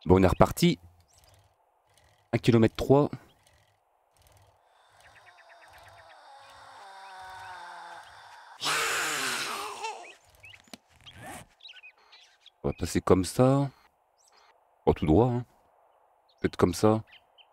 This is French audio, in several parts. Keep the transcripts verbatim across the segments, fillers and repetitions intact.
Bon, on est reparti. un kilomètre trois. On va passer comme ça. Oh, tout droit, hein. Peut-être comme ça.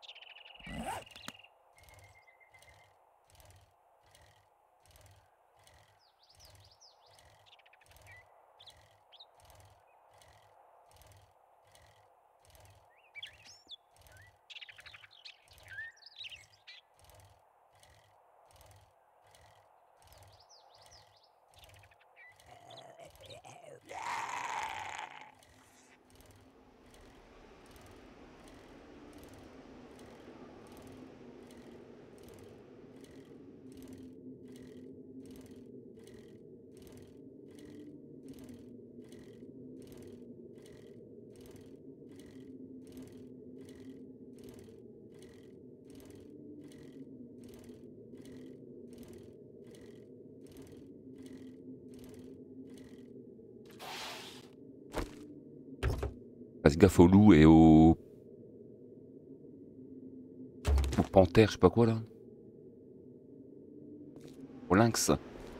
Fasse gaffe aux loups et aux... aux panthères, je sais pas quoi là. Aux lynx.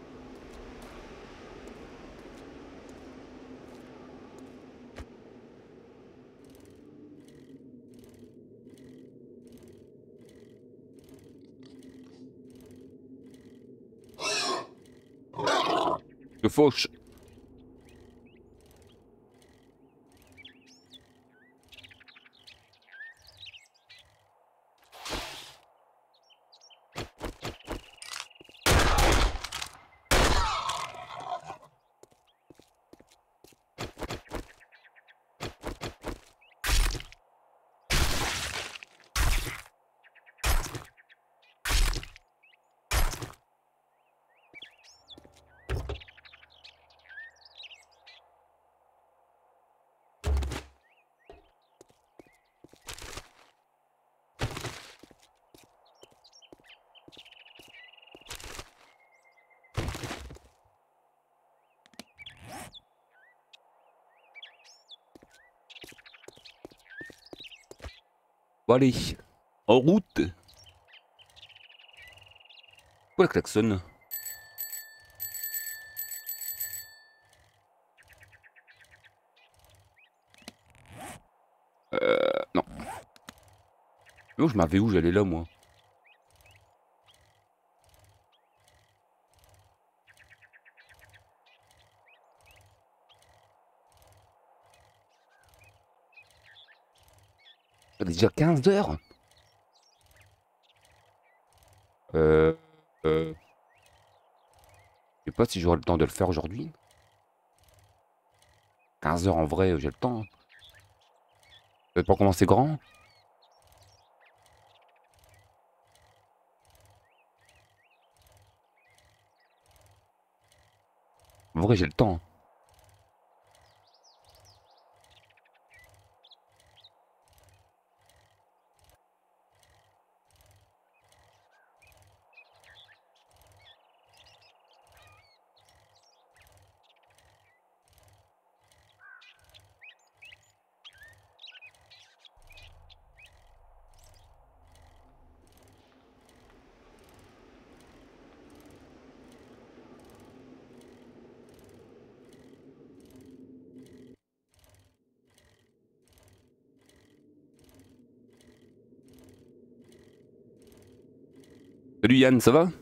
Je fauche. Bon allez, en route. Pourquoi la klaxonne? Euh... Non. Non, je m'avais où j'allais là, moi? Il est déjà quinze heures. Euh... euh... Je sais pas si j'aurai le temps de le faire aujourd'hui. quinze heures en vrai, j'ai le temps. Ça dépend comment c'est grand. En vrai, j'ai le temps. Salut Yann, ça va?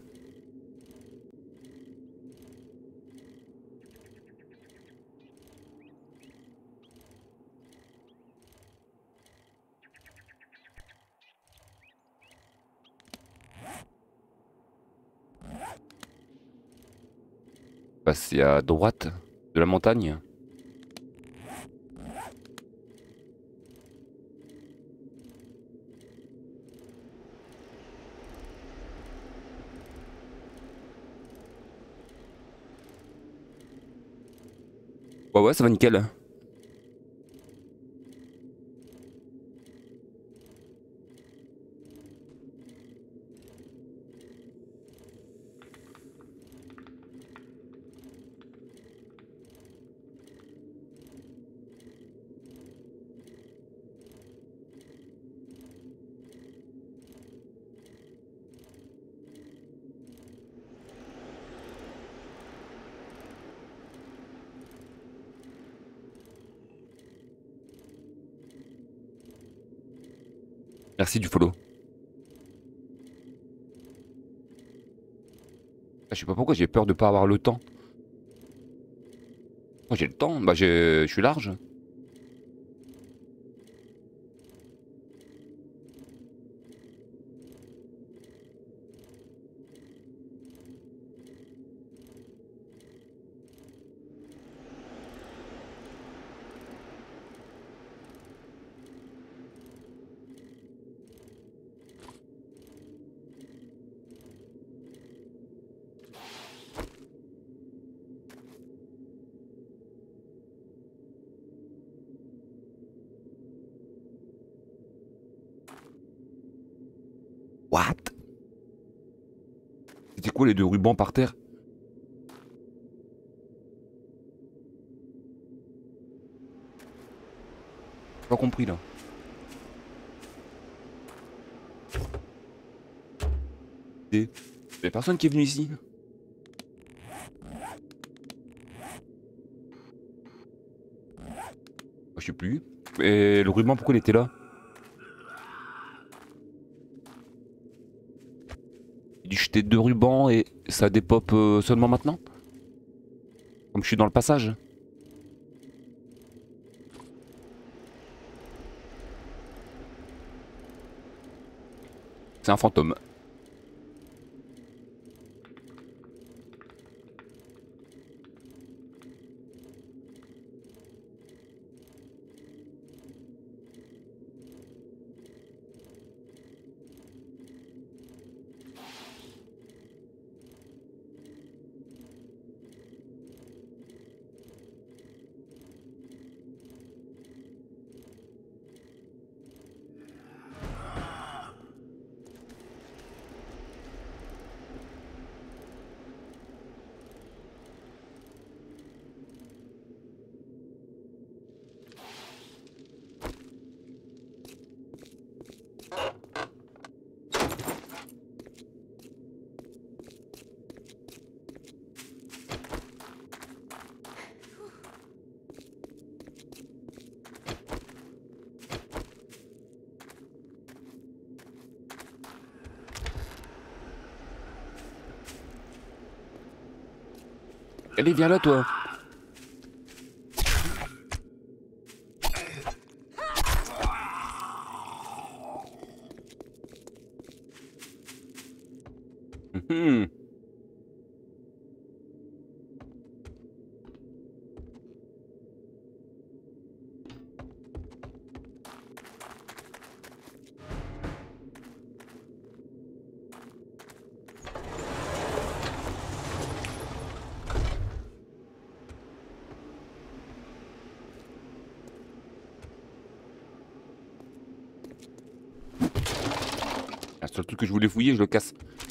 Bah, c'est à droite de la montagne. Ouais, ouais, ça va nickel. Merci du follow. Ah, je sais pas pourquoi j'ai peur de pas avoir le temps. Oh, j'ai le temps, bah j'ai, je suis large. What? C'était quoi les deux rubans par terre? J'ai pas compris là. Il y a personne qui est venu ici. Je sais plus. Et le ruban, pourquoi il était là? Il dit jeter deux rubans et ça dépop euh, seulement maintenant? Comme je suis dans le passage. C'est un fantôme. Allez, viens là, toi. Hum. Le seul truc que je voulais fouiller, je le casse.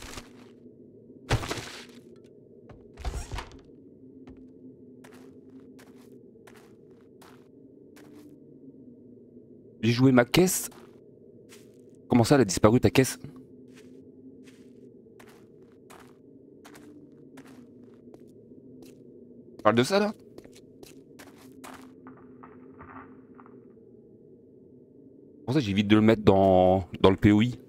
J'ai joué ma caisse. Comment ça, elle a disparu ta caisse? Tu parles de ça là? Pour ça j'évite de le mettre dans, dans le P O I.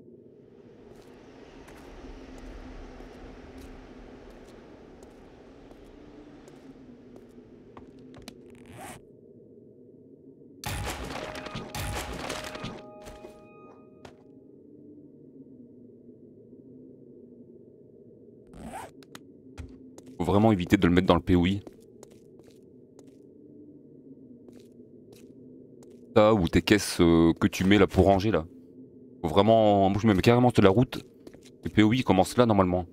Faut vraiment éviter de le mettre dans le P O I. Ça ou tes caisses euh, que tu mets là pour ranger là. Faut vraiment... Moi je me mets carrément sur la route. Le P O I commence là normalement.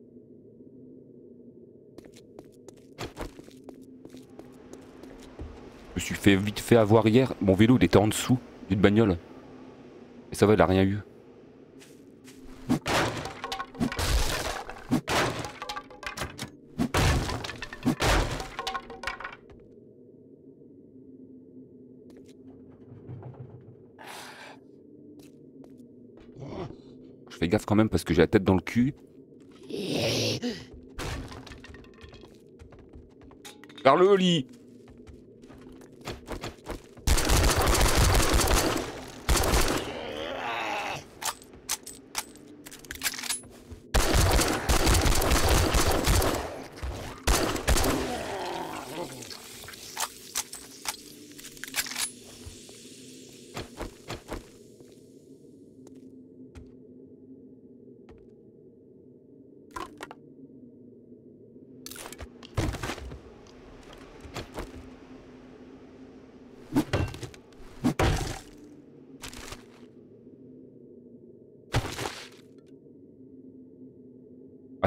Je me suis fait vite fait avoir hier. Mon vélo il était en dessous d'une bagnole. Et ça va, il a rien eu. Je fais gaffe quand même parce que j'ai la tête dans le cul. Vers le lit.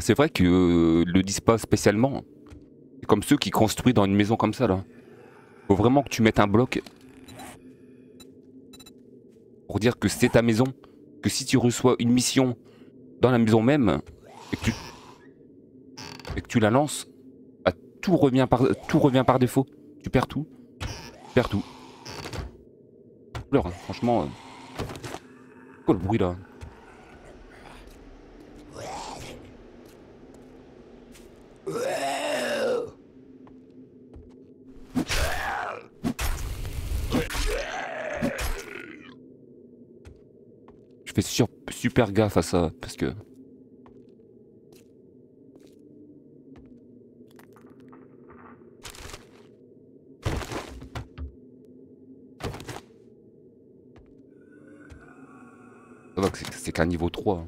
c'est vrai qu'ils euh, le disent pas spécialement. C'est comme ceux qui construisent dans une maison comme ça là. Faut vraiment que tu mettes un bloc pour dire que c'est ta maison. Que si tu reçois une mission dans la maison même et que tu, et que tu la lances, bah, tout revient par tout revient par défaut. Tu perds tout. Tu perds tout. Pleure, hein, franchement. Euh... C'est quoi le bruit là? Je fais sur, super gaffe à ça parce que. Ça va que c'est c'est qu'un niveau trois.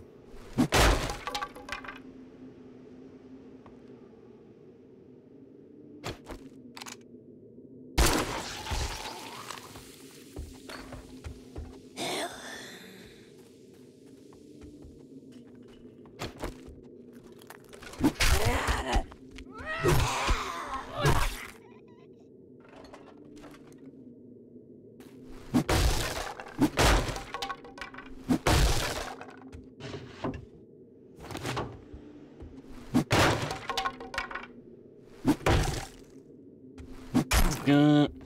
Bien.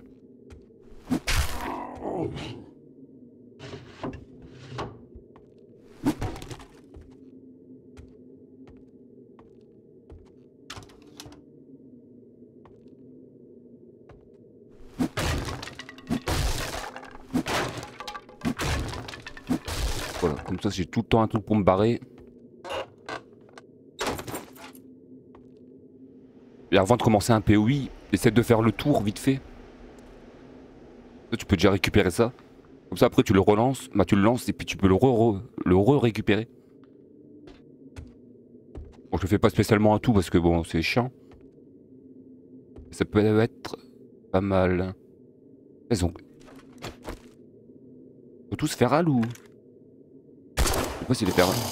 Voilà, comme ça j'ai tout le temps un truc pour me barrer. Et avant de commencer un P O I, essaie de faire le tour vite fait. Là, tu peux déjà récupérer ça. Comme ça après tu le relances, bah tu le lances et puis tu peux le re, le re récupérer. Bon, je le fais pas spécialement à tout parce que bon c'est chiant. Ça peut être pas mal. Ils ont... Ils ont tous féral ou... Je sais pas s'il est féral.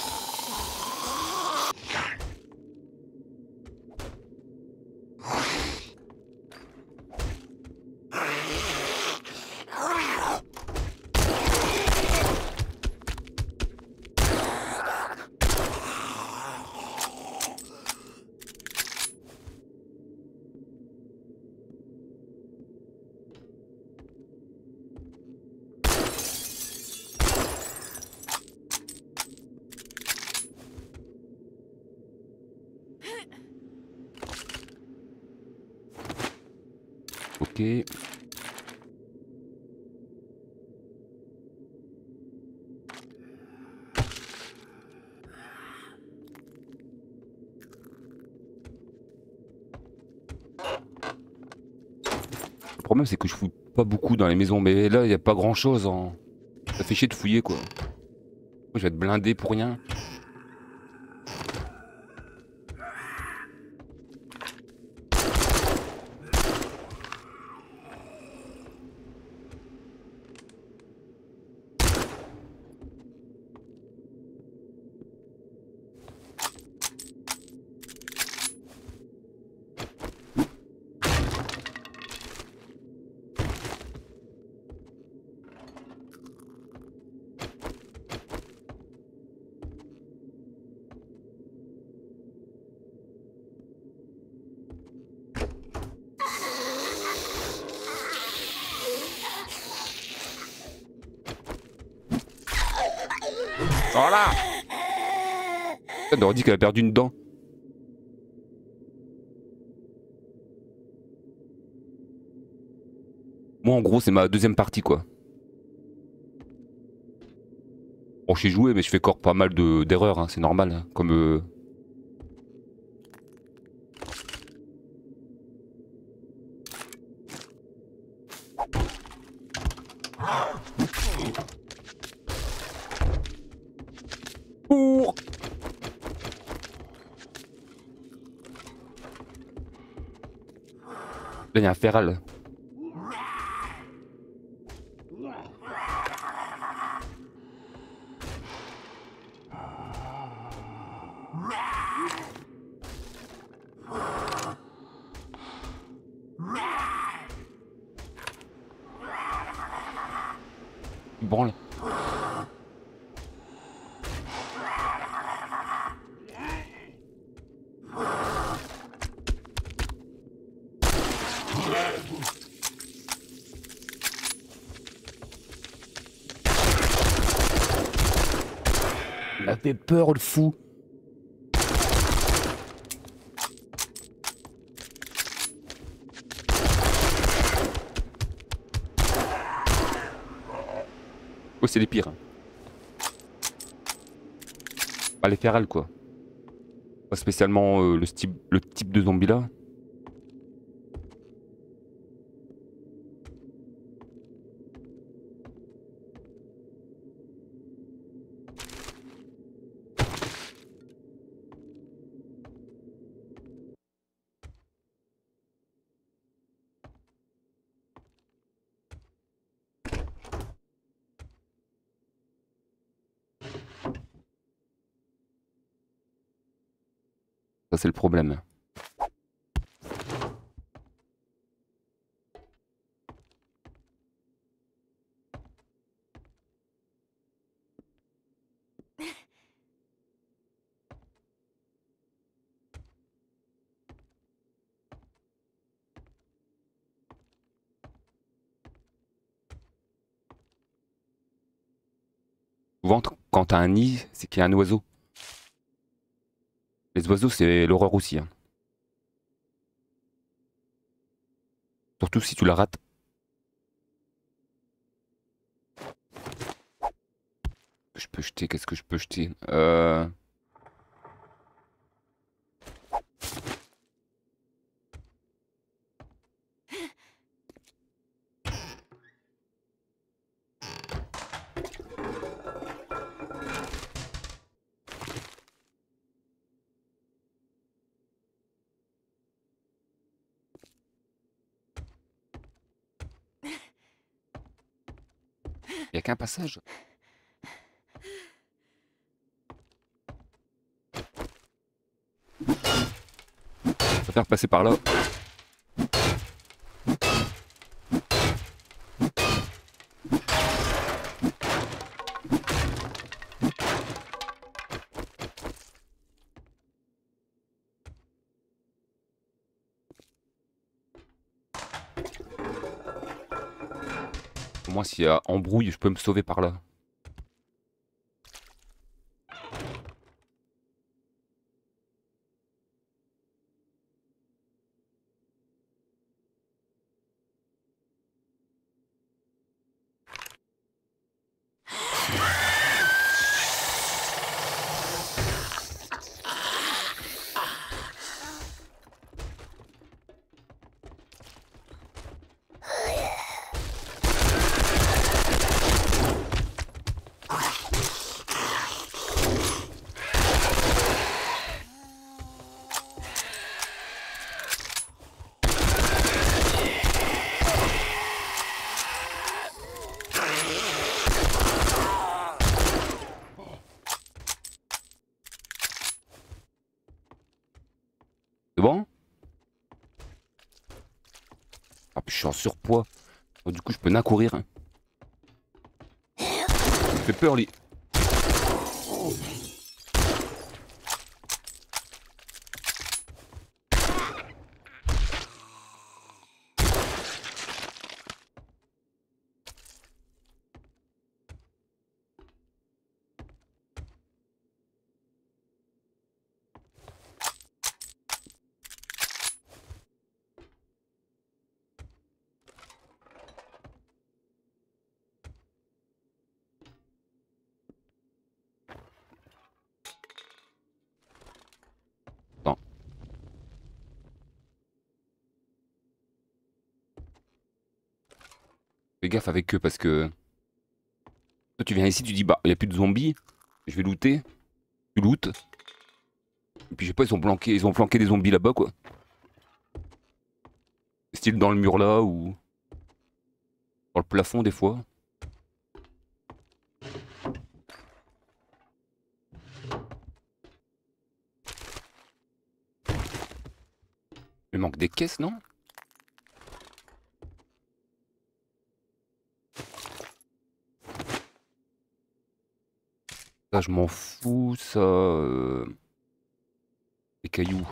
Ok. Le problème c'est que je fouille pas beaucoup dans les maisons, mais là il y a pas grand chose en... Ça fait chier de fouiller quoi. Je vais être blindé pour rien. Voilà. On aurait dit qu'elle a perdu une dent. Moi en gros c'est ma deuxième partie quoi. Bon j'ai joué mais je fais encore pas mal de d'erreurs, hein, c'est normal. Hein, comme... Euh... Pour... Là il y a un féral. Il branle. Il m'a fait peur, le fou. Oh, c'est les pires. Hein. Pas les férales, quoi. Pas spécialement euh, le, type, le type de zombie là. Ça, c'est le problème. Souvent, quand t'as un nid, c'est qu'il y a un oiseau. Les oiseaux, c'est l'horreur aussi. Hein. Surtout si tu la rates. Je peux jeter, qu'est-ce que je peux jeter euh... Il n'y a qu'un passage. Je préfère passer par là. Au moins, s'il y a embrouille, je peux me sauver par là. C'est bon? Ah, puis je suis en surpoids. Oh, du coup, je peux nain courir. Hein. Ça me fait peur, lui. Non. Fais gaffe avec eux parce que... Toi, tu viens ici, tu dis, bah, il n'y a plus de zombies. Je vais looter. Tu lootes. Et puis, je sais pas, ils ont planqué, ils ont planqué des zombies là-bas, quoi. Style dans le mur là ou... Dans le plafond, des fois. Il manque des caisses, non? Ça, je m'en fous, ça... euh, Les cailloux.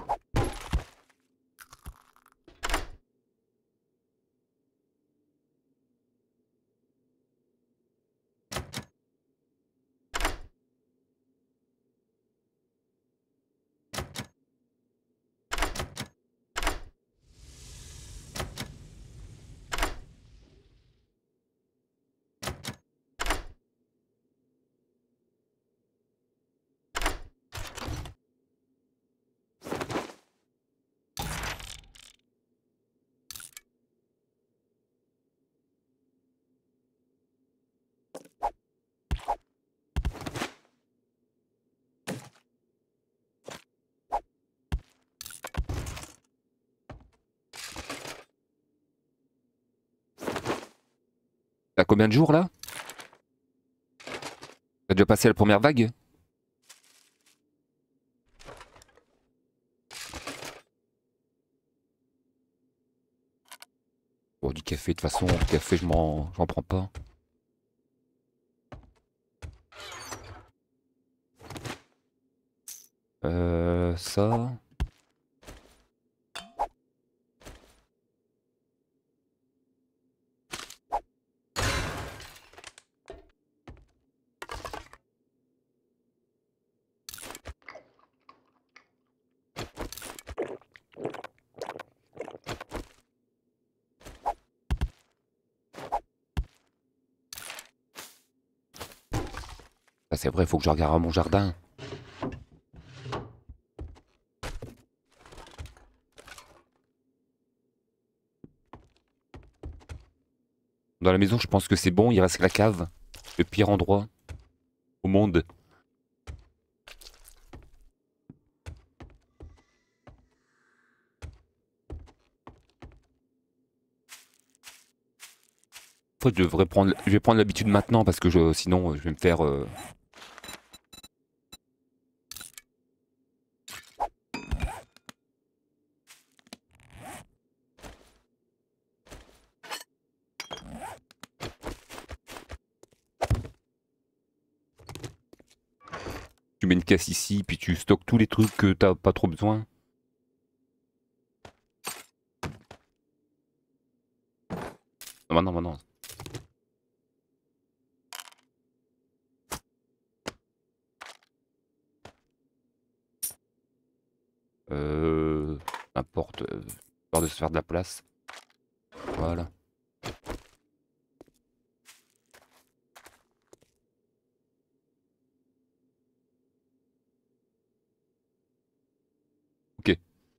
T'as combien de jours là? T'as déjà passé la première vague? Bon, du café, de toute façon, le café, je m'en j'en prends pas. Euh, ça... Ah, c'est vrai, faut que je regarde mon jardin. Dans la maison, je pense que c'est bon, il reste la cave. Le pire endroit au monde. En fait, je devrais prendre, je vais prendre l'habitude maintenant parce que je, sinon, je vais me faire... euh, Tu mets une caisse ici, puis tu stockes tous les trucs que t'as pas trop besoin. Non, non, non, non. Euh... N'importe. Euh, histoire de se faire de la place. Voilà. Ok.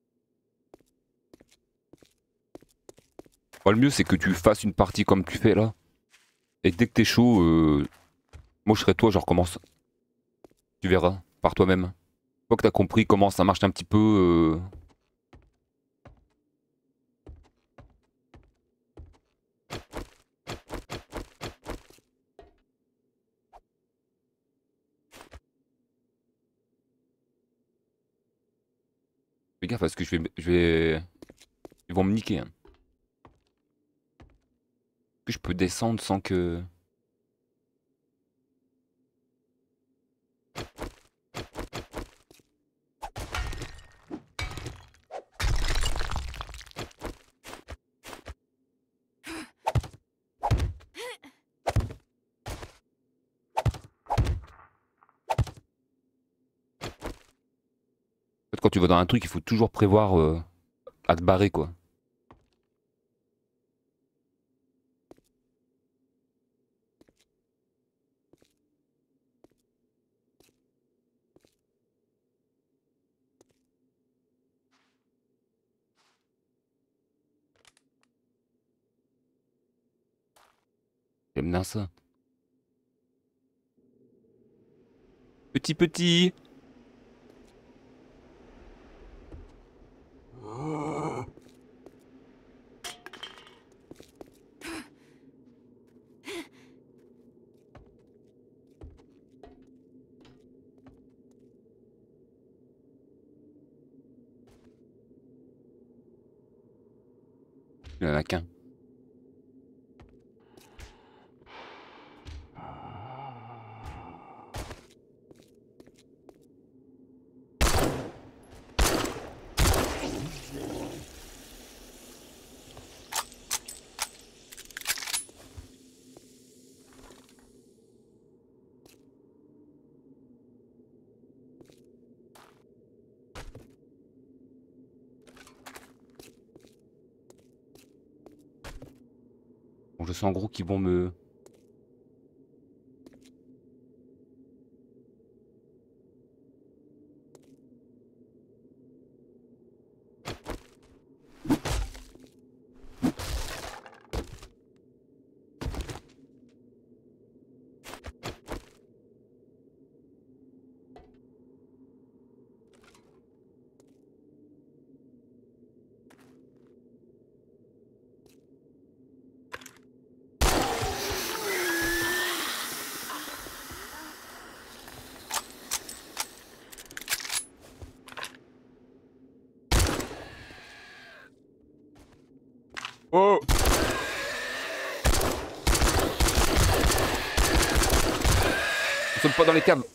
Bon, le mieux, c'est que tu fasses une partie comme tu fais là. Et dès que t'es chaud, euh, moi je serai toi, je recommence. Tu verras, par toi-même. Une fois que t'as compris comment ça marche un petit peu... Euh... Fais gaffe parce que je vais... Je vais... Ils vont me niquer. Hein. Est-ce que je peux descendre sans que... En fait, quand tu vas dans un truc, il faut toujours prévoir euh, à te barrer quoi. J'aime bien ça. Petit petit. Il y en a qu'un. je sens gros qu'ils vont me... Oh! On saute pas dans les câbles.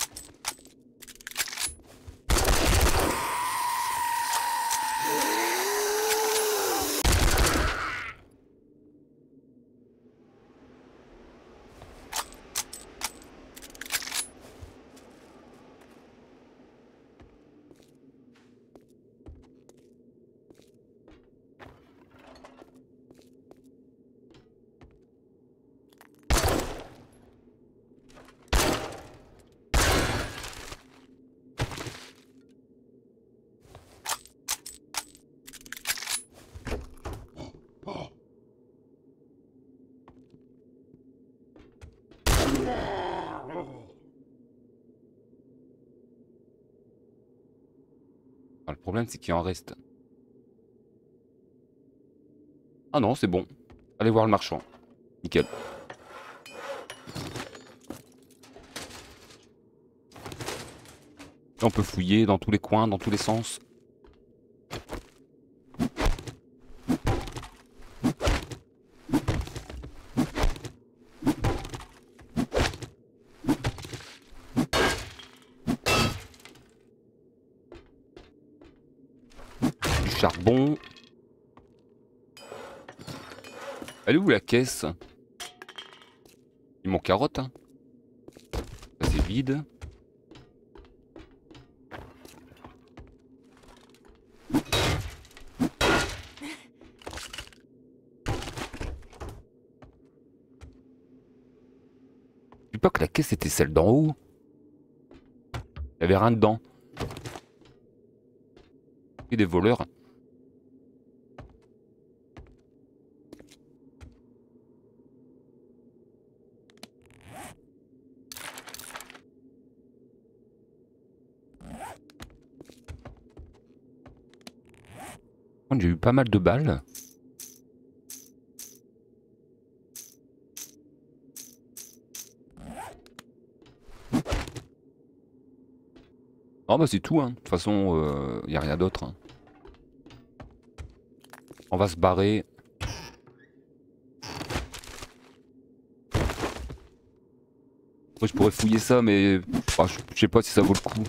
Ah, le problème c'est qu'il en reste. Ah non, c'est bon. Allez voir le marchand. Nickel. Là, on peut fouiller dans tous les coins, dans tous les sens. Du charbon. Elle est où la caisse? Il manque carotte. Hein. Ça c'est vide. Je dis pas que la caisse était celle d'en haut. Il y avait rien dedans. Et des voleurs. J'ai eu pas mal de balles. Oh bah c'est tout, hein. De toute façon, il euh, n'y a rien d'autre. Hein. On va se barrer. Moi je pourrais fouiller ça, mais oh, je, je sais pas si ça vaut le coup.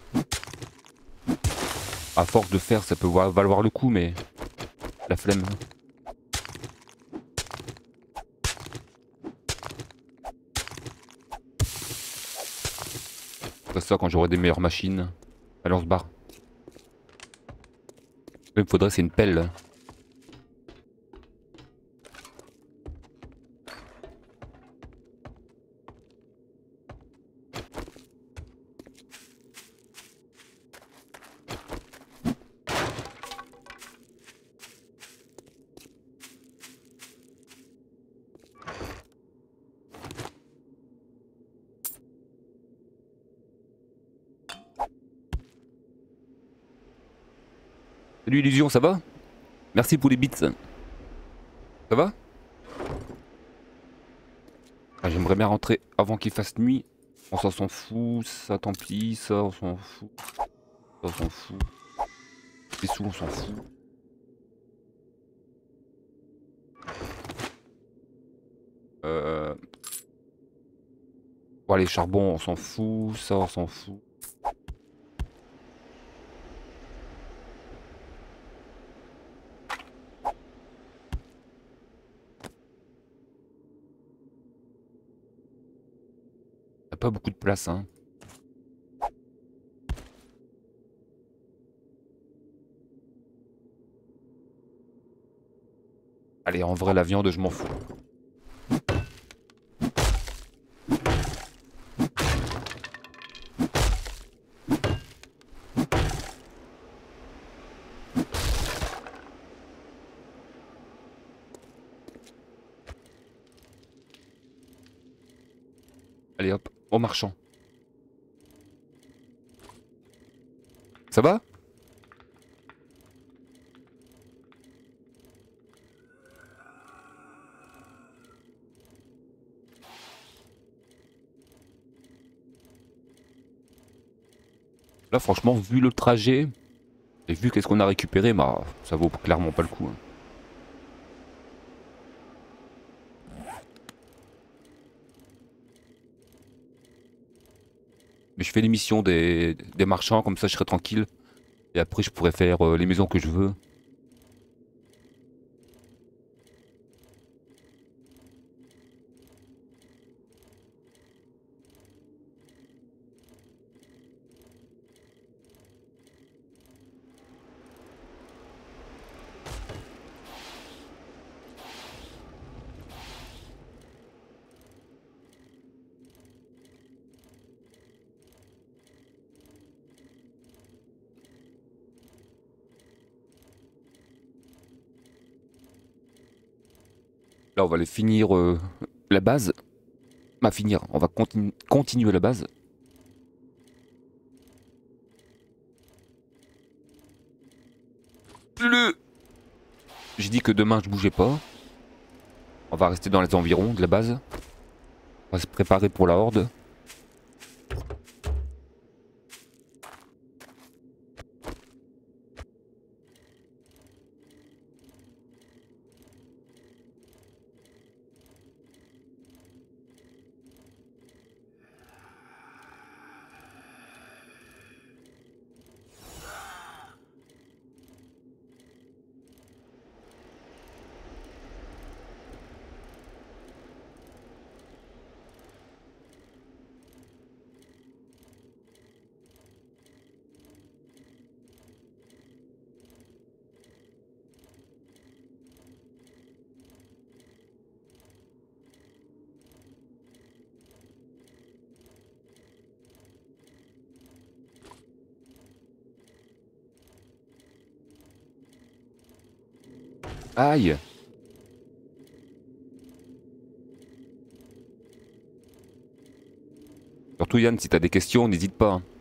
À force de faire, ça peut valoir le coup, mais la flemme. C'est ça quand j'aurai des meilleures machines. Allez, on se barre. Ce qu'il me faudrait, c'est une pelle. Salut Illusion, ça va? Merci pour les bits. Ça va? Ah, j'aimerais bien rentrer avant qu'il fasse nuit. On s'en s'en fout, ça tant pis, ça on s'en fout. Ça on s'en fout. Les sous on s'en fout. Euh... Bon les charbons on s'en fout, ça on s'en fout. Pas beaucoup de place hein. Allez en vrai la viande je m'en fous. Allez hop, au marchand. Ça va? Là franchement, vu le trajet, et vu qu'est-ce qu'on a récupéré, bah ça vaut clairement pas le coup. Hein. Mais je fais les missions des, des marchands, comme ça je serai tranquille. Et après je pourrais faire euh, les maisons que je veux. Là on va aller finir euh, la base. Bah finir, on va continu continuer la base. Le... J'ai dit que demain je bougeais pas. On va rester dans les environs de la base. On va se préparer pour la horde. Aïe! Surtout Yann, si t'as des questions, n'hésite pas. Hein.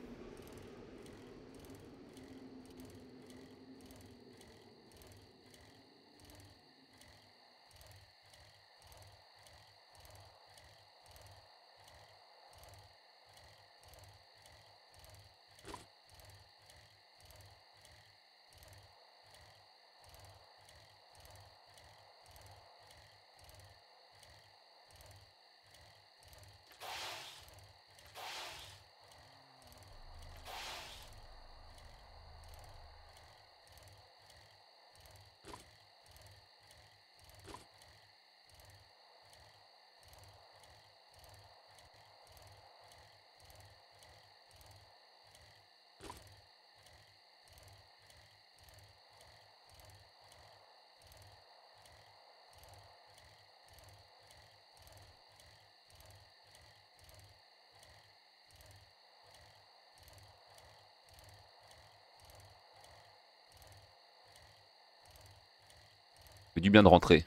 C'est du bien de rentrer.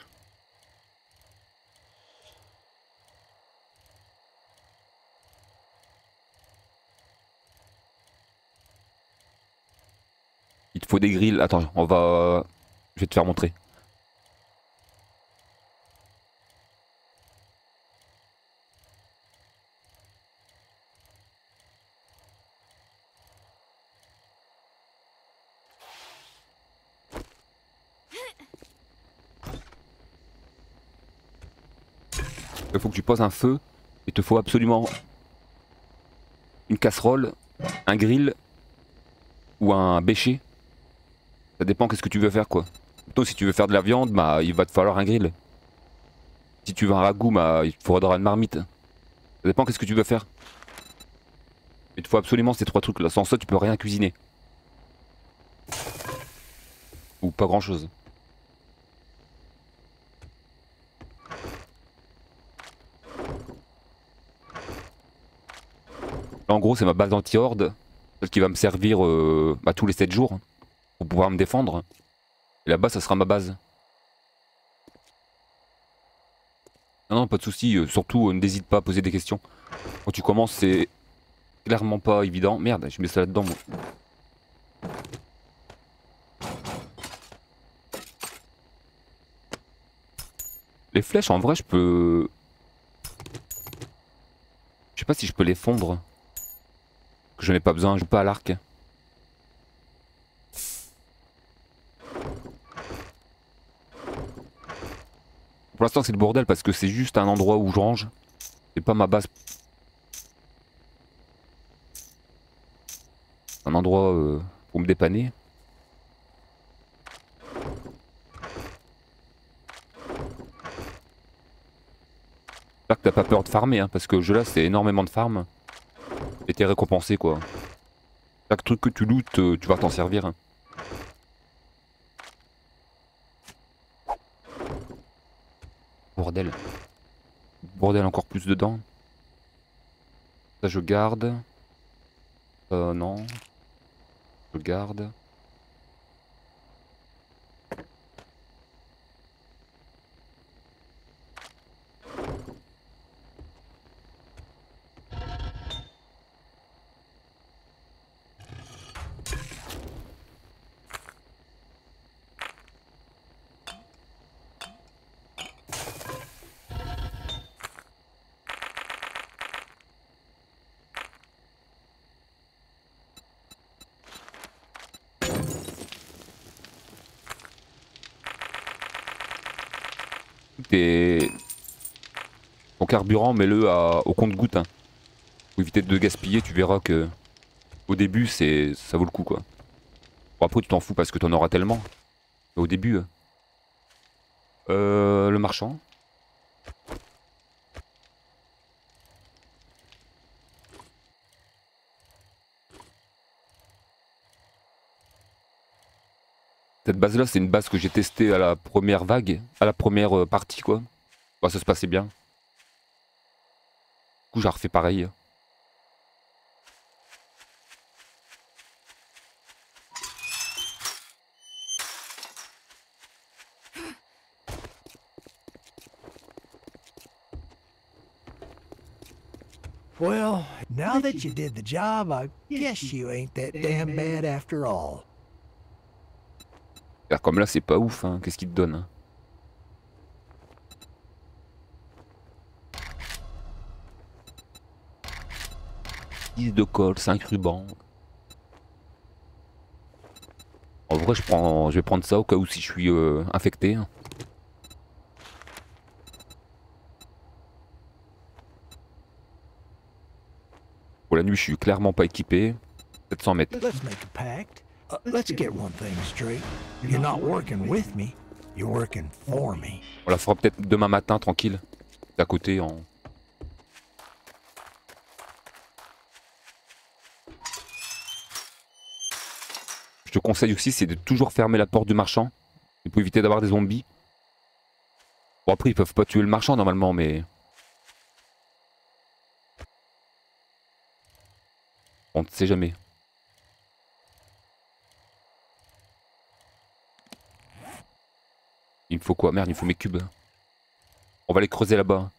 Il te faut des grilles. Attends, on va... Je vais te faire montrer. Il faut que tu poses un feu. Il te faut absolument une casserole, un grill ou un bêcher. Ça dépend qu'est-ce que tu veux faire quoi. Toi si tu veux faire de la viande, bah il va te falloir un grill. Si tu veux un ragoût, bah il te faudra une marmite. Ça dépend qu'est-ce que tu veux faire. Il te faut absolument ces trois trucs là. Sans ça tu peux rien cuisiner. Ou pas grand chose. En gros, c'est ma base anti-horde, celle qui va me servir euh, bah, tous les sept jours pour pouvoir me défendre. Et là-bas, ça sera ma base. Non, non, pas de soucis. euh, surtout, euh, n'hésite pas à poser des questions. Quand tu commences, c'est clairement pas évident. Merde, je mets ça là-dedans, moi. Les flèches, en vrai, je peux... Je sais pas si je peux les fondre. Que j'en ai pas besoin, je joue pas à l'arc. Pour l'instant, c'est le bordel parce que c'est juste un endroit où je range. C'est pas ma base. Un endroit euh, pour me dépanner. J'espère que t'as pas peur de farmer, hein, parce que le jeu là, c'est énormément de farm. Et t'es récompensé, quoi. Chaque truc que tu lootes, euh, tu vas t'en servir. Hein. Bordel. Bordel encore plus dedans. Ça, je garde. Euh, non. Je garde. Tes... Ton carburant, mets-le à... au compte-goutte. Hein. Pour éviter de gaspiller, tu verras que au début, c'est ça vaut le coup, quoi. Bon, après, tu t'en fous parce que t'en auras tellement. Mais au début... Euh... euh, le marchand. Cette base-là, c'est une base que j'ai testée à la première vague, à la première euh, partie, quoi. Bah, ça se passait bien. Du coup, j'ai refait pareil. Well, now that you did the job, I guess you ain't that damn bad after all. Faire comme là, c'est pas ouf, hein. Qu'est-ce qu'il te donne, hein. dix de colle, cinq rubans. En vrai, je prends, je vais prendre ça au cas où si je suis euh, infecté. Hein. Pour la nuit, je suis clairement pas équipé. sept cents mètres. Let's make a pact. Uh, let's get one thing straight. You're not working with me. You're working for me. On la fera peut-être demain matin, tranquille. D'à côté, en... Je te conseille aussi, c'est de toujours fermer la porte du marchand. Pour éviter d'avoir des zombies. Bon, après, ils peuvent pas tuer le marchand, normalement, mais... On ne sait jamais. Il me faut quoi? Merde, il me faut mes cubes. On va les creuser là-bas.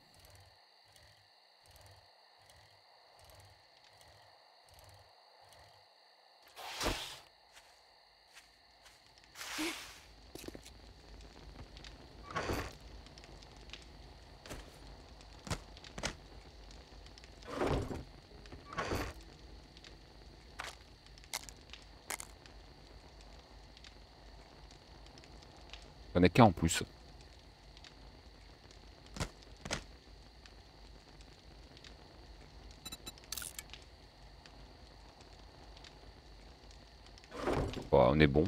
Il n'y en a qu'un en plus. Oh, on est bon.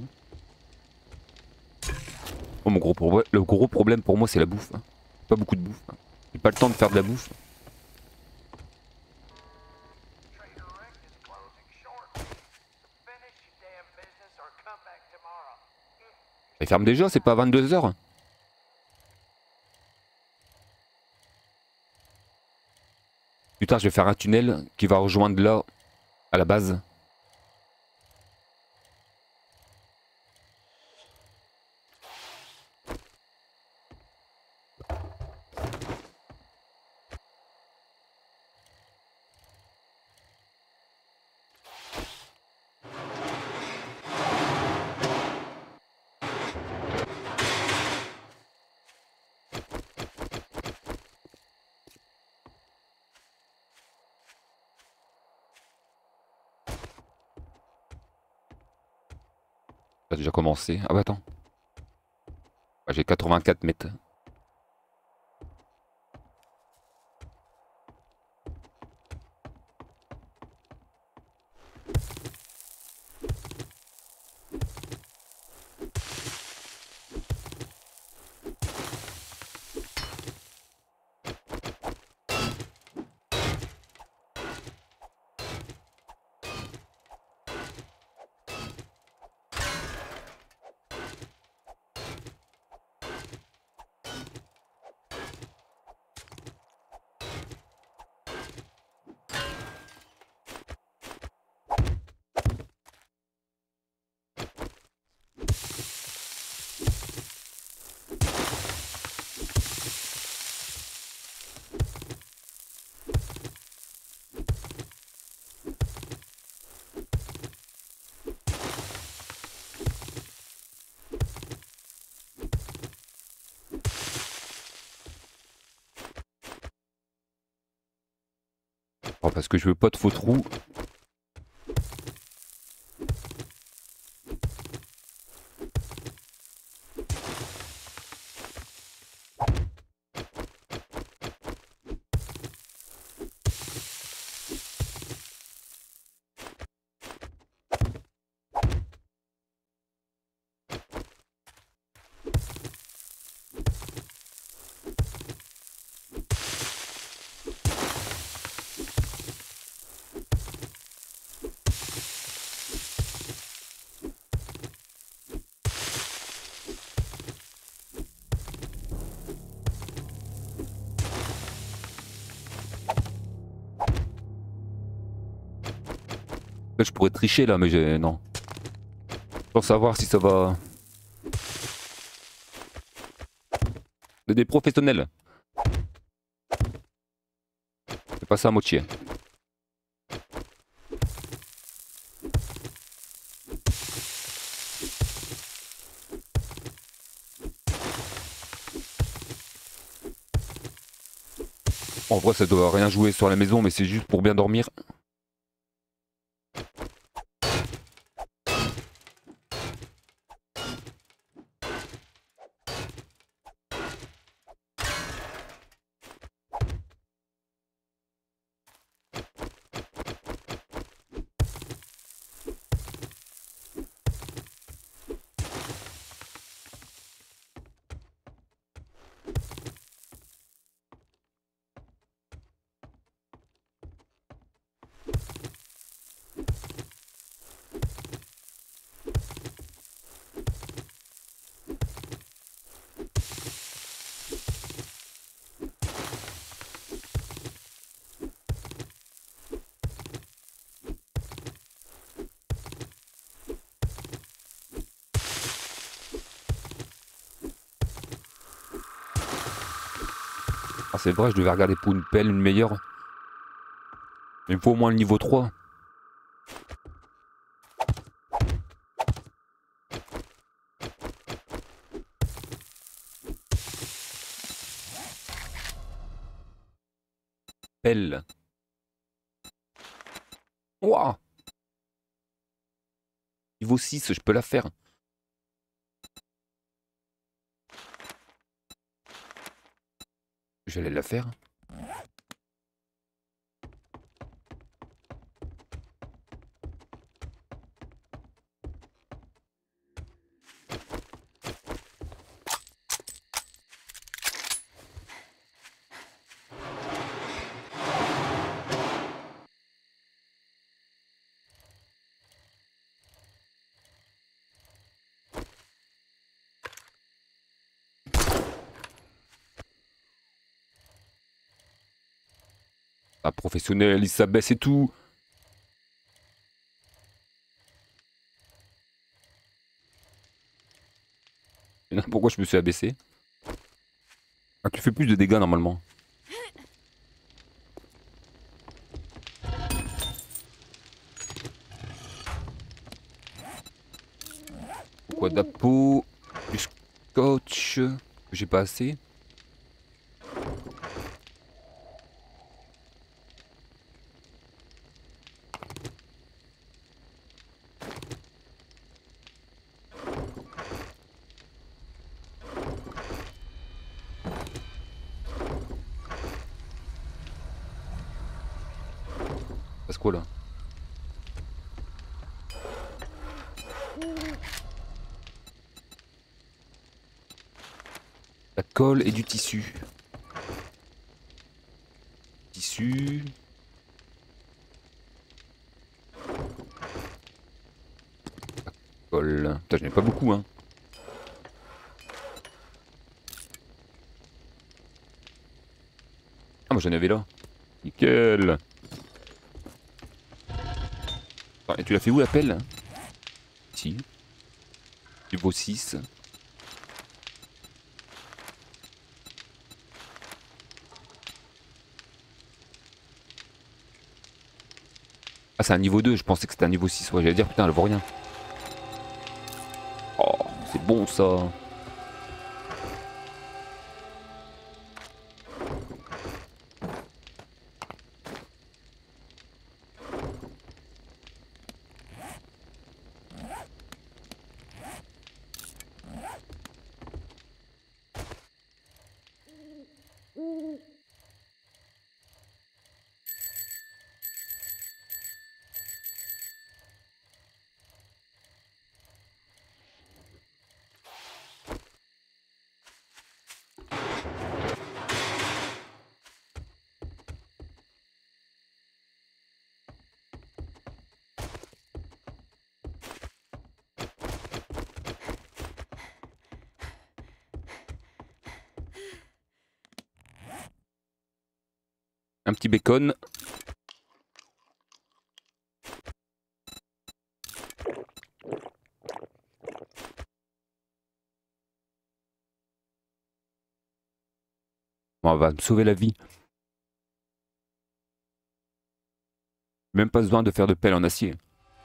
Oh, mon gros pro- le gros problème pour moi, c'est la bouffe. Hein. Pas beaucoup de bouffe. Hein. J'ai pas le temps de faire de la bouffe. Il ferme déjà, c'est pas vingt-deux heures. Plus tard, je vais faire un tunnel qui va rejoindre là, à la base. Ça a déjà commencé. Ah bah attends. Ah, j'ai quatre-vingt-quatre mètres. Oh, parce que je veux pas de faux trous. Je pourrais tricher là, mais j'ai... non. Pour savoir si ça va... Des professionnels. C'est pas ça à moitié. En vrai, ça doit rien jouer sur la maison, mais c'est juste pour bien dormir. Ah, c'est vrai, je devais regarder pour une pelle, une meilleure. Il me faut au moins le niveau trois. Pelle. Ouah! Niveau six, je peux la faire. J'allais la faire. Ah, professionnel, il s'abaisse et tout. Pourquoi je me suis abaissé? Ah, tu fais plus de dégâts normalement. Pourquoi d'apeau? Du scotch. J'ai pas assez. passe quoi là? La colle et du tissu. Tissu. La colle. Putain, j'en ai pas beaucoup hein. Ah moi j'en avais là. Nickel. Ah, et tu l'as fait où la pelle? Ici. Niveau six. Ah c'est un niveau deux, je pensais que c'était un niveau six. Ouais j'allais dire putain elle vaut rien. Oh c'est bon ça. Un petit bacon. Bon, on va me sauver la vie. Même pas besoin de faire de pelle en acier.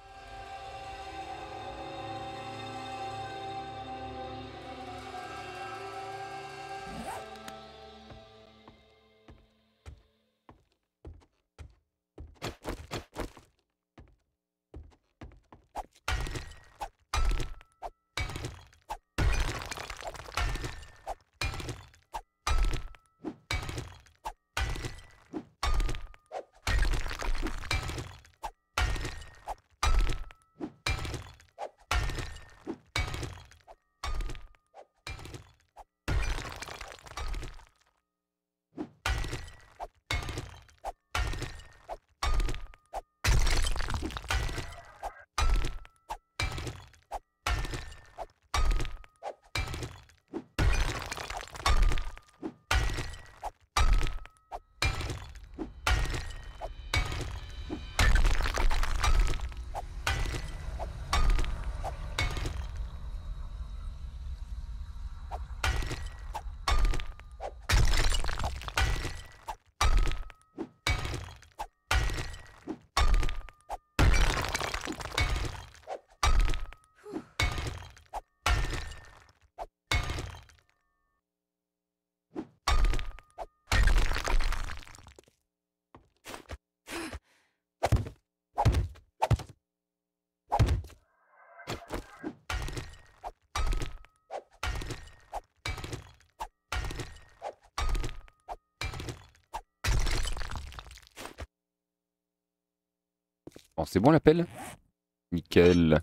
Bon c'est bon la pelle? Nickel.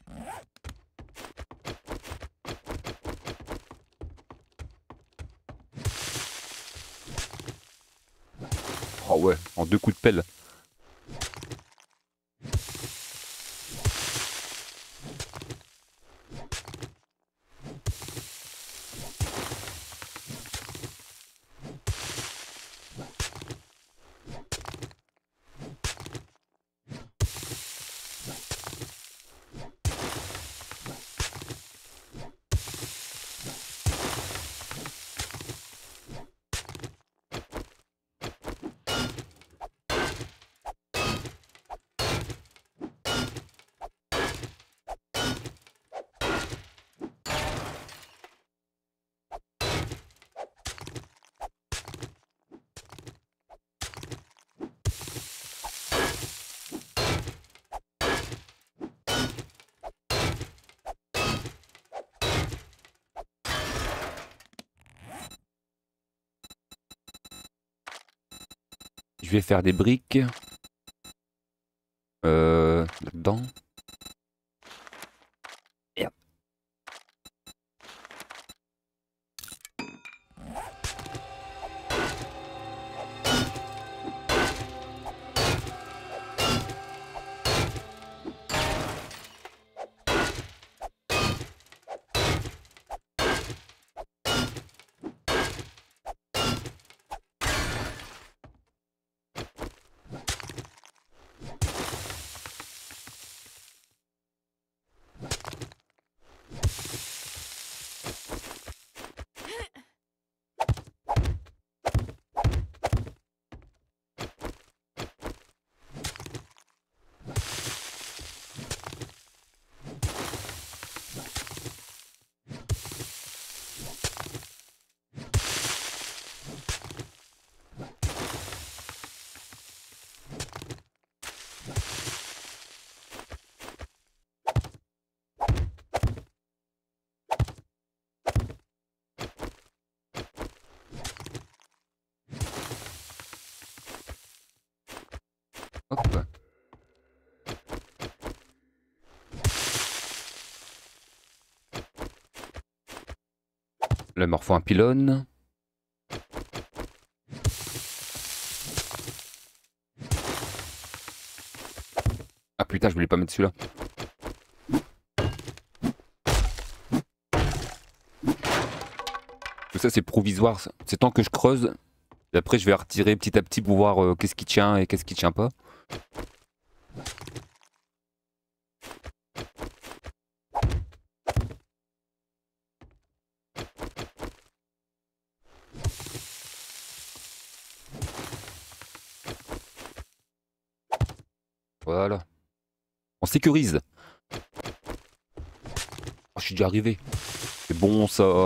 Oh ouais, en deux coups de pelle. Je vais faire des briques. Euh, là-dedans. Merde. Hop. Là, il me refaut un pylône. Ah putain, je voulais pas mettre celui-là. Tout ça, c'est provisoire. C'est tant que je creuse. Et après, je vais retirer petit à petit pour voir euh, qu'est-ce qui tient et qu'est-ce qui tient pas. Voilà. On sécurise. Oh, je suis déjà arrivé. C'est bon ça.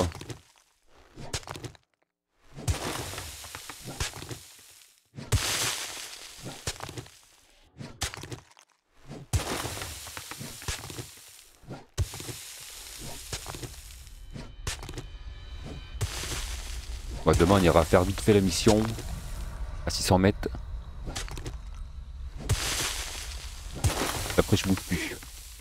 Bon, demain on ira faire vite fait la mission. À six cents mètres. Après je bouge plus.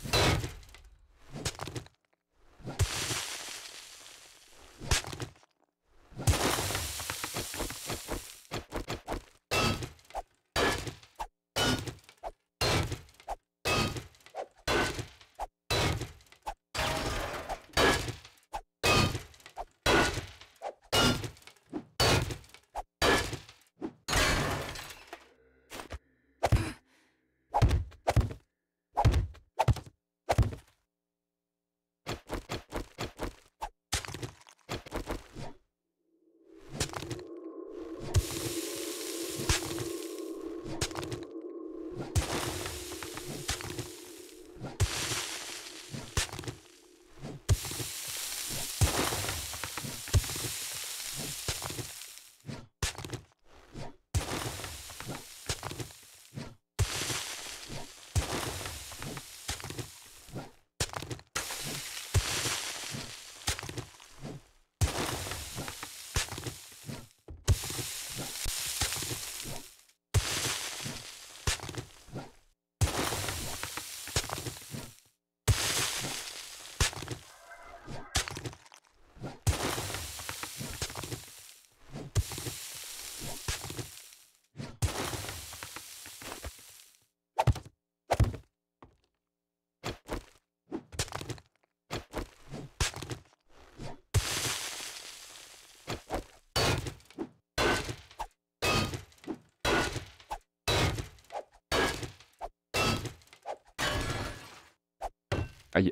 Aïe.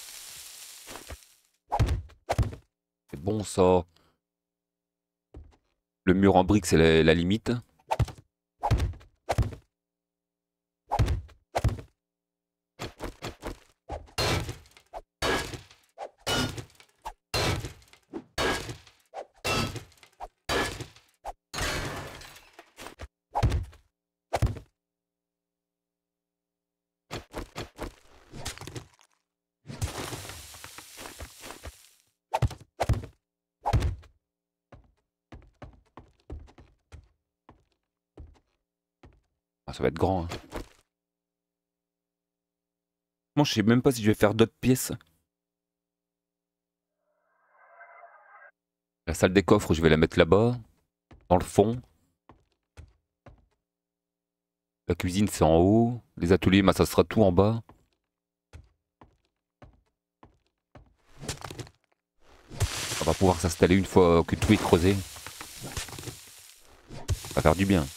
C'est bon ça. Le mur en briques, c'est la, la limite. Ah, ça va être grand. Hein. Moi, je sais même pas si je vais faire d'autres pièces. La salle des coffres, je vais la mettre là-bas, dans le fond. La cuisine, c'est en haut. Les ateliers, bah, ça sera tout en bas. On va pouvoir s'installer une fois que tout est creusé. Ça va faire du bien.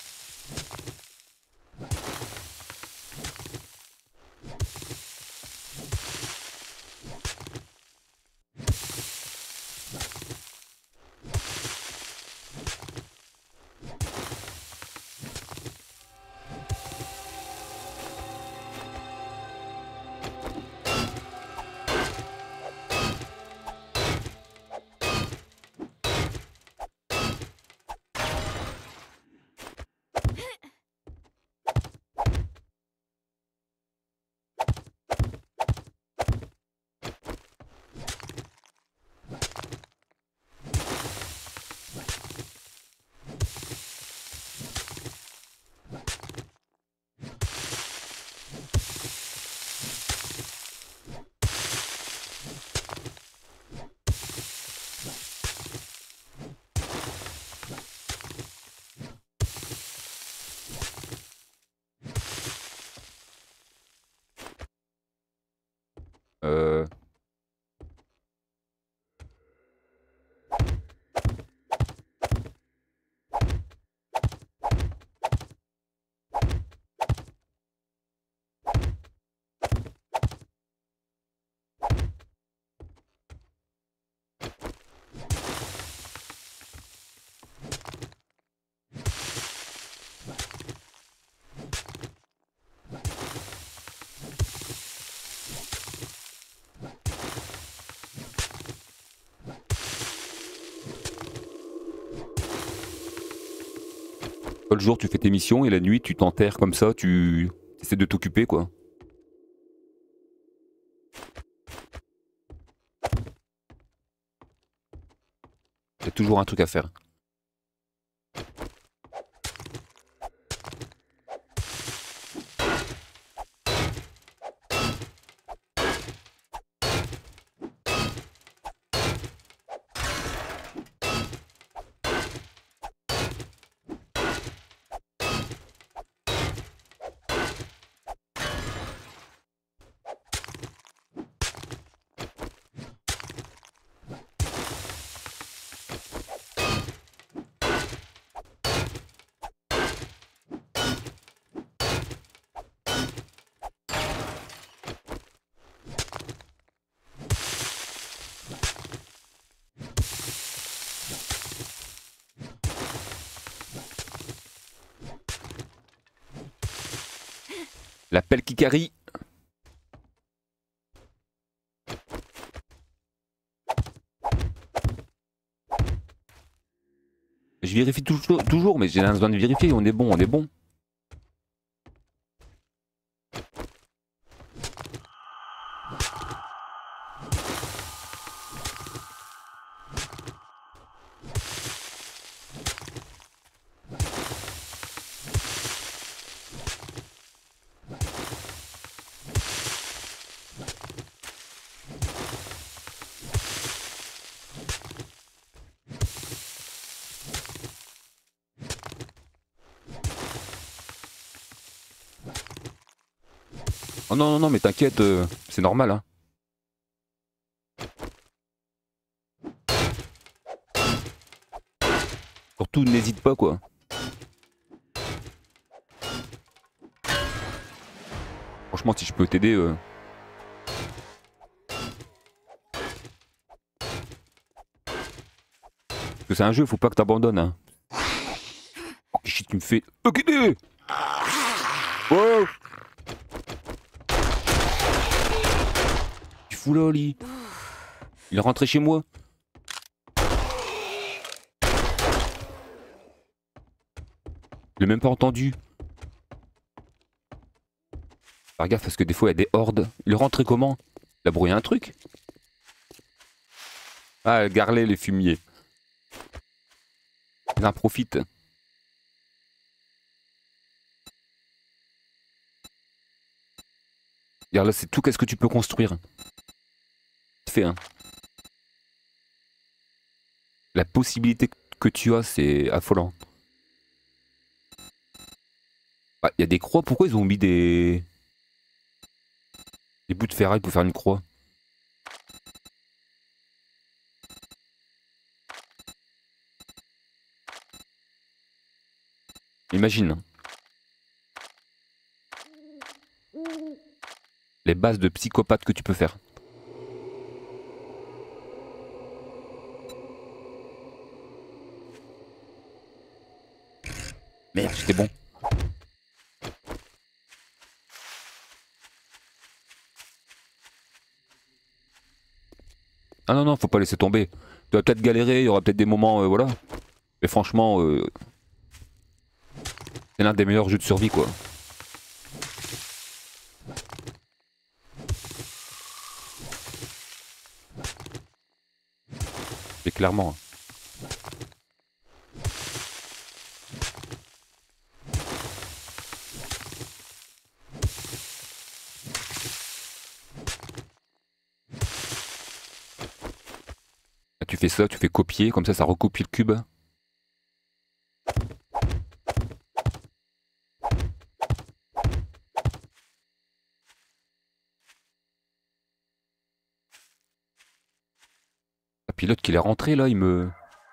Euh... Le jour, tu fais tes missions et la nuit, tu t'enterres comme ça, tu essaies de t'occuper, quoi. Il y a toujours un truc à faire. La pelle qui carie. Je vérifie toujours, toujours mais j'ai besoin de vérifier. On est bon, on est bon. Oh non, non, non, mais t'inquiète, euh, c'est normal, hein. Surtout, n'hésite pas, quoi. Franchement, si je peux t'aider... Euh... Parce que c'est un jeu, faut pas que t'abandonnes, hein. tu me fais... Ok. Oh. Tu fous là, Oli. Il est rentré chez moi. Je l'ai même pas entendu. Faire gaffe parce que des fois il y a des hordes. Il est rentré comment? Il a brouillé un truc? Ah, Garlet les fumiers. Ils en profitent. Regarde là, c'est tout qu'est-ce que tu peux construire. Fait, hein. La possibilité que tu as, c'est affolant. Ah, il y a des croix, pourquoi ils ont mis des... des bouts de ferraille pour faire une croix? Imagine. Les bases de psychopathe que tu peux faire. Merde, j'étais bon. Ah non, non, faut pas laisser tomber. Tu vas peut-être galérer, il y aura peut-être des moments, euh, voilà. Mais franchement, euh, c'est l'un des meilleurs jeux de survie, quoi. C'est clairement. Là, tu fais ça, tu fais copier, comme ça, ça recopie le cube. Ah, puis l'autre qu'il est rentré, là, il me...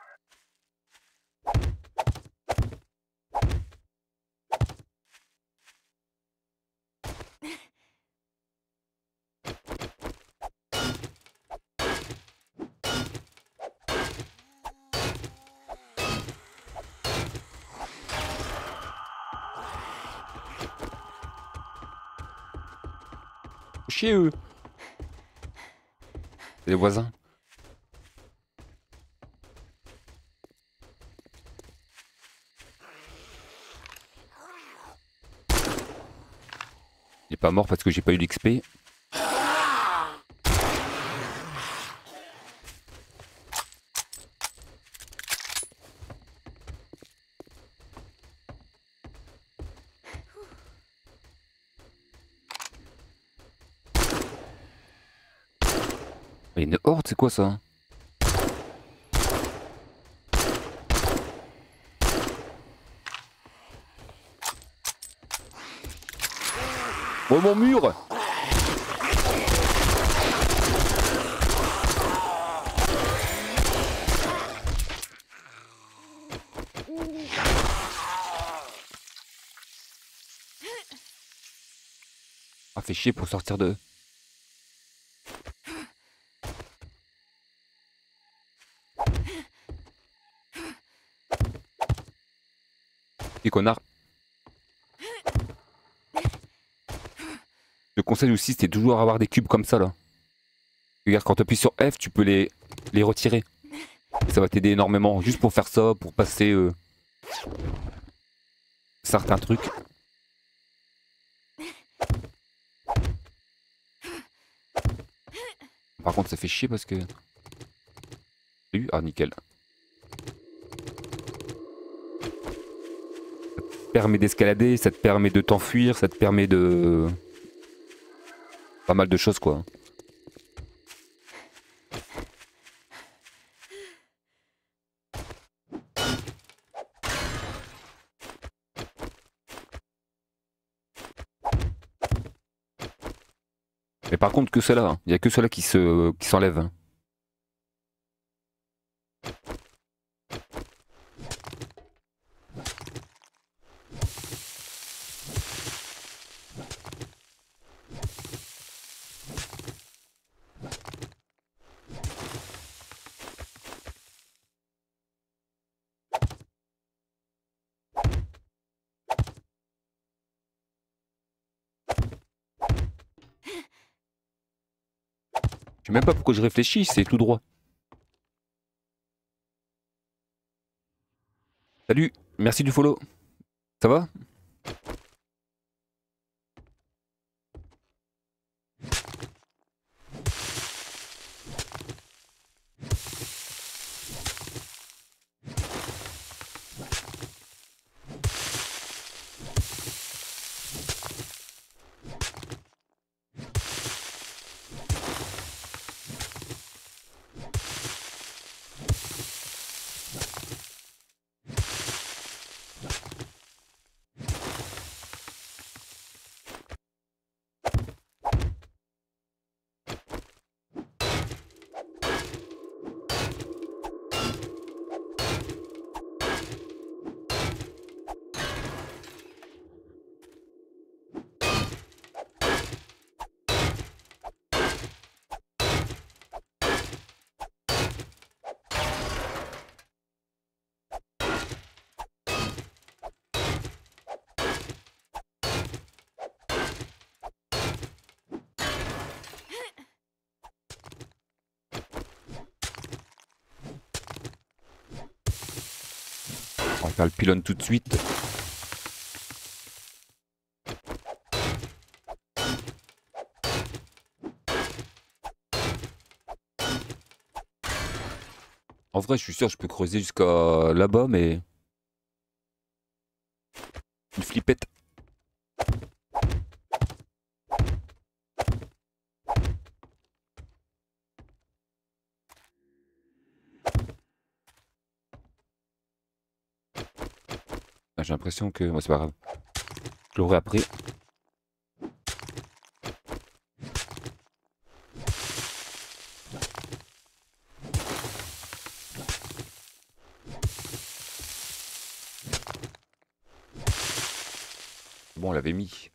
Chier eux. C'est les voisins. Il est pas mort parce que j'ai pas eu l'X P. Il y a une horde, c'est quoi ça? Oh mon mur! Ah, fait chier pour sortir de... Les connards. Le conseil aussi, c'était toujours avoir des cubes comme ça là. Regarde, quand tu appuies sur F, tu peux les, les retirer. Et ça va t'aider énormément, juste pour faire ça, pour passer euh, certains trucs. Par contre, ça fait chier parce que... Ah, nickel. Ça te permet d'escalader, ça te permet de t'enfuir, ça te permet de... Pas mal de choses, quoi. Mais par contre, que cela, il n'y a que cela qui se, qui s'enlève. sais même pas pourquoi je réfléchis, c'est tout droit. Salut, merci du follow. Ça va? On va faire le pylône tout de suite. En vrai, je suis sûr que je peux creuser jusqu'à là-bas, mais... Une flippette. Ah, j'ai l'impression que... Bon, c'est pas grave. Je l'aurai après. Bon, on l'avait mis.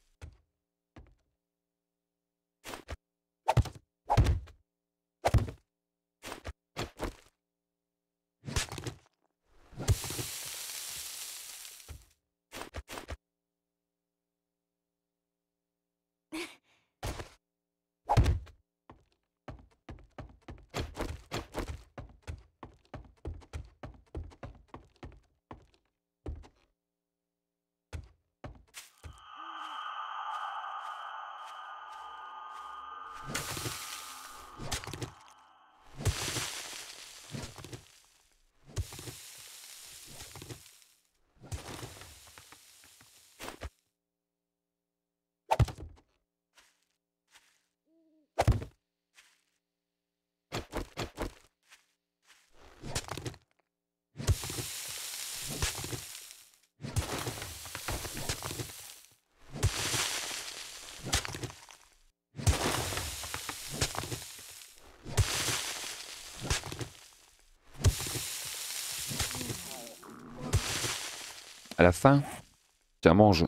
À la fin, tiens, mange.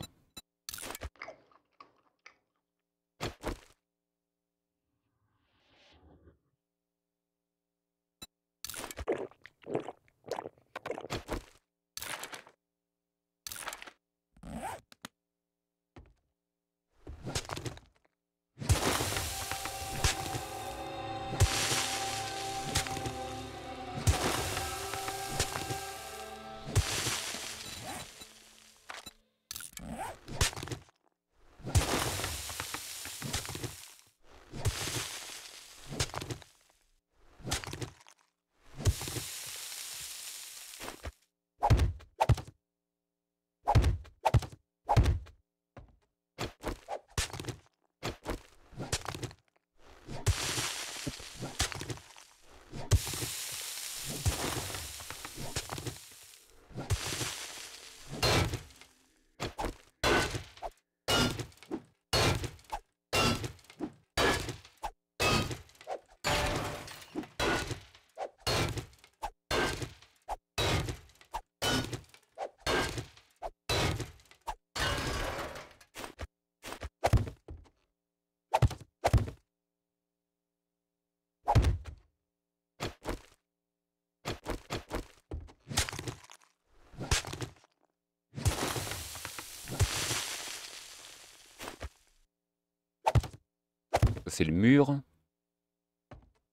C'est le mur.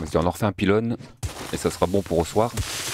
Vas-y, on en refait un pylône. Et ça sera bon pour au soir.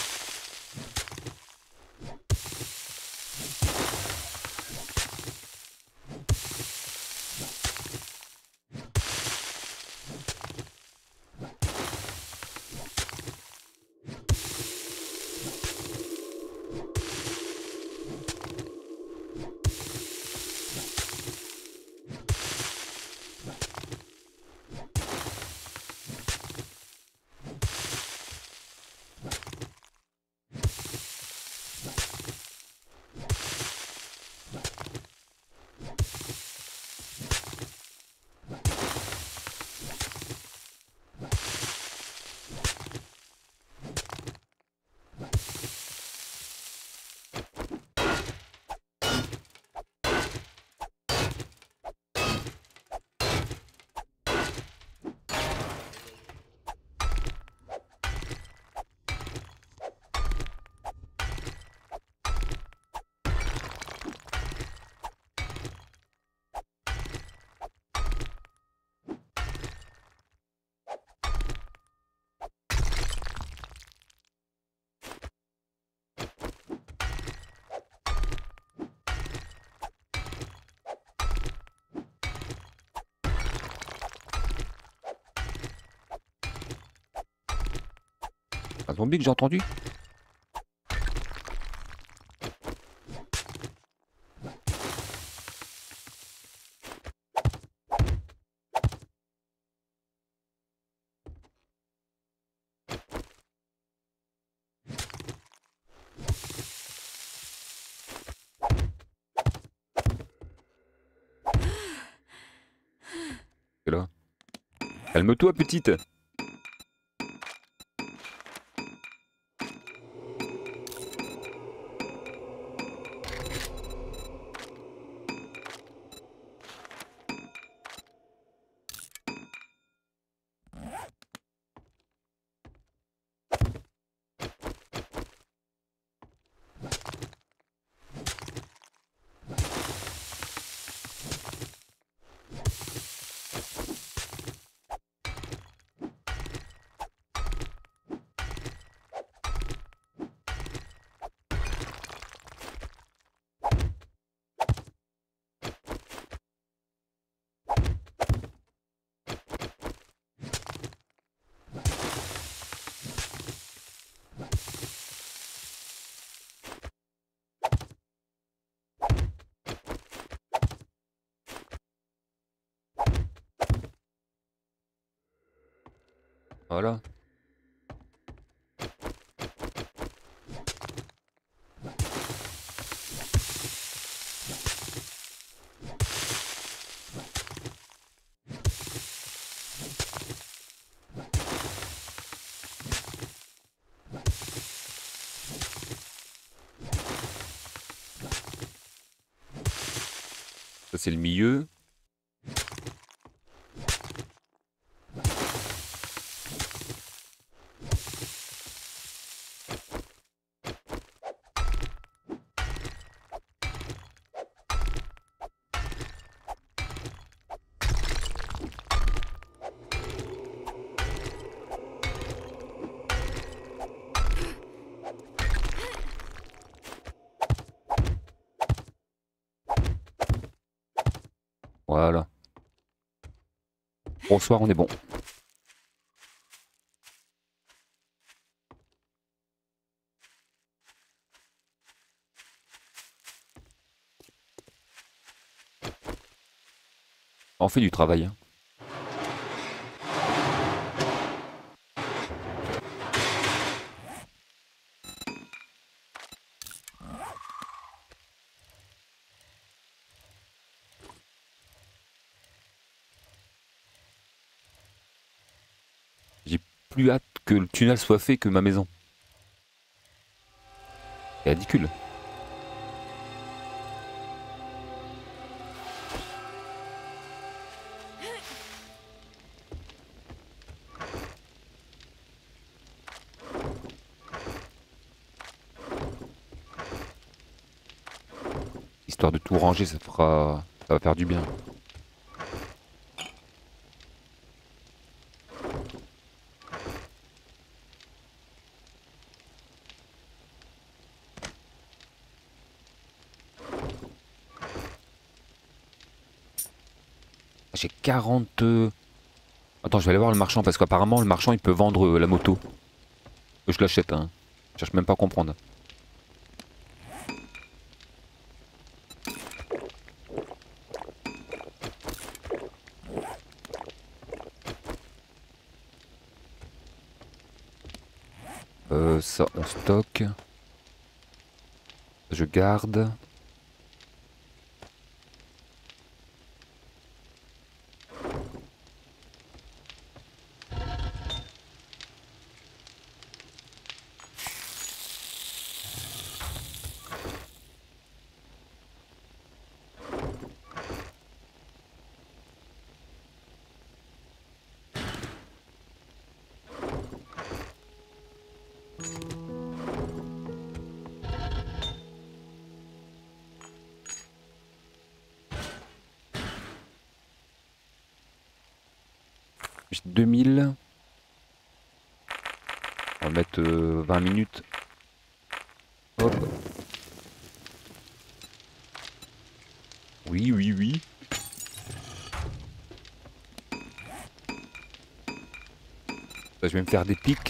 Un zombie que j'ai entendu? C'est là. Calme-toi, petite. Voilà. Ça c'est le milieu. Voilà. Bonsoir, on est bon. On fait du travail. Hein. J'ai plus hâte que le tunnel soit fait que ma maison. C'est ridicule. Histoire de tout ranger, ça fera, ça va faire du bien. J'ai quarante... euh, Attends, je vais aller voir le marchand parce qu'apparemment le marchand il peut vendre euh, la moto. Je l'achète, hein. Je cherche même pas à comprendre. Euh, ça on stocke. Je garde. J'ai deux mille. On va mettre euh, vingt minutes. Hop. Oui, oui, oui. Là, je vais me faire des pics.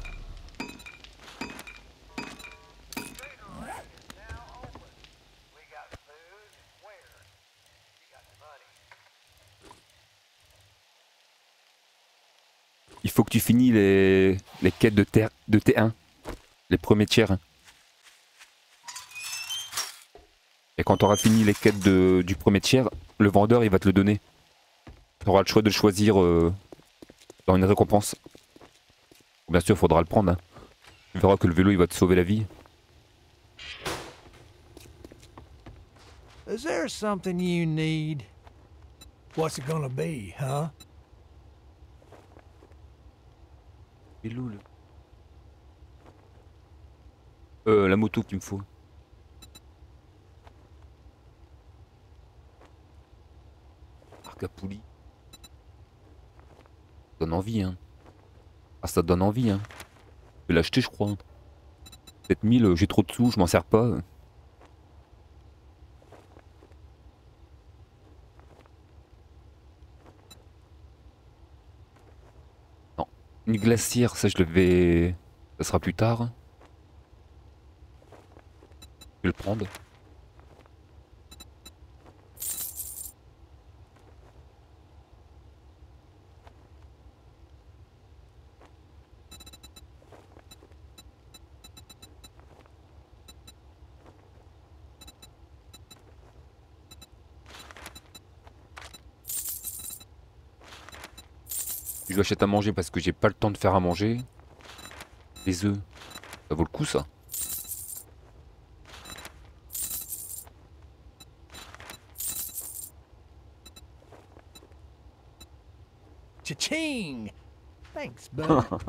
Il faut que tu finis les, les quêtes de, T... de T un. Les premiers tiers. Et quand tu auras fini les quêtes de... du premier tiers, le vendeur il va te le donner. Tu auras le choix de le choisir euh, dans une récompense. Bien sûr, il faudra le prendre. Hein. Tu verras que le vélo il va te sauver la vie. Is there something you need? What's it gonna be, huh? Vélo, le... Euh, la moto qu'il me faut. Arcapouli. Ça donne envie, hein. Ah, ça donne envie, hein. Je vais l'acheter, je crois. sept mille, euh, j'ai trop de sous, je m'en sers pas. Non. Une glacière, ça je le vais... Ça sera plus tard. Je vais le prendre. Je lui achète à manger parce que j'ai pas le temps de faire à manger. Les œufs, ça vaut le coup ça. Cha-ching! Thanks, bud.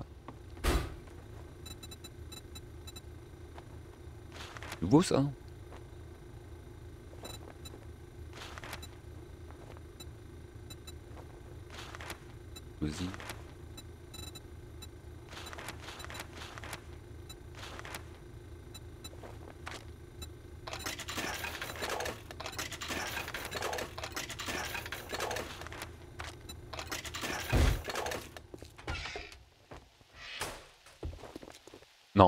Nouveau ça. Vas-y. Non.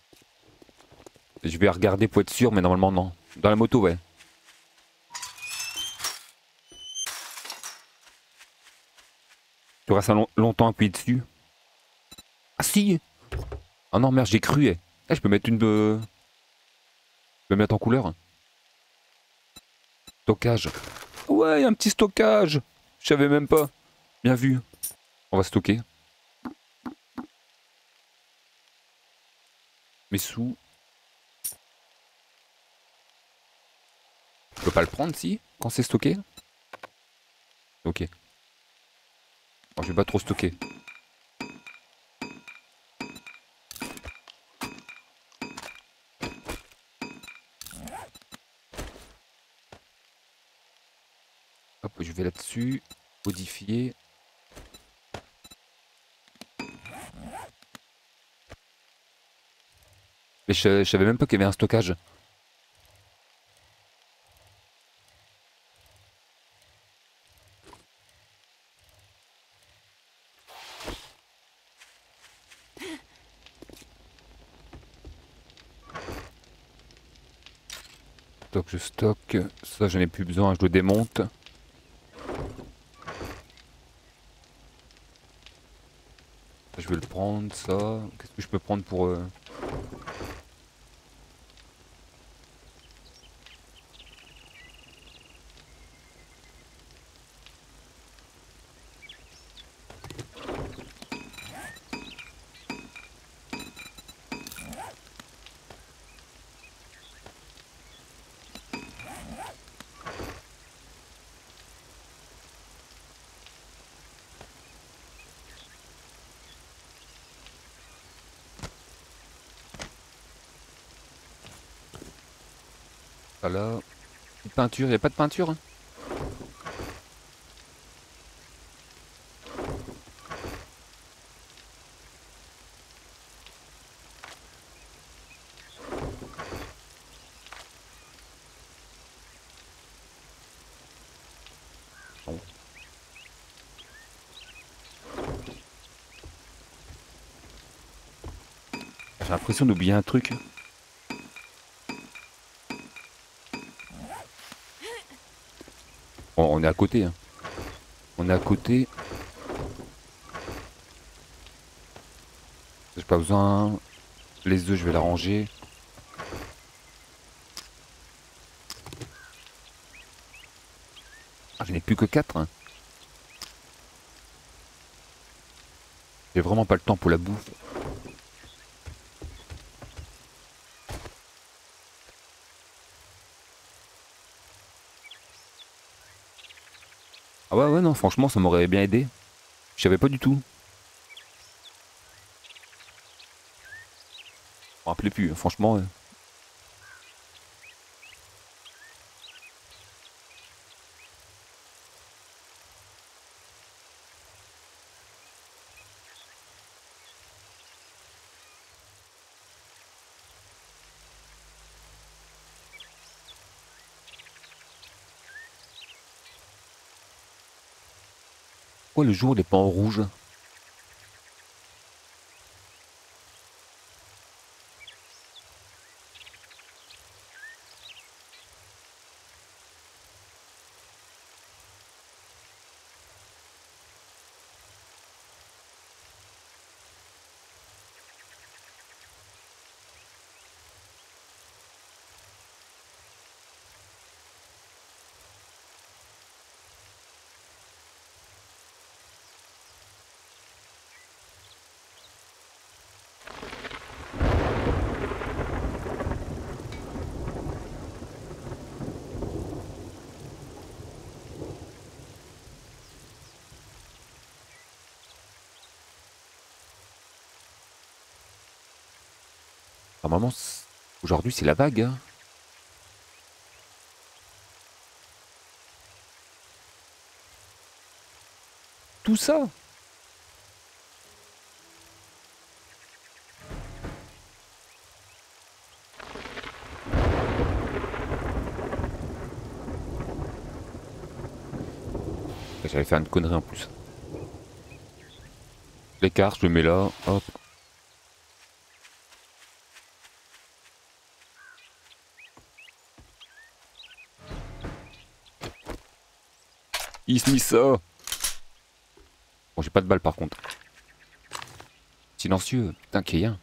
Je vais regarder pour être sûr, mais normalement non. Dans la moto, ouais. Tu restes long longtemps appuyé dessus. Ah si. Ah non merde, j'ai cru. Eh. Eh, je peux mettre une... Euh... Je peux mettre en couleur. Stockage. Ouais, un petit stockage. Je savais même pas. Bien vu. On va stocker. Mes sous. Je peux pas le prendre si quand c'est stocké. Ok. Bon, je vais pas trop stocker. Hop, je vais là-dessus. Modifier. Mais je, je savais même pas qu'il y avait un stockage. stocke, je stocke. Ça, j'en ai plus besoin, je le démonte. Je vais le prendre, ça. Qu'est-ce que je peux prendre pour... Euh... Ça là. Peinture, il n'y a pas de peinture hein. Bon. J'ai l'impression d'oublier un truc. Bon, on est à côté. Hein. On est à côté. J'ai pas besoin. Les œufs, je vais les ranger. Ah, je n'ai plus que quatre. Hein. J'ai vraiment pas le temps pour la bouffe. Ah ouais, ouais, non, franchement, ça m'aurait bien aidé. Je savais pas du tout. Je me rappelais plus, hein, franchement. Ouais. Pourquoi le jour n'est pas en rouge? Normalement, aujourd'hui, c'est la vague. Hein. Tout ça. J'avais fait une connerie en plus. L'écart, je le mets là. Hop. Il se mit ça. Bon, j'ai pas de balle par contre. Silencieux, putain, qu'il y a rien.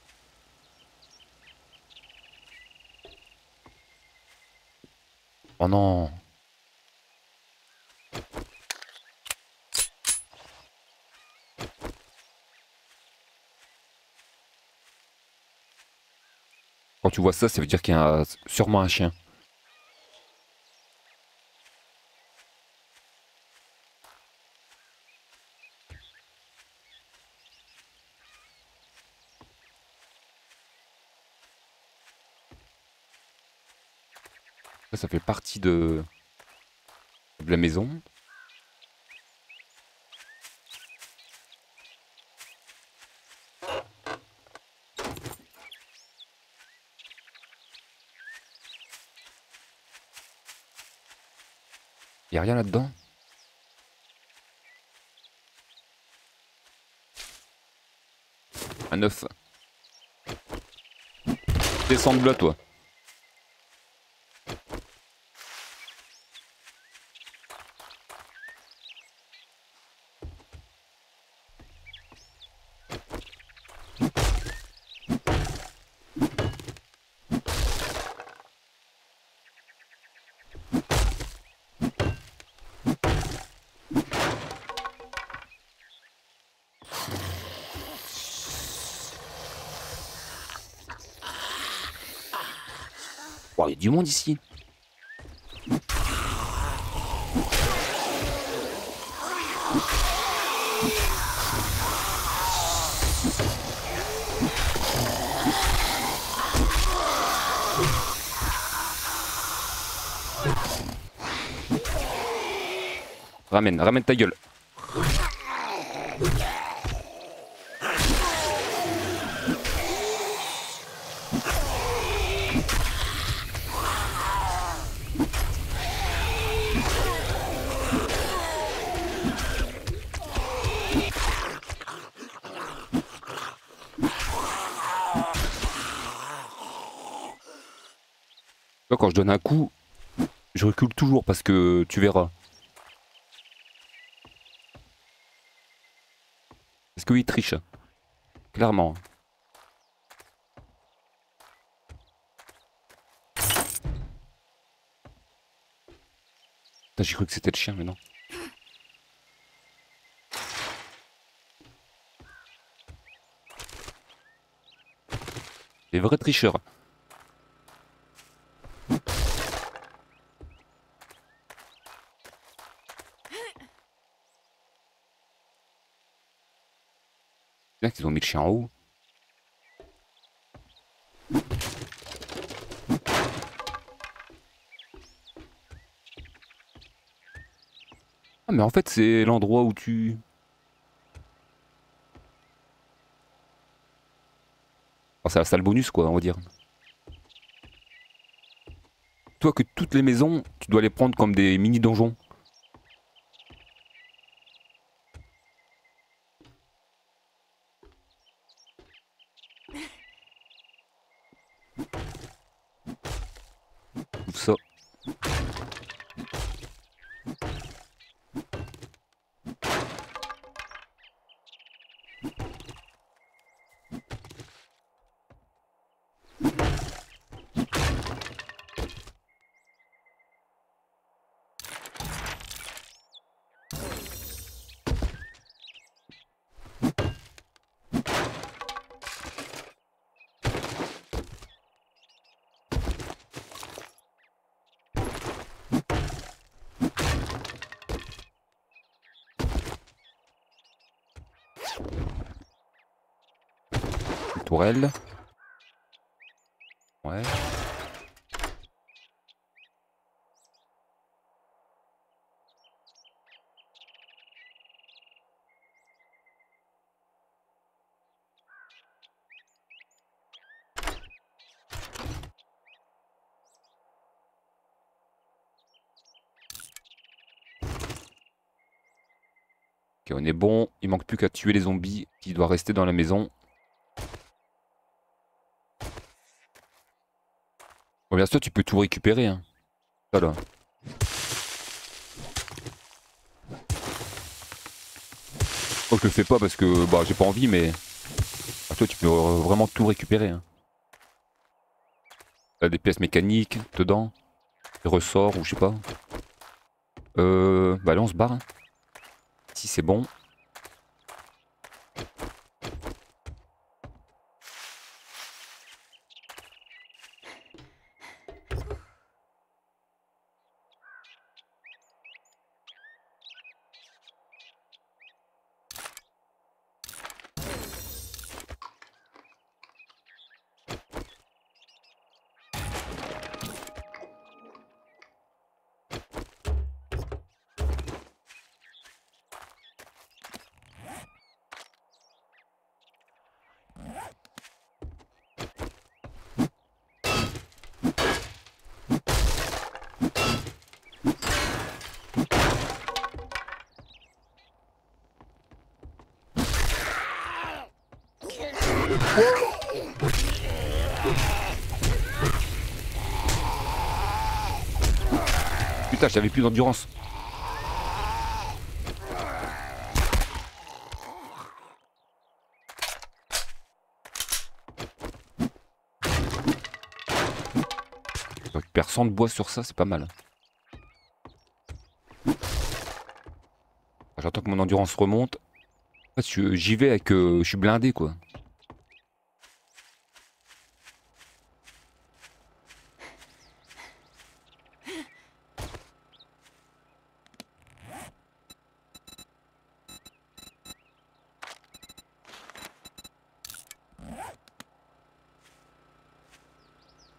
Oh non. Quand tu vois ça, ça veut dire qu'il y a sûrement un chien. Ça, ça fait partie de, de la maison. Y a rien là-dedans? Un œuf. Descends de là, toi. il y a du monde ici. Ramène, ramène ta gueule. Quand je donne un coup, je recule toujours parce que tu verras. Parce qu'il triche. Clairement. J'ai cru que c'était le chien, mais non. Les vrais tricheurs. Bien qu'ils ont mis le chien en haut. Ah mais en fait c'est l'endroit où tu... Enfin, c'est la salle bonus quoi on va dire. Toi que toutes les maisons, tu dois les prendre comme des mini donjons. Tout ça. Tourelle. Ouais. Ok, on est bon. Il manque plus qu'à tuer les zombies qui doivent rester dans la maison. Bon, bien sûr, tu peux tout récupérer. Hein. Ça là. Moi, je le fais pas parce que bah, j'ai pas envie, mais ah, toi, tu peux vraiment tout récupérer. Hein. T'as des pièces mécaniques dedans, des ressorts ou je sais pas. Euh, bah là, on se barre. Hein. Si c'est bon. Putain, j'avais plus d'endurance. Je récupère cent de bois sur ça, c'est pas mal. J'attends que mon endurance remonte. J'y vais avec... Euh, je suis blindé quoi.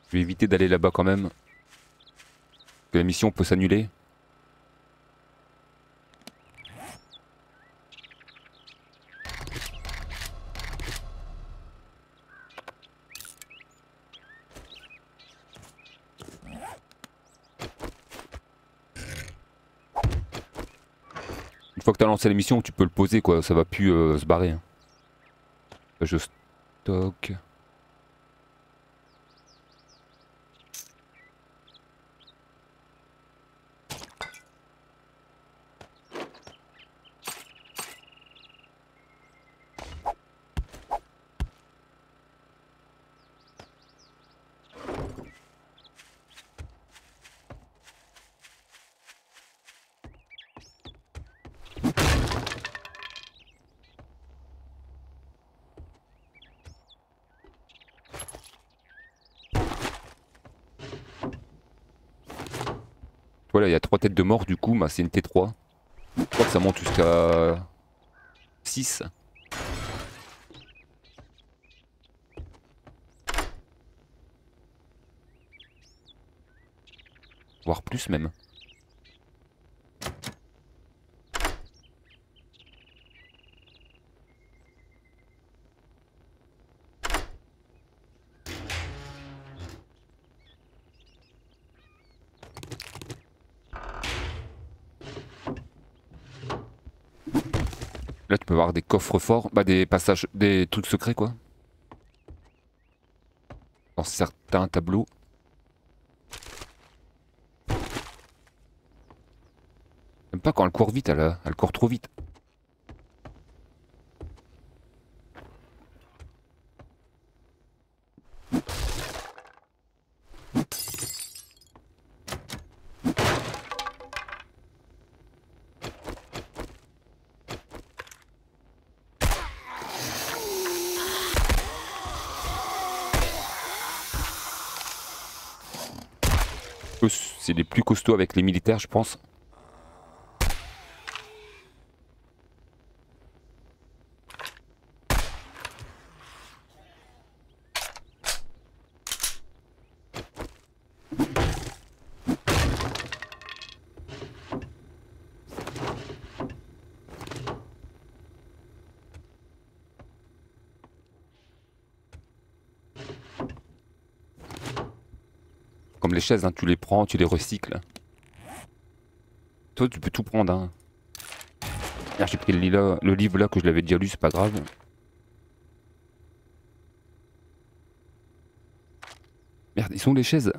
Je vais éviter d'aller là-bas quand même. Que la mission peut s'annuler. Une fois que tu as lancé la mission, tu peux le poser quoi, ça va plus euh, se barrer. Hein. Je stocke. Voilà, il y a trois têtes de mort du coup, bah, c'est une T trois. Je crois que ça monte jusqu'à six. Voire plus même. Là tu peux avoir des coffres forts, bah des passages, des trucs secrets quoi. Dans certains tableaux. J'aime pas quand elle court vite, elle, elle court trop vite. Eux, c'est les plus costauds avec les militaires, je pense. Comme les chaises, hein, tu les prends, tu les recycles. Toi, tu peux tout prendre. Hein. J'ai pris le, lila, le livre là que je l'avais déjà lu, c'est pas grave. Merde, ils sont où les chaises?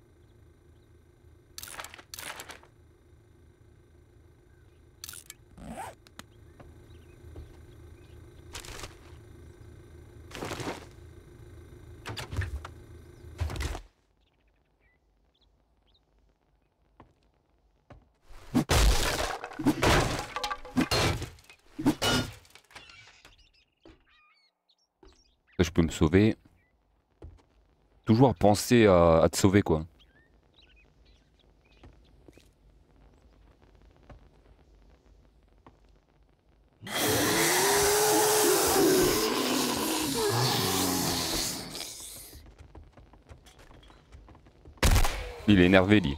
Je peux me sauver. Toujours penser à, à te sauver quoi. Il est énervé lui.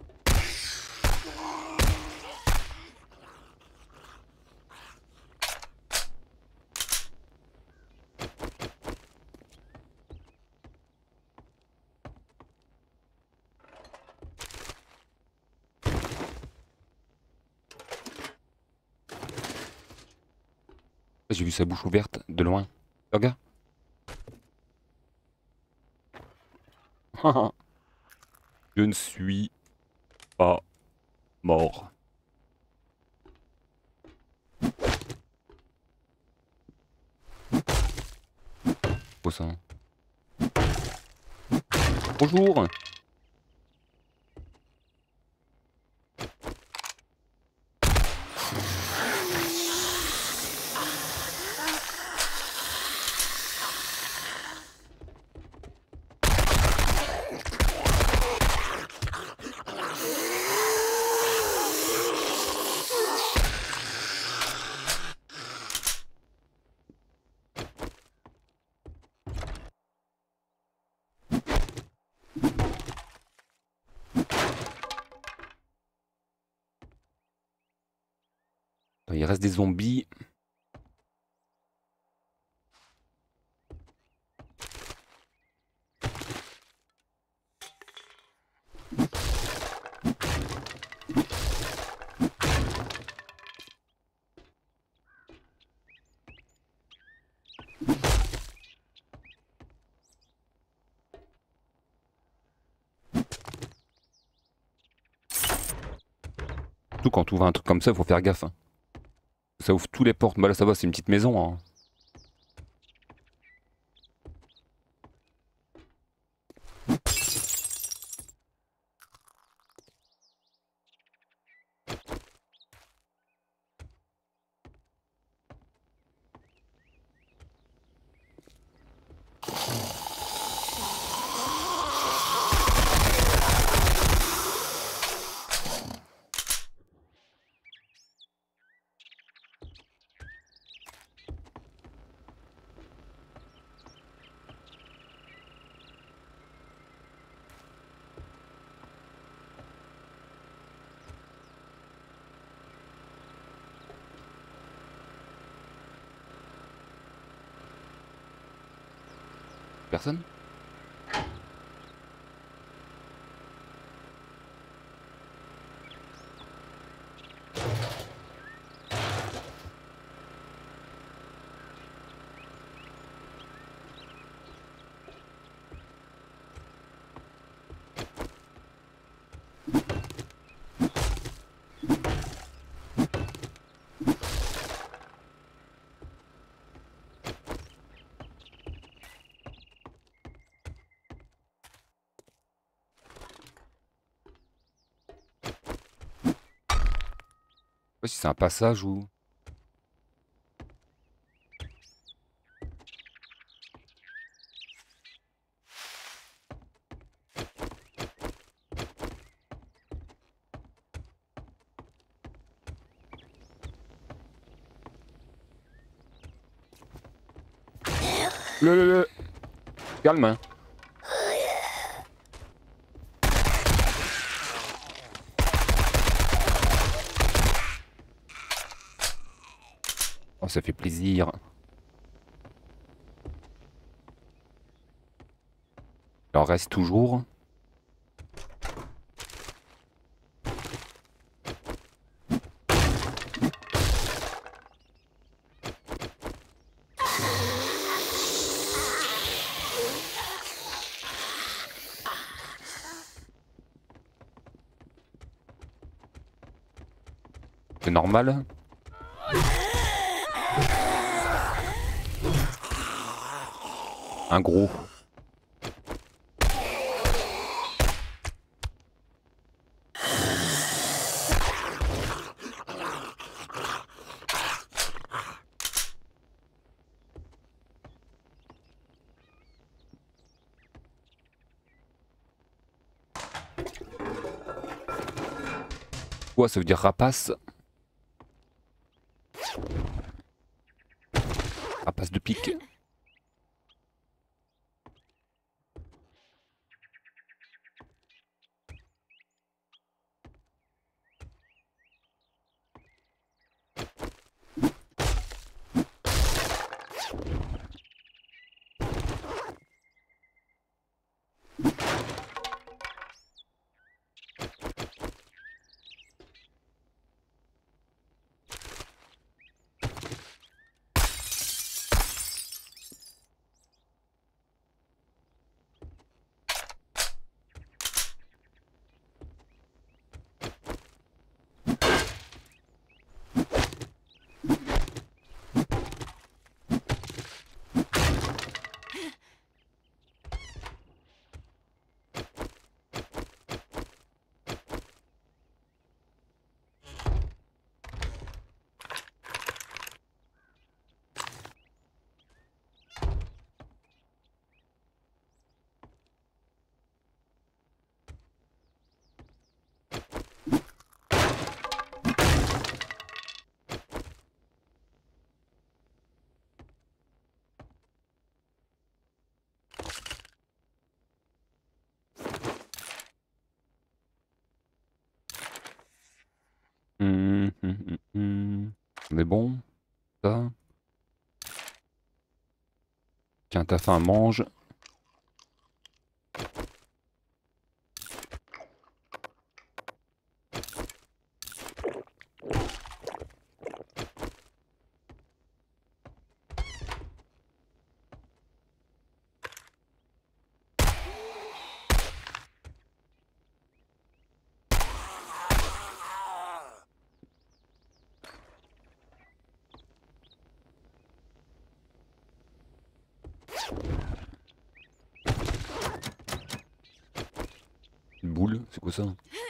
J'ai vu sa bouche ouverte de loin. Regarde. Je ne suis pas mort. Quoi ça? Bonjour. Il reste des zombies. Surtout quand tu ouvres un truc comme ça, il faut faire gaffe. Hein. Ça ouvre tous les portes. Bah là ça va, c'est une petite maison. Hein. Personne? Je sais pas si c'est un passage ou... Le, le, le... Calme, hein. Oh, ça fait plaisir. Il en reste toujours. C'est normal. Un gros. Quoi, ça veut dire rapace? Rapace de pique. est bon. Ça. Tiens, t'as faim, mange. Une boule, c'est quoi ça?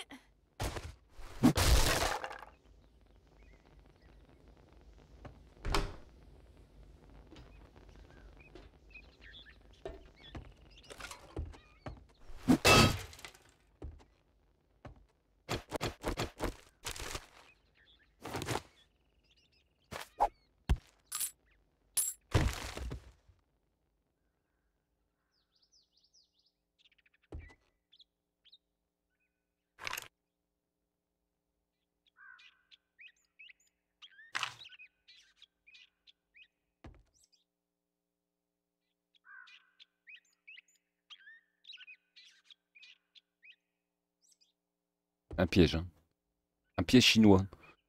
Un piège. Hein. Un piège chinois.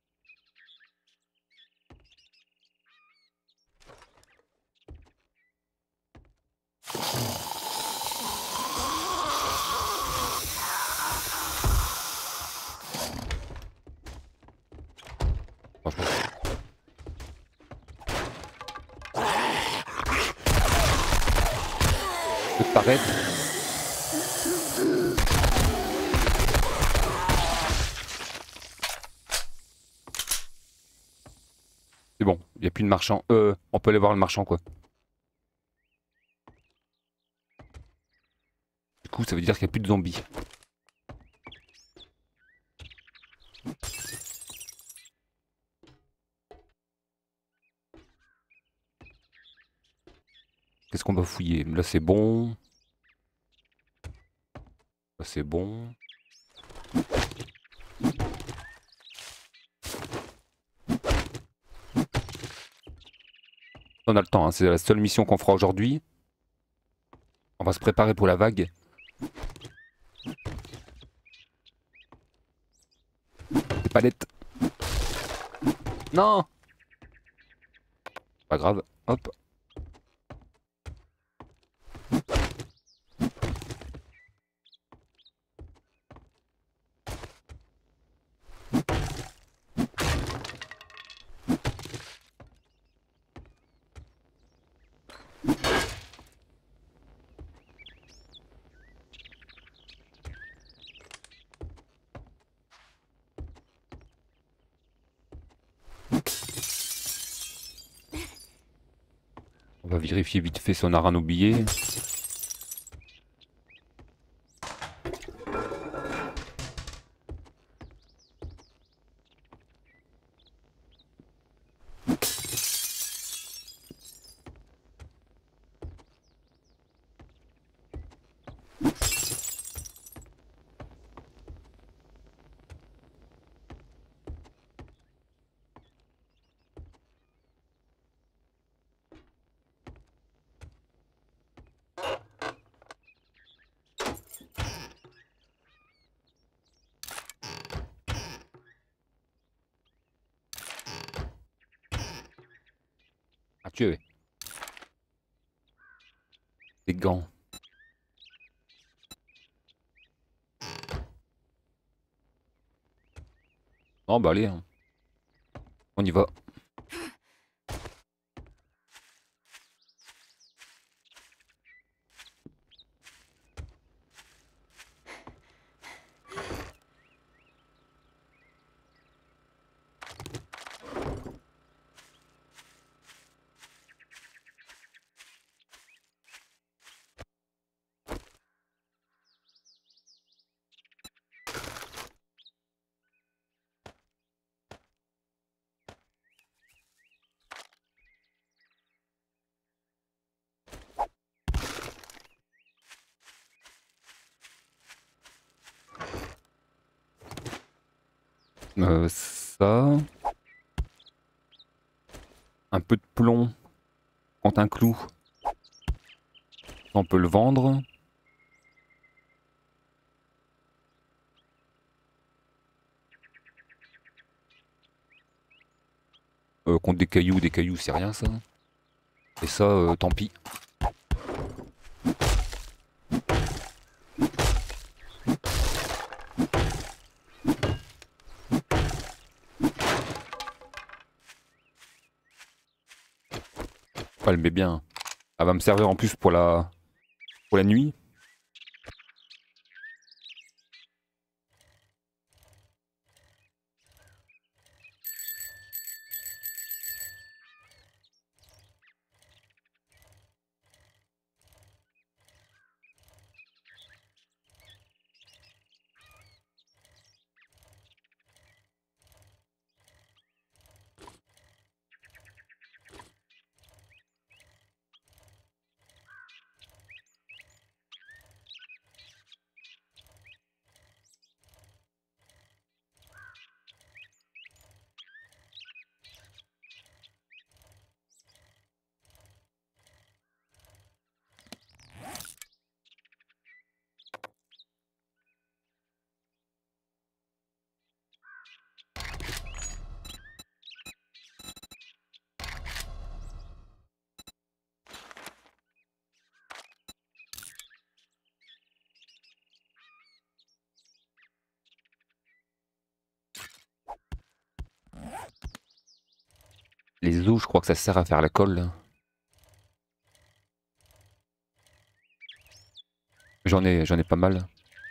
Franchement. Peut paraître. C'est bon, il n'y a plus de marchand. Euh, on peut aller voir le marchand quoi. Du coup, ça veut dire qu'il n'y a plus de zombies. Qu'est-ce qu'on va fouiller? Là, c'est bon. Là, c'est bon. On a le temps, hein. C'est la seule mission qu'on fera aujourd'hui. On va se préparer pour la vague. Des palettes. Non! Pas grave, hop. On va vérifier vite fait si on a rien oublié. Ah, tu es. Des gants. Oh bah allez, hein. On y va. Euh, ça. un peu de plomb contre un clou. On peut le vendre. Euh, contre des cailloux, des cailloux c'est rien ça. Et ça, euh, tant pis. Elle met bien. Elle va me servir en plus pour la, pour la nuit. Les os, je crois que ça sert à faire la colle. J'en ai, j'en ai pas mal.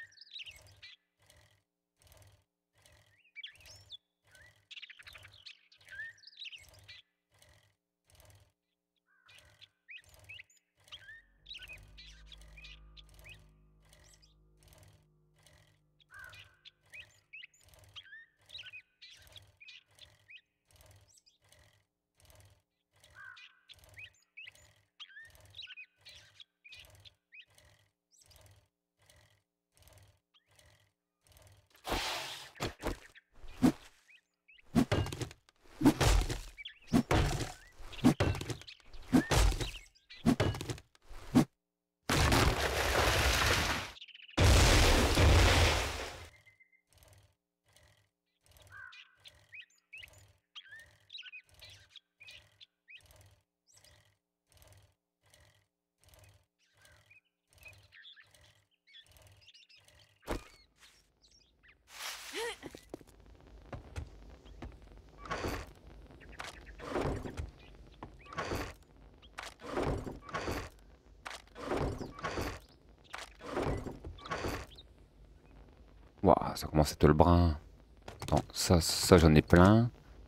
Waouh, ça commence à être le brin. Attends, ça, ça j'en ai plein.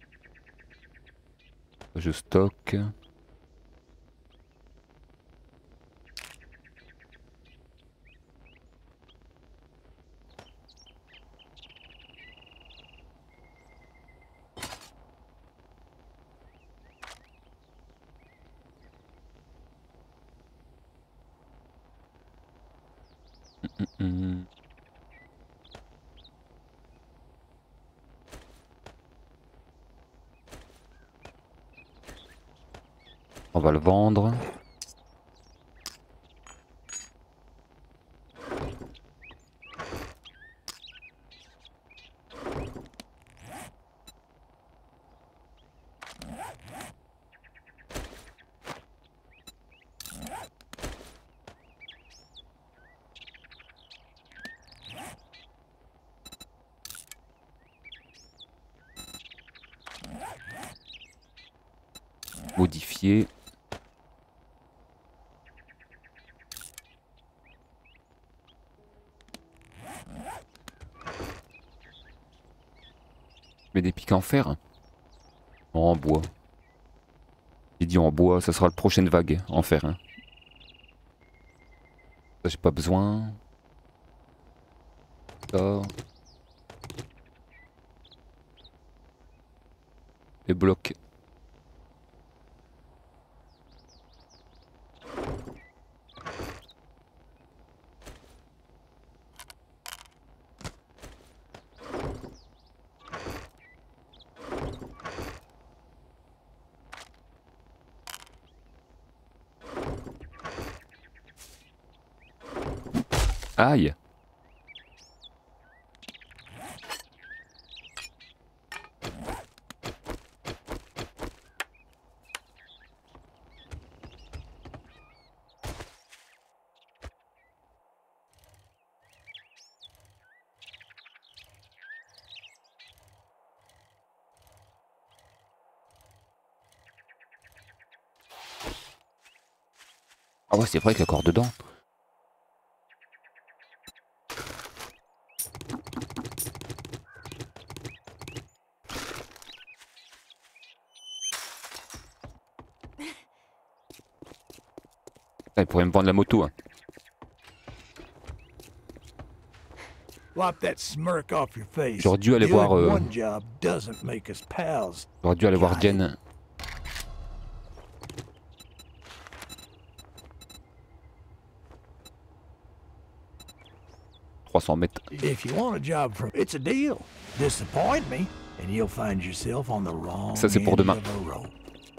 Je stocke. Hum, hum. On va le vendre. Modifier. Mais des pics en fer. En bois. J'ai dit en bois, ça sera la prochaine vague en fer. Hein. Ça j'ai pas besoin. Ça. Les blocs. Aïe. Ah ouais, c'est vrai qu'il y a encore dedans. Ah, il pourrait me vendre la moto. Hein. Wipe that smirk off your face. J'aurais dû aller Doing voir. Euh... one job doesn't make us pals. J'aurais dû aller voir Got it. Jen. trois cents mètres. If you want a job from, it's a deal. Disappoint me, and you'll find yourself on the wrong Ça, c'est pour end demain. of a rope.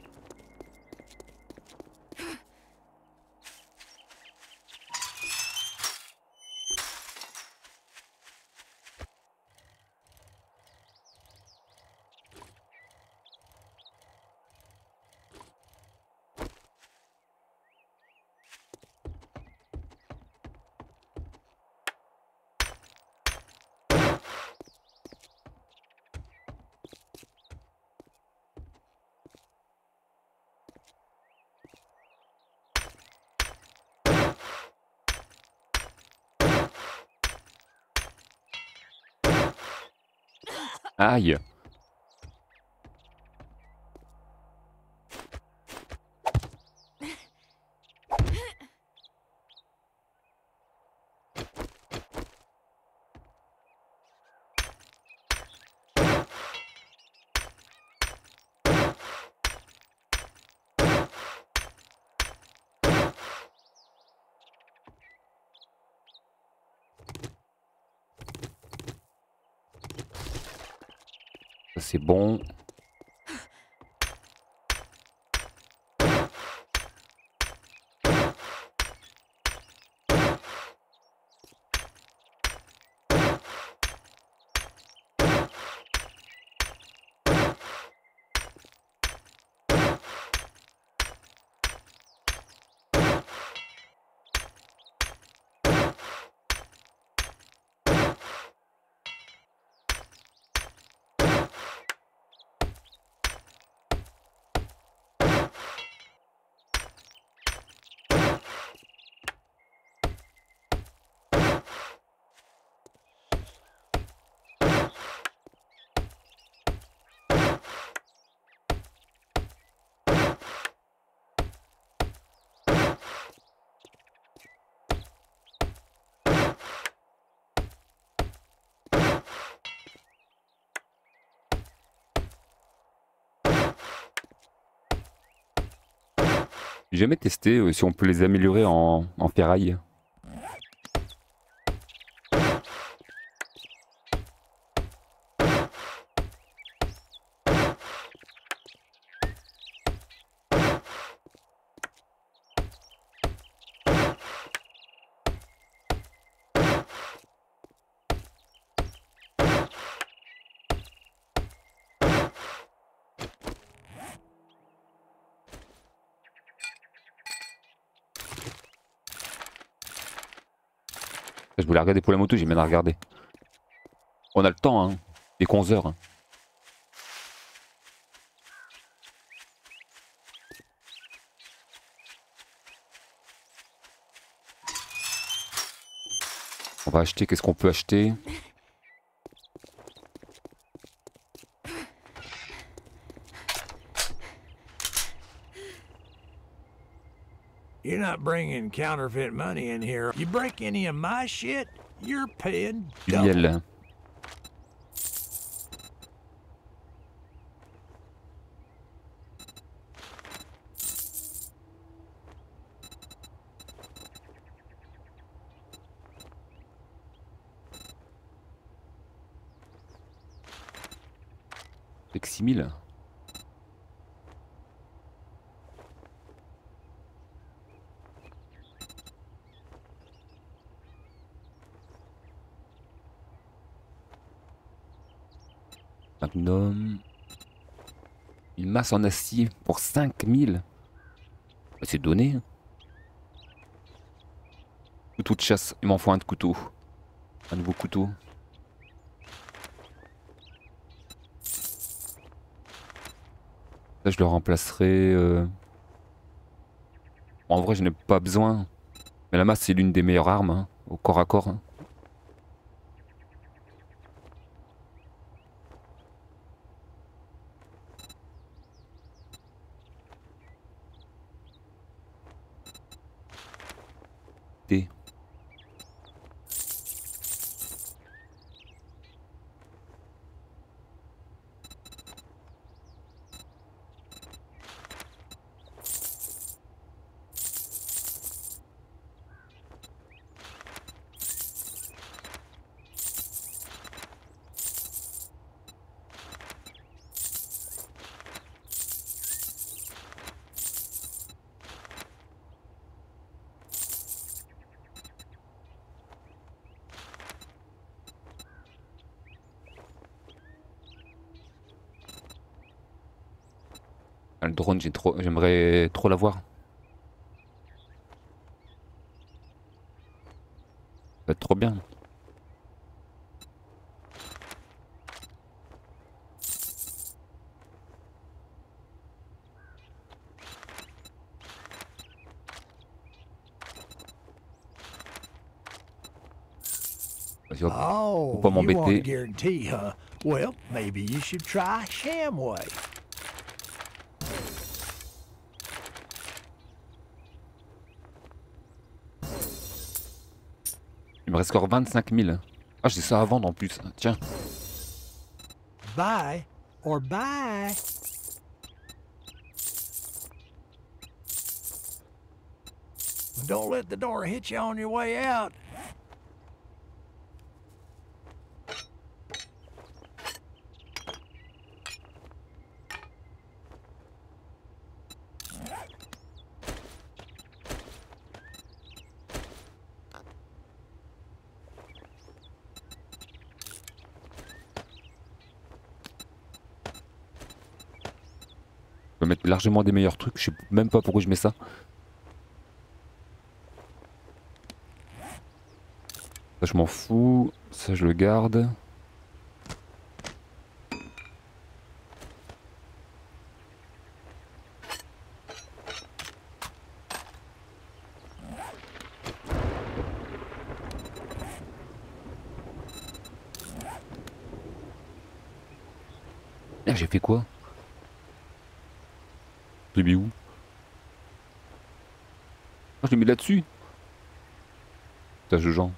Aïe. Ça c'est bon. J'ai jamais testé euh, si on peut les améliorer en, en ferraille. Je voulais regarder pour la moto, j'ai bien à regarder. On a le temps, hein. Il est onze heures. Hein. On va acheter, qu'est-ce qu'on peut acheter? You're not bringing counterfeit money in here. You break any of my shit, you're paying Du double. miel. Avec six mille. Magnum. Une masse en acier pour cinq mille. Bah, c'est donné. Couteau de chasse. Il m'en faut un de couteau. Un nouveau couteau. Ça, je le remplacerai. Euh... En vrai, je n'ai pas besoin. Mais la masse, c'est l'une des meilleures armes, hein, au corps à corps. Hein. T. Le drone, j'ai trop, j'aimerais trop l'avoir. Ça va être trop bien. Vas-y, hop. Faut Oh, pas you want a m'embêter. guarantee, huh? Well, maybe you should try Shamway. Il me reste encore vingt-cinq mille. Ah, j'ai ça à vendre en plus. Tiens. Bye or bye. Don't let the door hit you on your way out. Je peux mettre largement des meilleurs trucs. Je sais même pas pourquoi je mets ça. Ça, je m'en fous. Ça, je le garde. Ah, j'ai fait quoi? Je l'ai mis où? Ah, je l'ai mis là-dessus. Putain, je genre.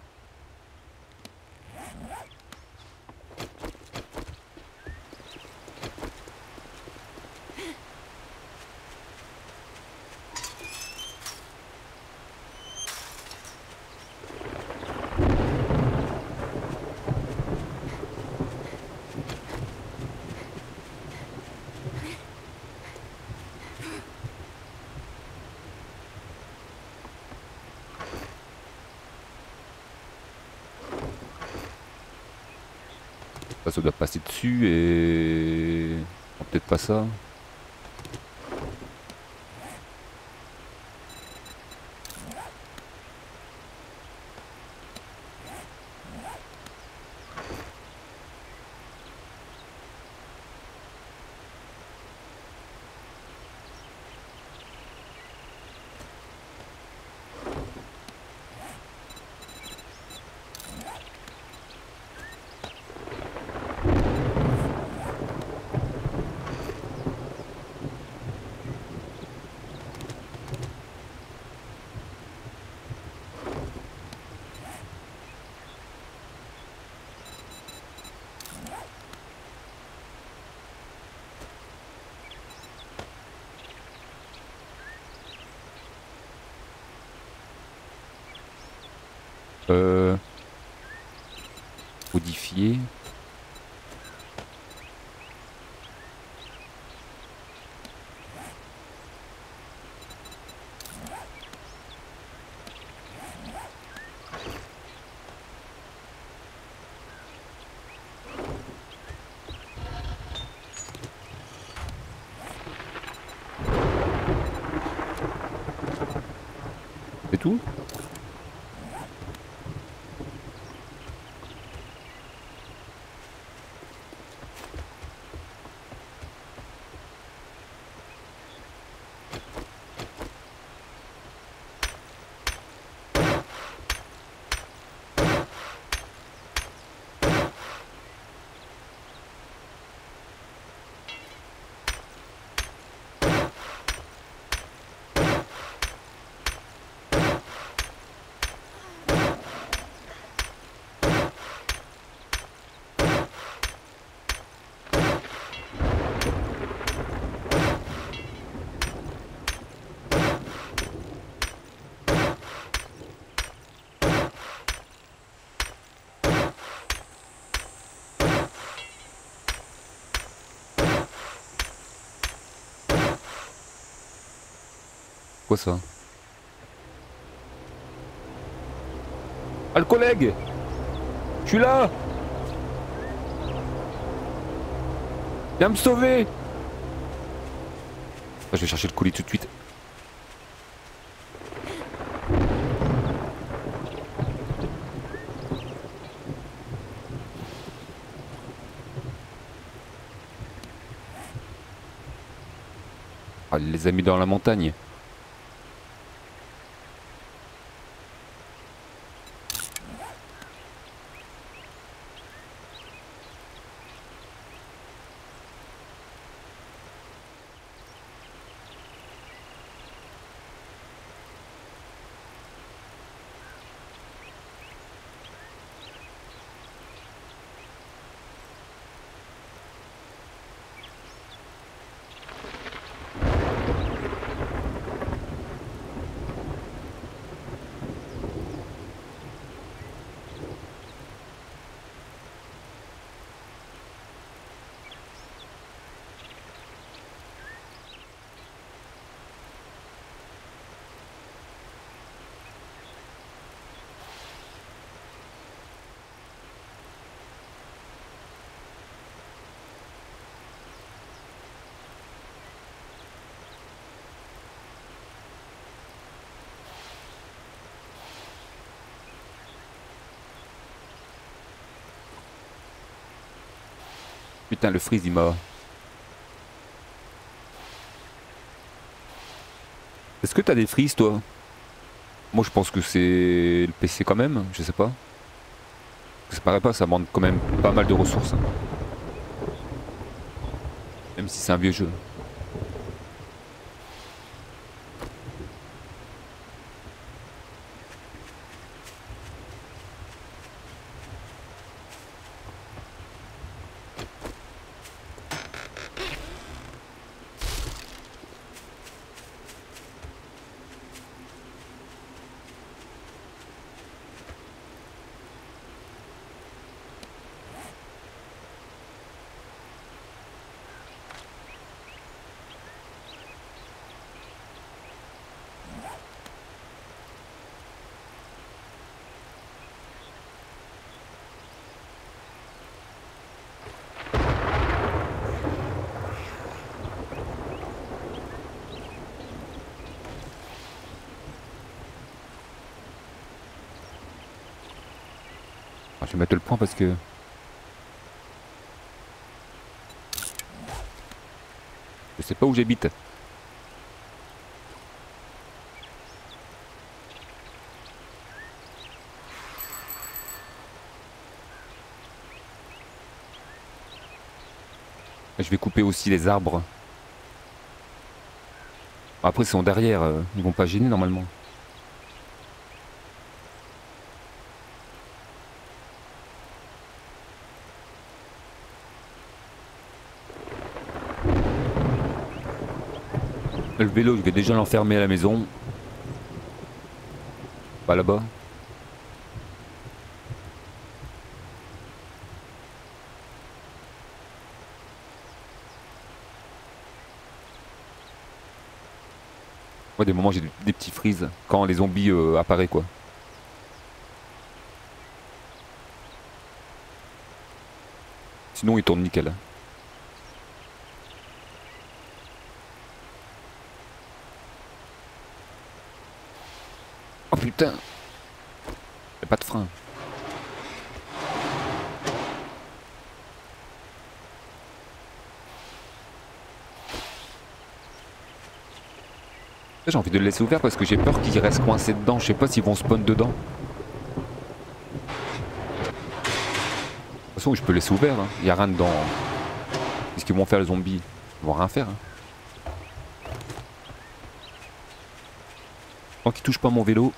Ça doit passer dessus et... Non, peut-être pas ça. Euh... Modifier. tout. Quoi ça? Ah, le collègue! Je suis là! Viens me sauver! Ah, je vais chercher le colis tout de suite. Ah, il les a mis dans la montagne. Putain, le freeze il m'a... Est-ce que t'as des freezes toi? Moi je pense que c'est le P C quand même, je sais pas. Ça paraît pas, ça demande quand même pas mal de ressources. Même si c'est un vieux jeu. Je vais mettre le point parce que... Je sais pas où j'habite. Je vais couper aussi les arbres. Après ils sont derrière, euh, ils vont pas gêner normalement. Le vélo, je vais déjà l'enfermer à la maison. Pas là-bas. Moi, des moments, j'ai des, des petits freezes quand les zombies euh, apparaissent, quoi. Sinon, ils tournent nickel. Oh putain. Y'a pas de frein. J'ai envie de le laisser ouvert parce que j'ai peur qu'il reste coincé dedans. Je sais pas s'ils vont spawn dedans. De toute façon, je peux laisser ouvert. Hein. Il y a rien dedans. Qu'est-ce qu'ils vont faire les zombies? Ils vont rien faire. Hein. Tant qu'ils touchent pas mon vélo.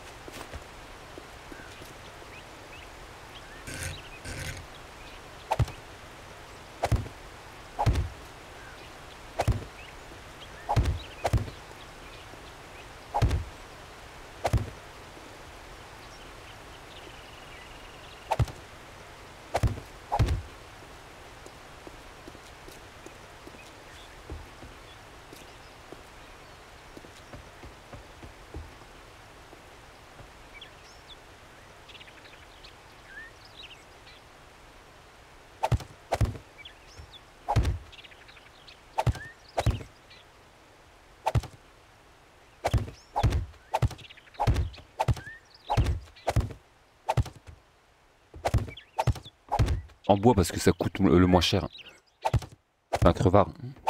En bois parce que ça coûte le moins cher. C'est un crevard.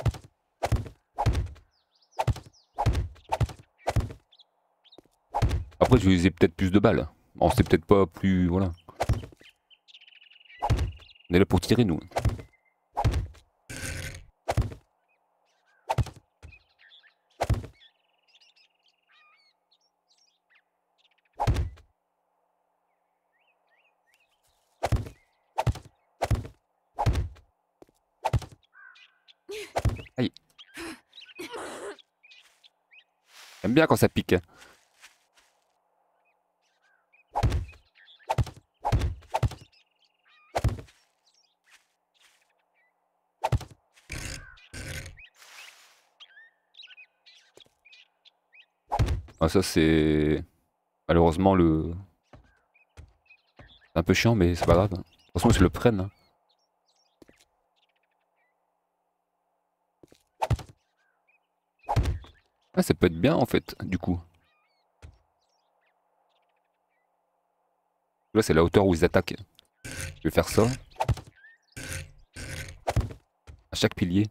Après je vais user peut-être plus de balles. Bon c'est peut-être pas plus... Voilà. On est là pour tirer nous. Aïe. J'aime bien quand ça pique. Ah ça c'est... Malheureusement le... C'est un peu chiant mais c'est pas grave. De toute façon ils se le prennent. Hein. Ah, ça peut être bien en fait, du coup. Là, c'est la hauteur où ils attaquent. Je vais faire ça. À chaque pilier.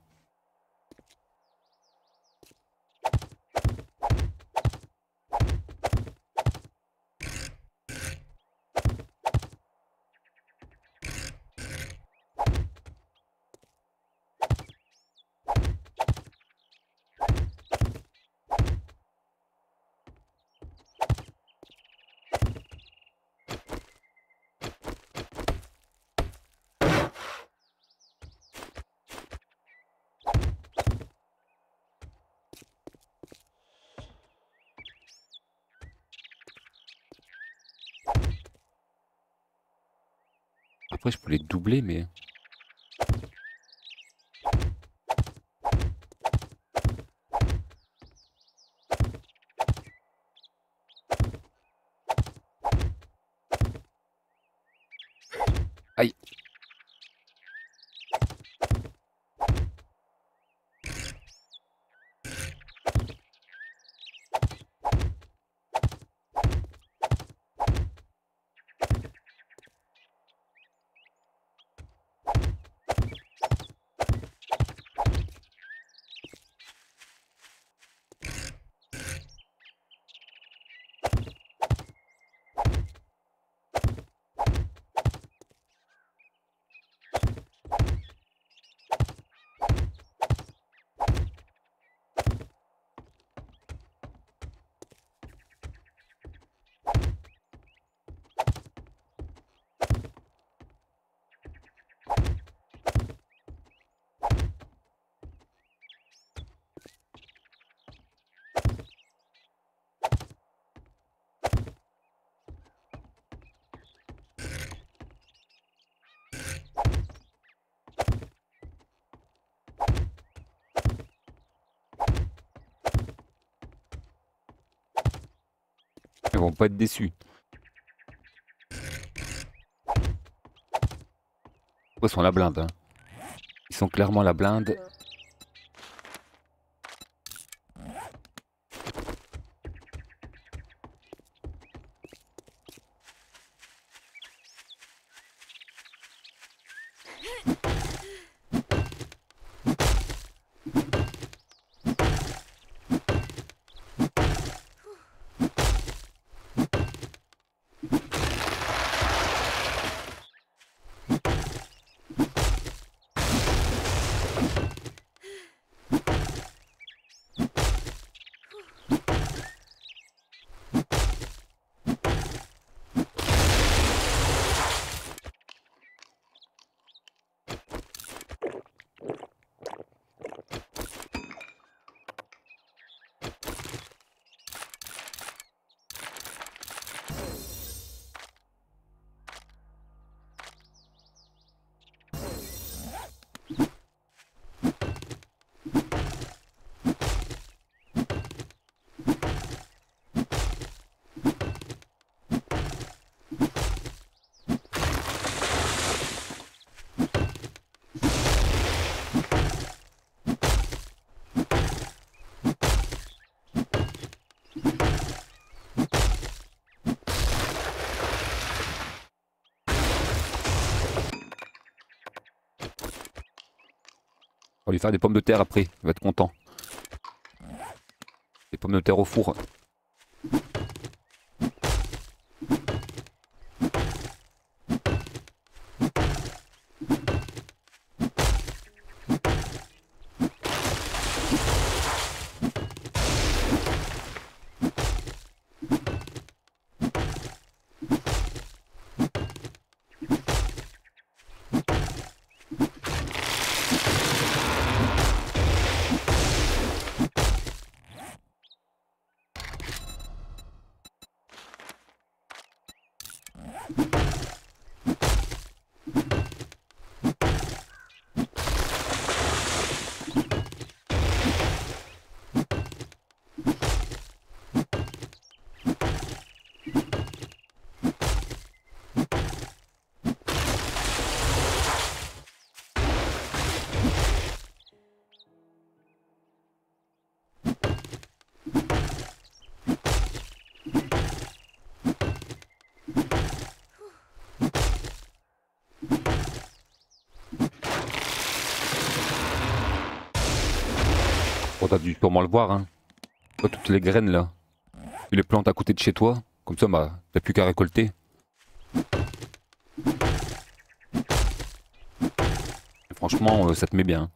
Après, je peux les doubler, mais... Aïe. Ils vont pas être déçus. Ils sont la blinde. Hein. Ils sont clairement la blinde. On va lui faire des pommes de terre après, il va être content. Des pommes de terre au four. Bon, t'as dû sûrement le voir, hein. Toi, toutes les graines là. Tu les plantes à côté de chez toi. Comme ça, bah, t'as plus qu'à récolter. Et franchement, euh, ça te met bien.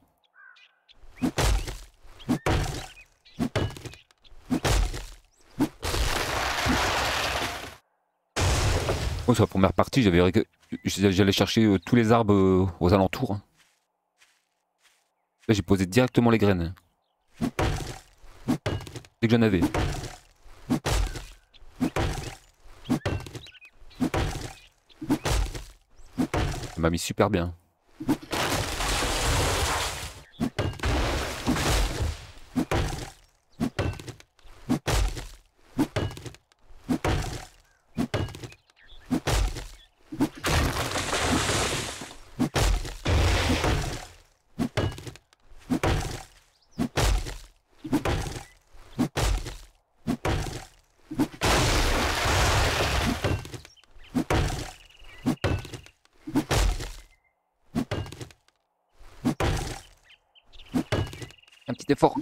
Bon, sur la première partie, j'avais ré- j'allais chercher euh, tous les arbres euh, aux alentours, hein. Là, j'ai posé directement les graines. Dès que j'en avais. Ça m'a mis super bien. Un petit effort.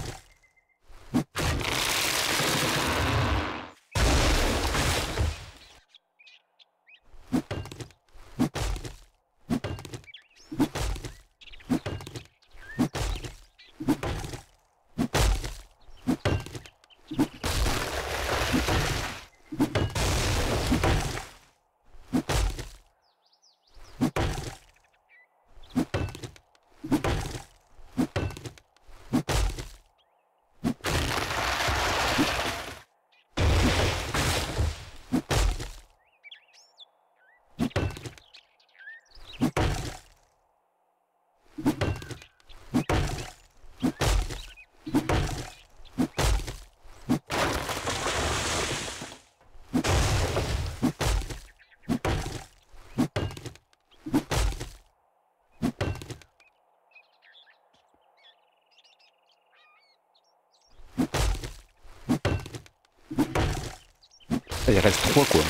Ah, il reste trois quoi.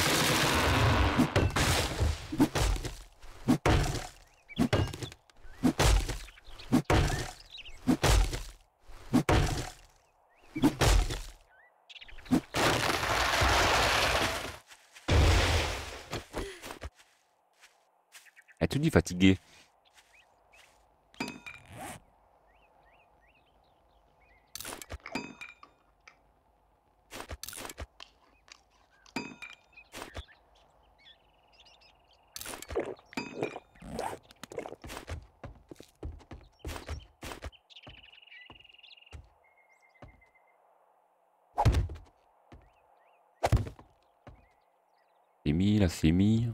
Elle te dit fatigué. C'est mis, là c'est mis.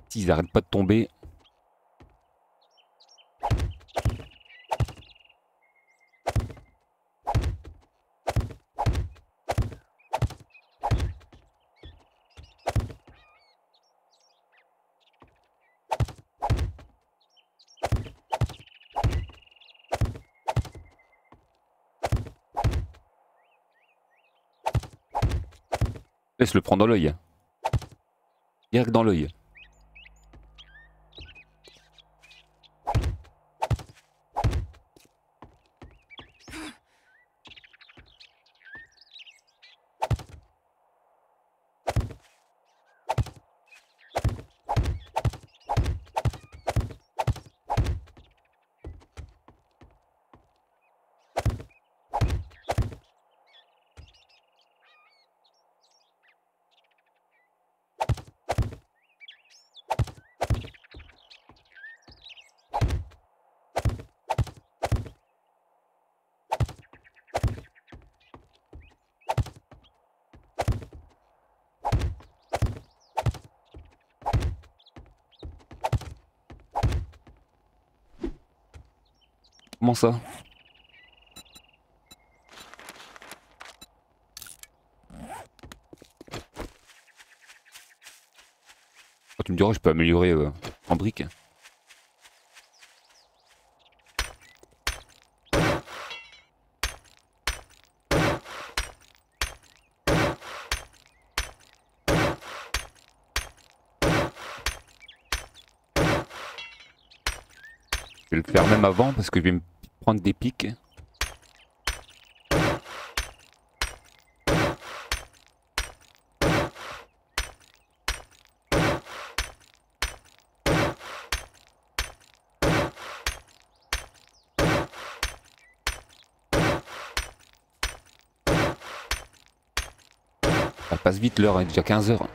S'ils arrêtent pas de tomber. Laisse-le prendre dans l'œil. Direct dans l'œil. Comment ça? Oh, tu me diras, je peux améliorer euh, en briques. Je vais le faire même avant parce que je vais me prendre des pics. Ça passe vite l'heure, il est déjà quinze heures.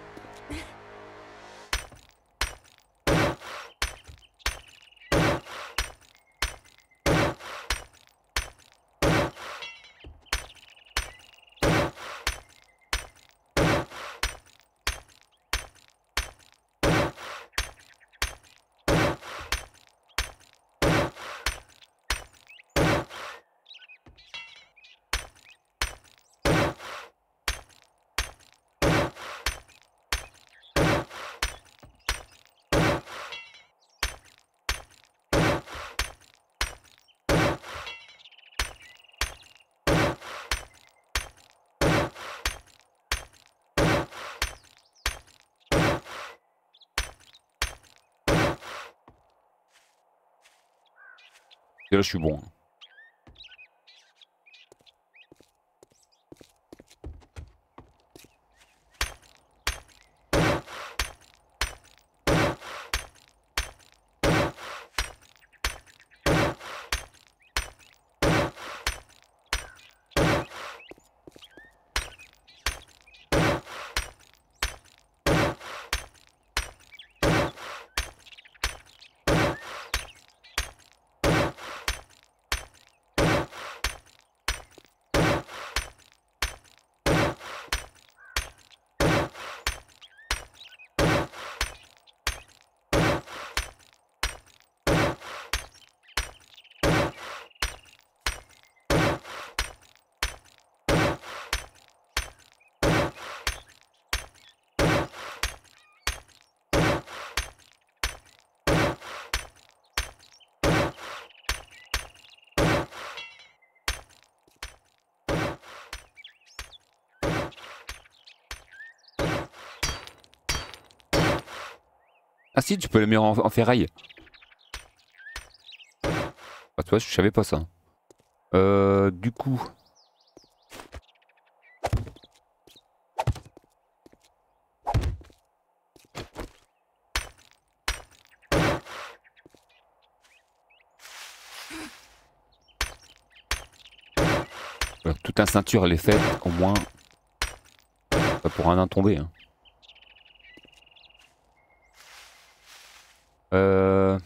Et là je suis bon. Ah si, tu peux le mettre en, en ferraille. Ah, tu vois, je savais pas ça. Euh, du coup... Alors, toute la ceinture, elle est faite, au moins... Pas pour un an tomber. Hein. Euh...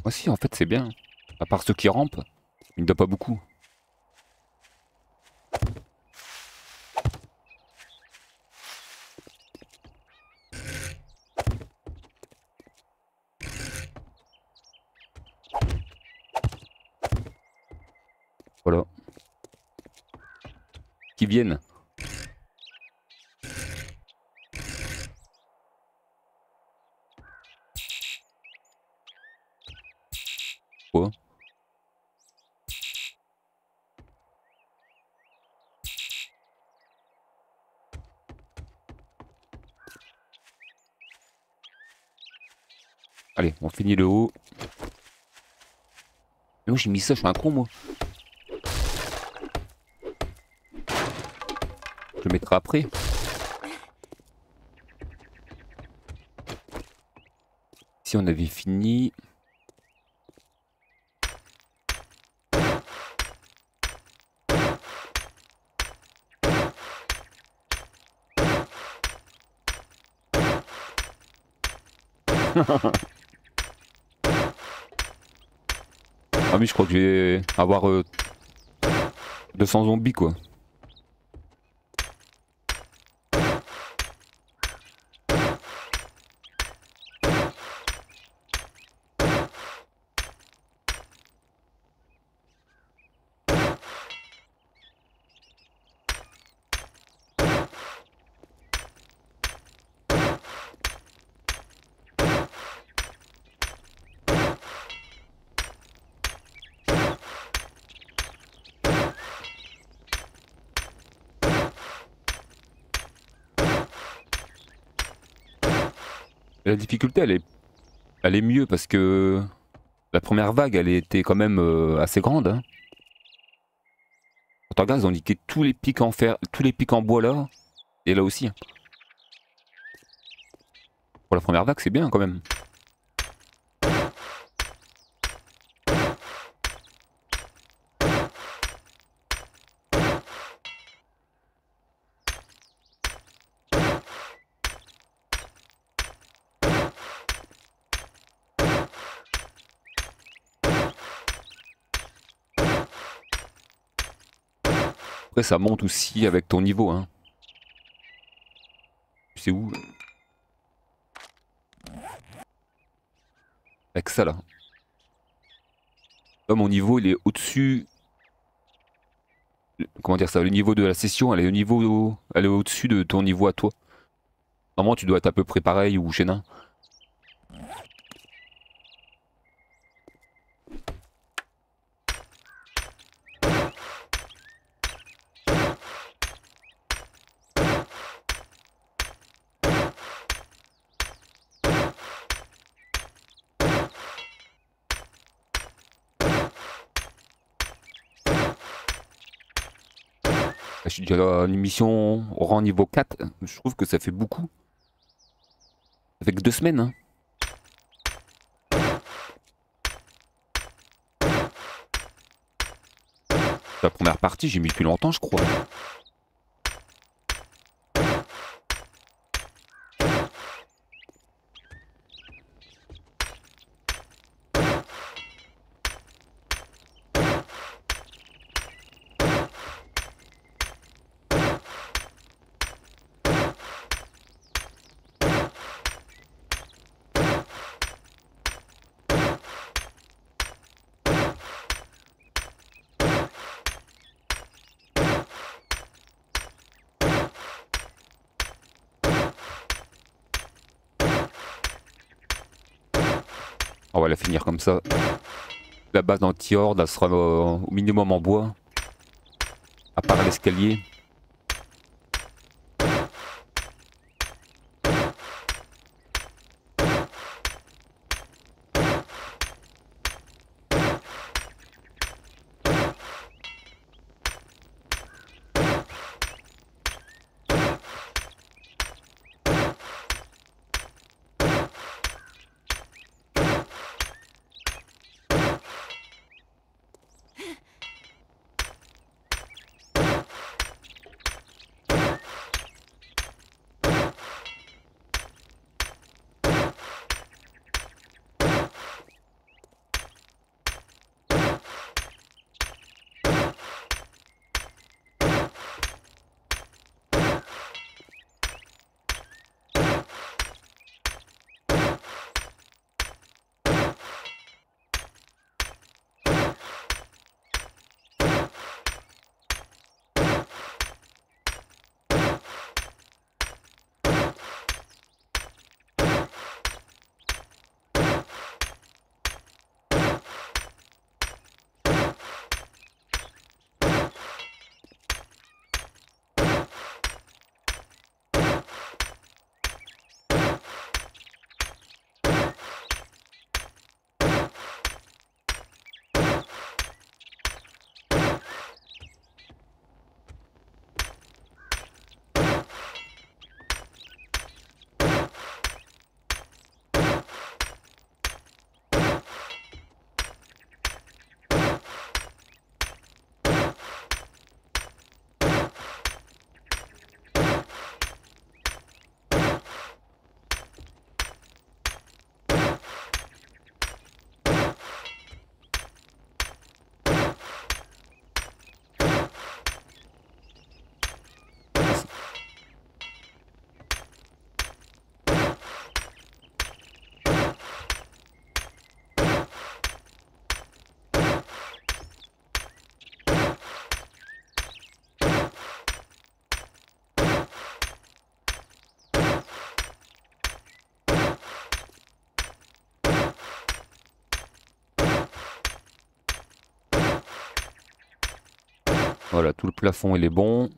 Moi si, en fait, c'est bien. À part ceux qui rampent, il ne doit pas beaucoup. Voilà. Qui viennent. Quoi? Allez, on finit le haut. Mais moi j'ai mis ça, je suis un con moi. Je le mettrai après. Si on avait fini. Ah oui, je crois que je vais avoir euh, deux cents zombies quoi. La difficulté elle est, elle est mieux parce que la première vague elle était quand même euh, assez grande. Hein. Quand on regarde, ils ont niqué tous les pics en fer, tous les pics en bois là, et là aussi. Hein. Pour la première vague c'est bien quand même. Après ça monte aussi avec ton niveau. Hein. Tu sais où? Avec ça là. Là mon niveau il est au-dessus. Comment dire ça? Le niveau de la session elle est au niveau. Elle est au-dessus de ton niveau à toi. Normalement tu dois être à peu près pareil ou chez nain. Je suis déjà à une mission au rang niveau quatre. Je trouve que ça fait beaucoup. Avec deux semaines. Hein. La première partie, j'ai mis plus longtemps, je crois. On va la finir comme ça. La base anti-horde, elle sera euh, au minimum en bois. À part l'escalier. Voilà, tout le plafond il est bon.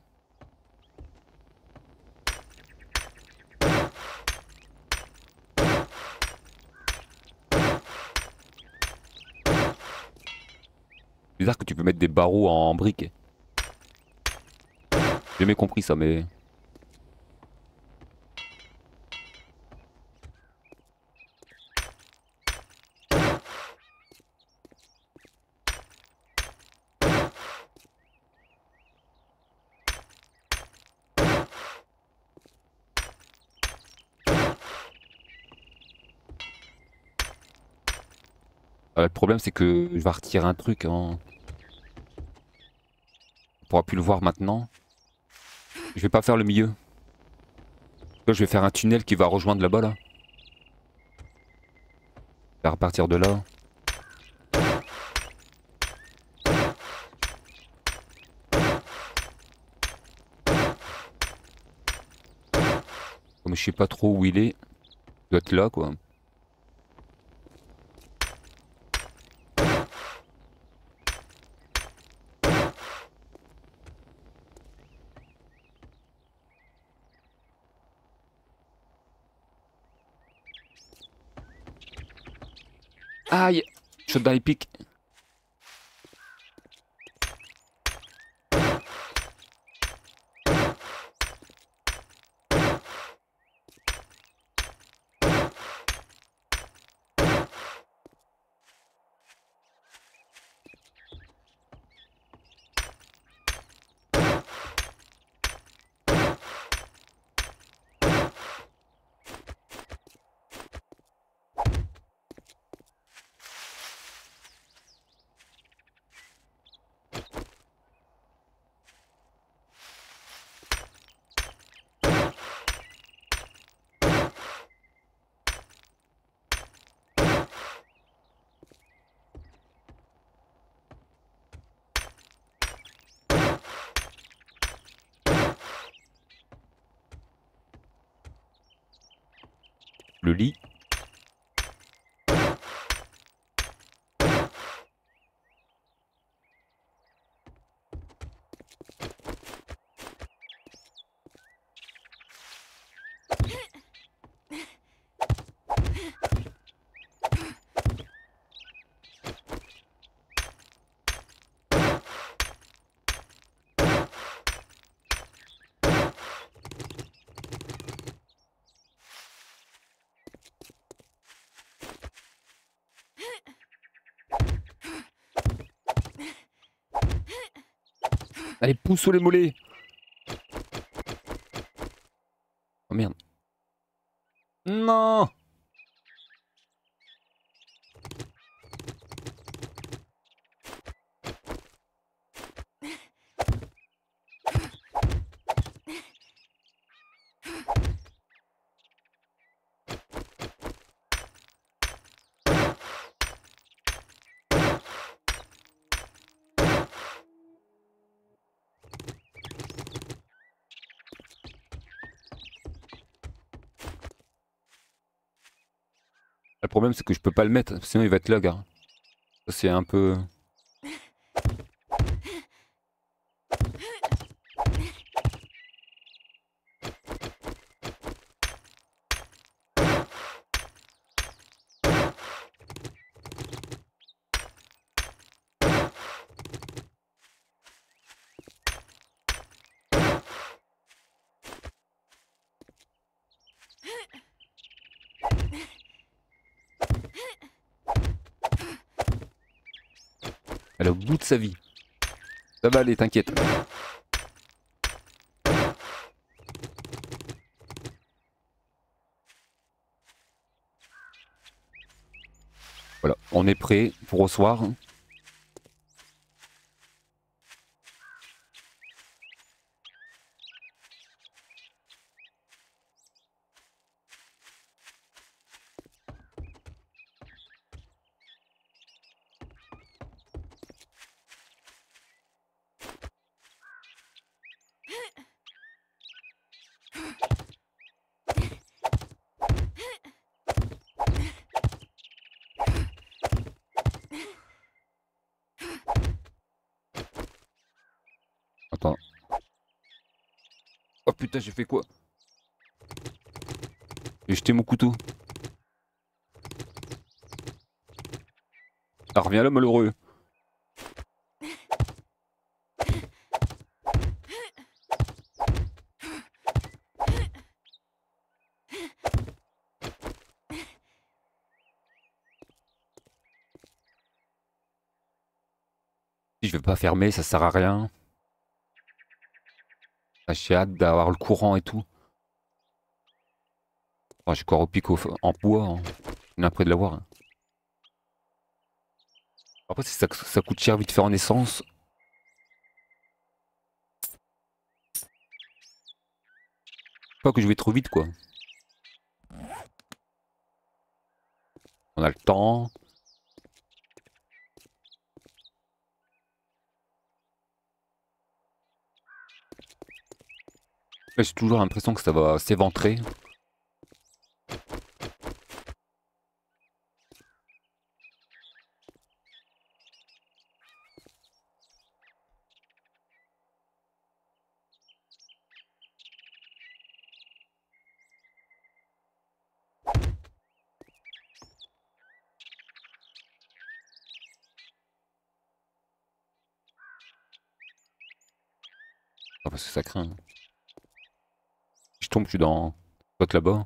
Bizarre que tu peux mettre des barreaux en briques. J'ai jamais compris ça, mais... Euh, le problème c'est que je vais retirer un truc en... On pourra plus le voir maintenant. Je vais pas faire le milieu. Là, je vais faire un tunnel qui va rejoindre là-bas là. À repartir de là. Comme je sais pas trop où il est. Il doit être là quoi. Aïe! Je saute dans les pics. Le lit. Allez, pousse les mollets. Oh merde. Non! Le problème c'est que je peux pas le mettre, sinon il va être lag. Hein. Ça c'est un peu... Elle est au bout de sa vie. Ça va aller, t'inquiète. Voilà, on est prêt pour au soir. putain, j'ai fait quoi? J'ai jeté mon couteau. Ah, reviens là, malheureux. Si je vais pas fermer, ça sert à rien. Ah, j'ai hâte d'avoir le courant et tout. Oh, j'ai encore au pic au f- en bois. Hein. On est près de l'avoir. Hein. Après, si ça, ça coûte cher vite fait en essence. Pas que je vais trop vite, quoi. On a le temps. Là, j'ai toujours l'impression que ça va s'éventrer. Ah, parce que ça craint. Hein. Si je tombe, je suis dans... Spot là-bas.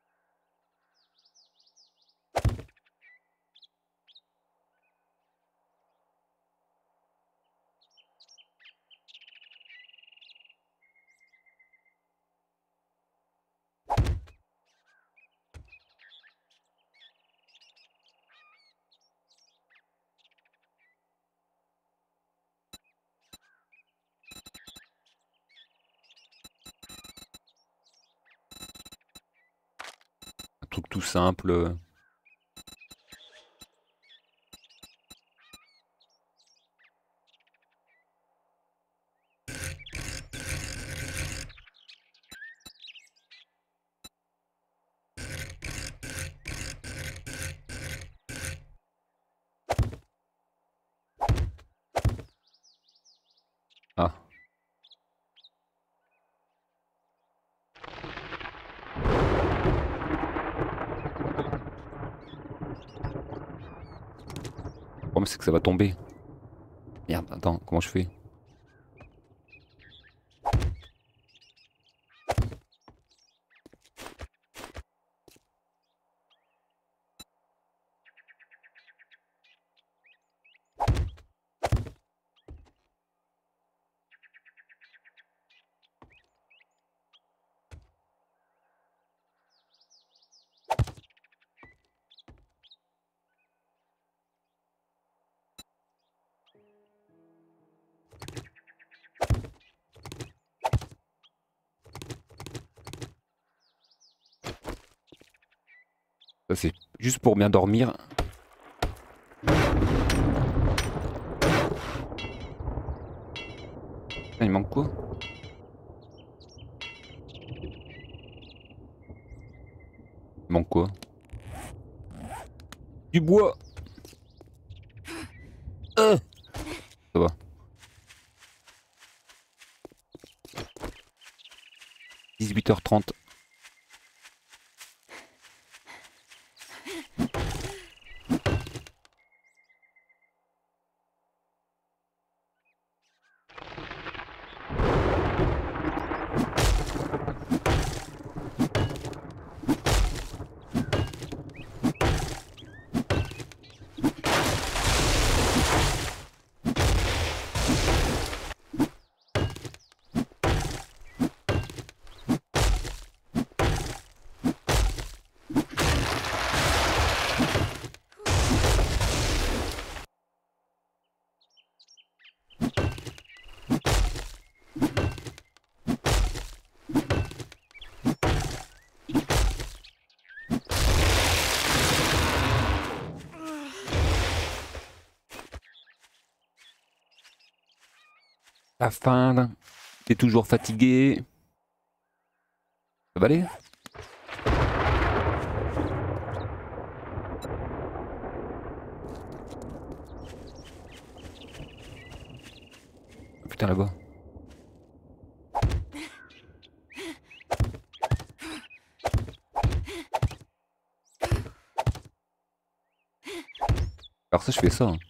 Un truc tout simple. Ah. Le problème, c'est que ça va tomber. Merde, attends, comment je fais? Ça, c'est juste pour bien dormir. Ah, il manque quoi? Il manque quoi? Du bois! Euh Ça va. dix-huit heures trente. La fin, t'es toujours fatigué. Ça va aller? Putain, là-bas. Alors ça je fais ça. Hein.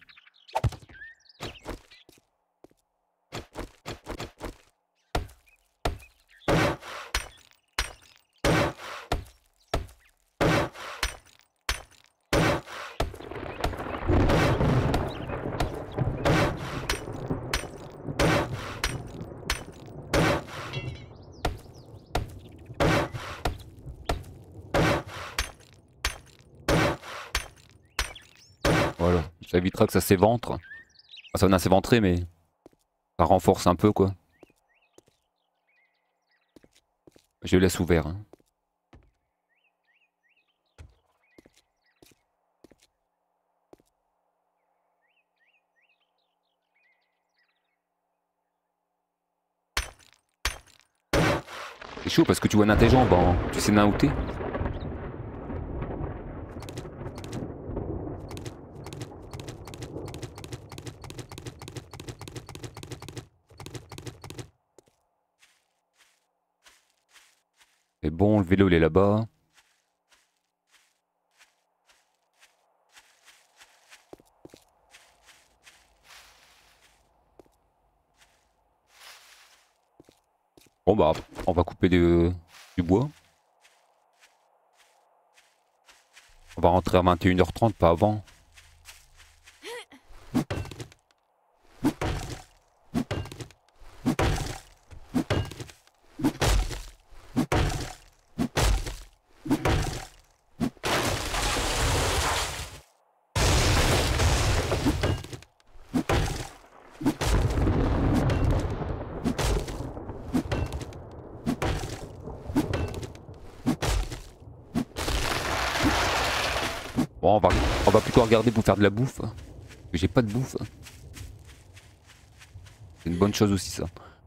Voilà, ça évitera que ça s'éventre. Enfin, ça va s'éventrer mais ça renforce un peu quoi. Je laisse ouvert. Hein. C'est chaud parce que tu vois nain tes jambes, hein. Tu sais nain où t'es. Mais bon, le vélo il est là-bas. Bon bah, on va couper de- du bois. On va rentrer à vingt et une heures trente, pas avant. Bon, on va, on va plutôt regarder pour faire de la bouffe. J'ai pas de bouffe. C'est une bonne chose aussi ça.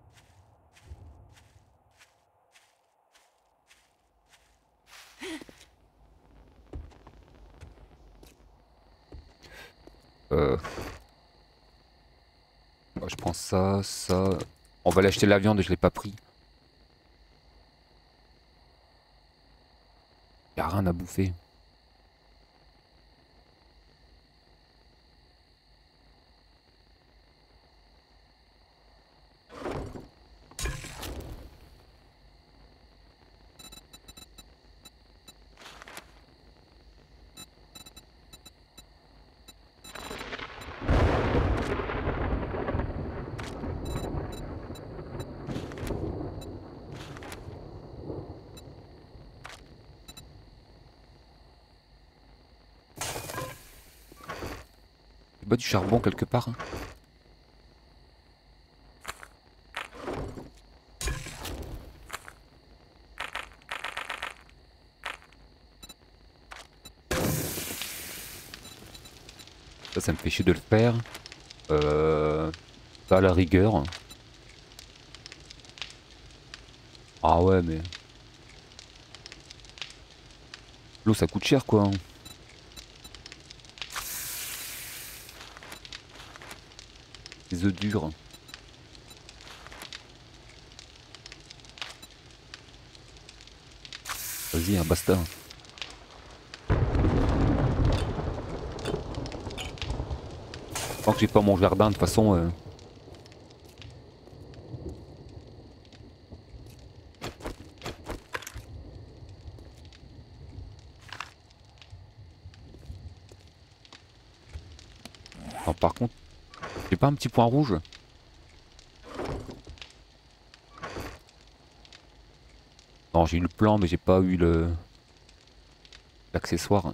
Euh... Bon, je prends ça, ça. On va aller acheter la viande, je l'ai pas pris. Y'a rien à bouffer. Il y a du charbon quelque part. Hein. Ça, ça me fait chier de le faire. Euh... Ça à la rigueur. Ah ouais, mais... L'eau, ça coûte cher, quoi. Hein. Les œufs durs. Vas-y, hein, basta. Tant que j'ai pas mon jardin, de toute façon... Euh... Non, par contre, j'ai pas un petit point rouge? Non, j'ai eu le plan, mais j'ai pas eu le... l'accessoire.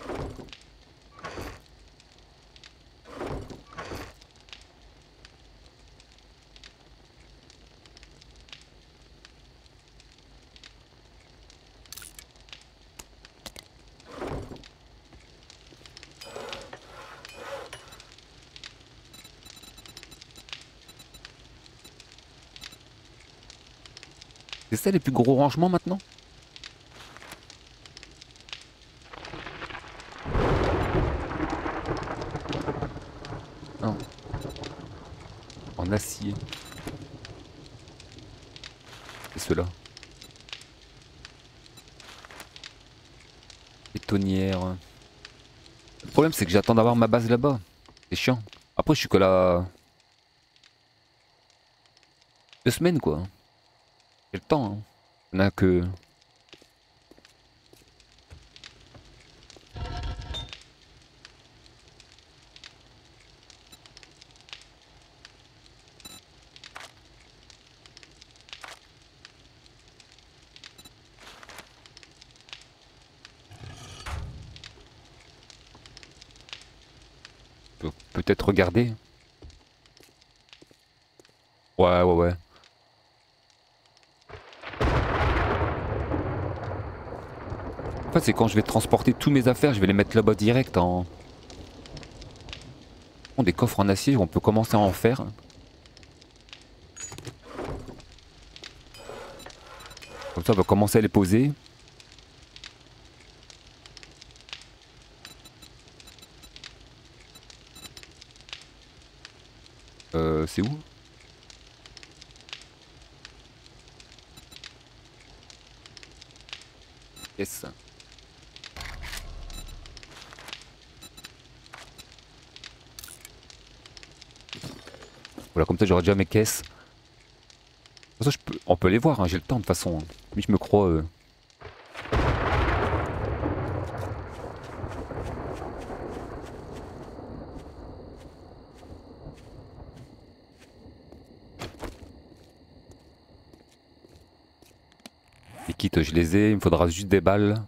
C'est ça les plus gros rangements maintenant? Non. En acier. C'est ceux-là. Bétonnière. Le problème c'est que j'attends d'avoir ma base là-bas. C'est chiant. Après je suis que là... Deux semaines quoi. J'ai le temps. Hein. On a que... Peut-être regarder. Ouais, ouais, ouais. En fait, c'est quand je vais transporter tous mes affaires, je vais les mettre là-bas direct en... Bon, des coffres en acier, on peut commencer à en faire. Comme ça, on va commencer à les poser. Euh, c'est où? Yes. Voilà, comme ça j'aurai déjà mes caisses. De toute façon, je peux... on peut les voir, hein, j'ai le temps de toute façon. Mais je me crois... Euh... Les kits, je les ai, il me faudra juste des balles.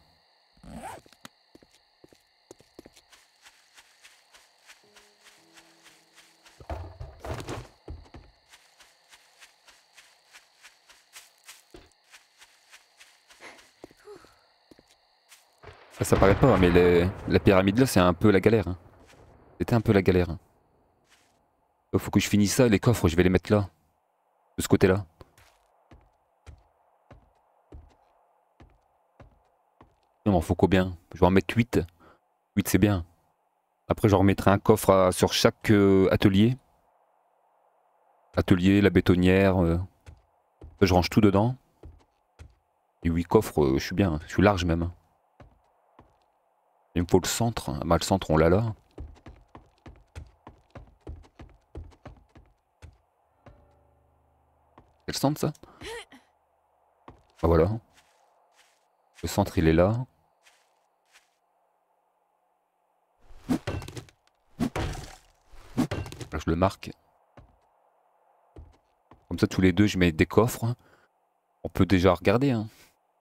Ça, ça paraît pas, mais les... la pyramide là, c'est un peu la galère. Hein. C'était un peu la galère. Hein. Faut que je finisse ça, les coffres, je vais les mettre là. De ce côté-là. Il m'en faut combien? Je vais en mettre huit. huit c'est bien. Après, je remettrai un coffre à... sur chaque euh, atelier. Atelier, la bétonnière. Euh... Je range tout dedans. Et huit coffres, euh, je suis bien. Je suis large même. Il me faut le centre. Ah, bah, le centre, on l'a là. C'est le centre, ça? Ah, voilà. Le centre, il est là. Là, je le marque. Comme ça, tous les deux, je mets des coffres. On peut déjà regarder. Hein.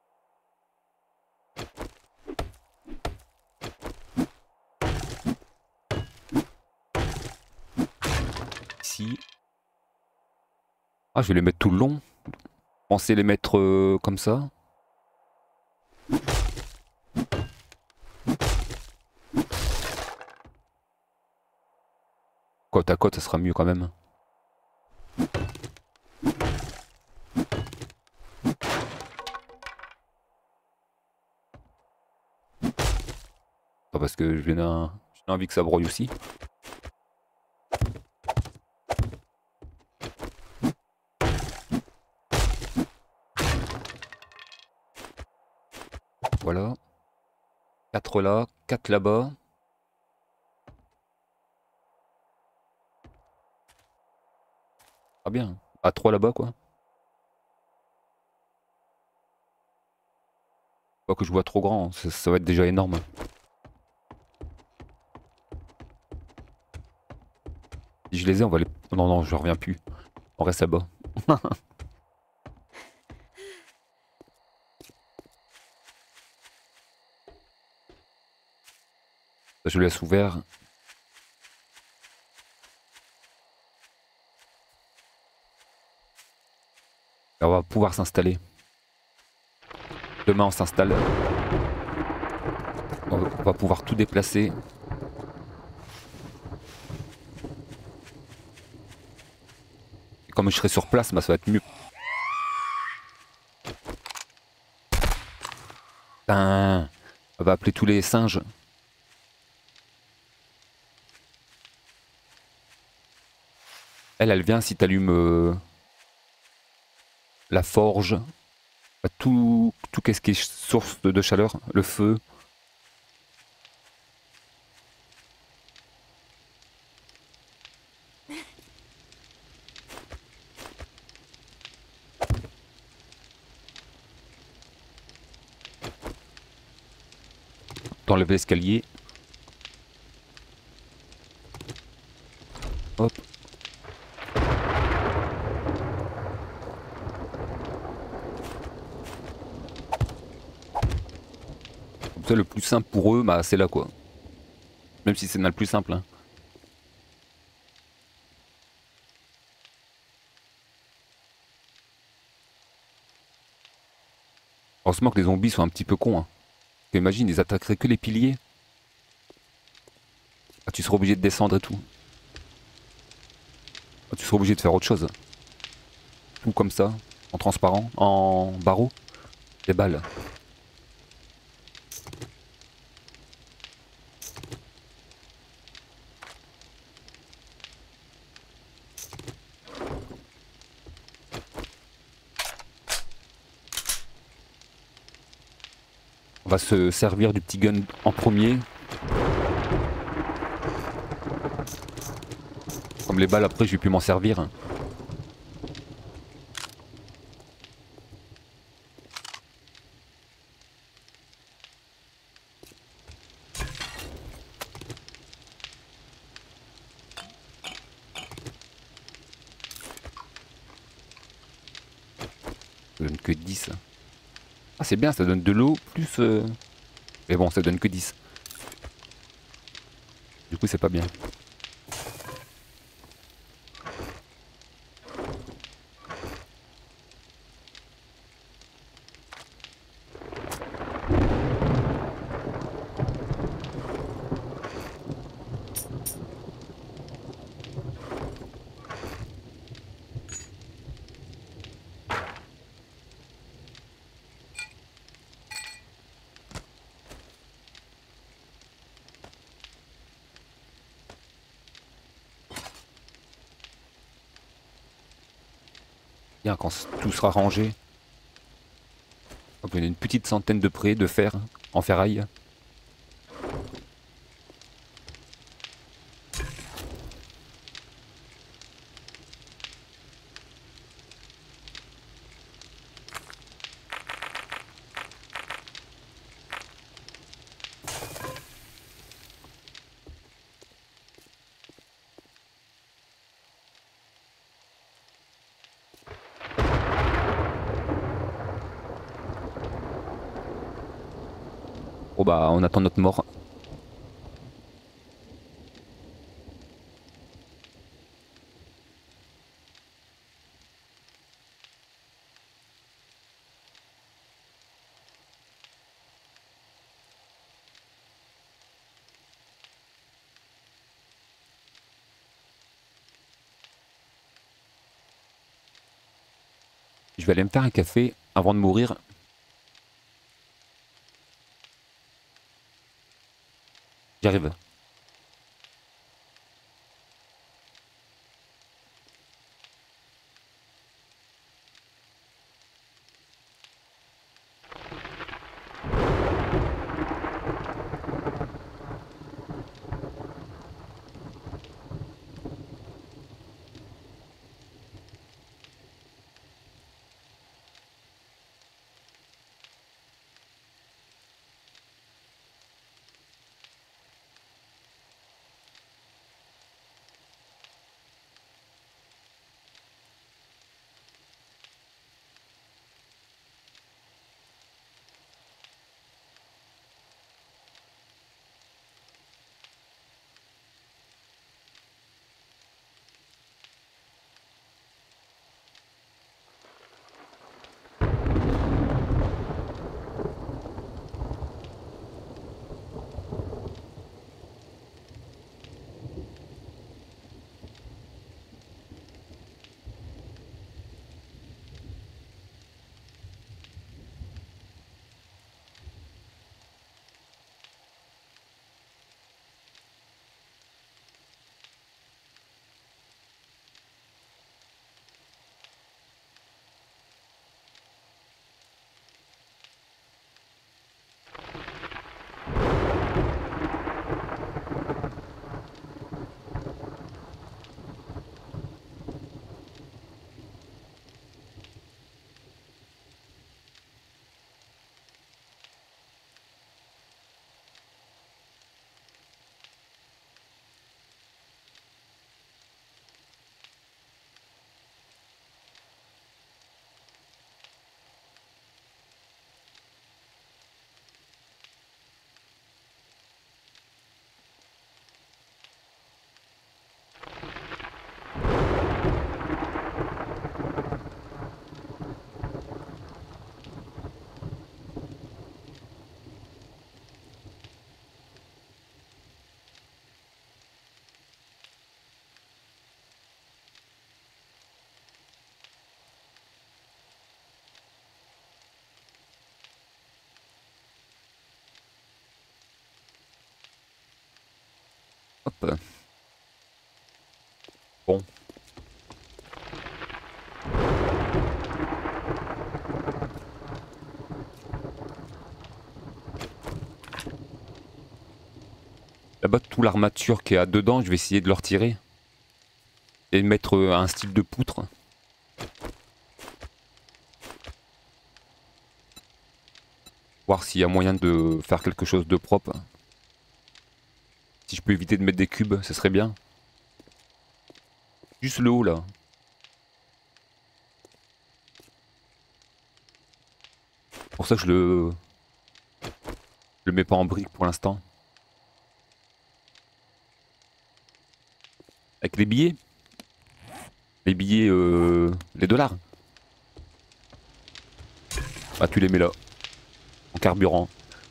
Ici. Ah, je vais les mettre tout le long. Pensez les mettre euh, comme ça. Côte à côte, ça sera mieux quand même. Pas parce que j'ai envie que ça brouille aussi. Voilà. quatre là, quatre là-bas. Ah bien. Ah, trois là-bas quoi. Pas que je vois trop grand, ça, ça va être déjà énorme. Si je les ai, on va les... Non, non, je reviens plus. On reste là-bas. Je le laisse ouvert. Et on va pouvoir s'installer. Demain on s'installe. On va pouvoir tout déplacer. Et comme je serai sur place, bah, ça va être mieux. Putain, on va appeler tous les singes. Elle, elle vient si t'allumes euh, la forge. Tout, tout qu'est-ce qui est source de, de chaleur, le feu. T'enlèves l'escalier. Hop. Comme ça, le plus simple pour eux, bah, c'est là quoi. Même si c'est le plus simple. Hein. Heureusement que les zombies sont un petit peu cons. Hein. Imagine, ils attaqueraient que les piliers. Ah, tu serais obligé de descendre et tout. Ah, tu serais obligé de faire autre chose. Tout comme ça, en transparent, en barreau. Des balles. On va se servir du petit gun en premier. Comme les balles après je vais plus m'en servir. Ça donne que dix. Ah c'est bien, ça donne de l'eau plus... Euh... Mais bon, ça donne que dix. Du coup c'est pas bien. Bien, quand tout sera rangé. Hop, il y a une petite centaine de prés de fer en ferraille. Oh bah on attend notre mort. Je vais aller me faire un café avant de mourir. J'arrive. Hop. Bon. Là-bas, tout l'armature qui est à dedans, je vais essayer de le retirer. Et de mettre euh, un style de poutre. Voir s'il y a moyen de faire quelque chose de propre. Si je peux éviter de mettre des cubes, ce serait bien. Juste le haut là. C'est pour ça que je le... Je le mets pas en brique pour l'instant. Avec les billets. Les billets, euh, les dollars. Ah, tu les mets là. En carburant.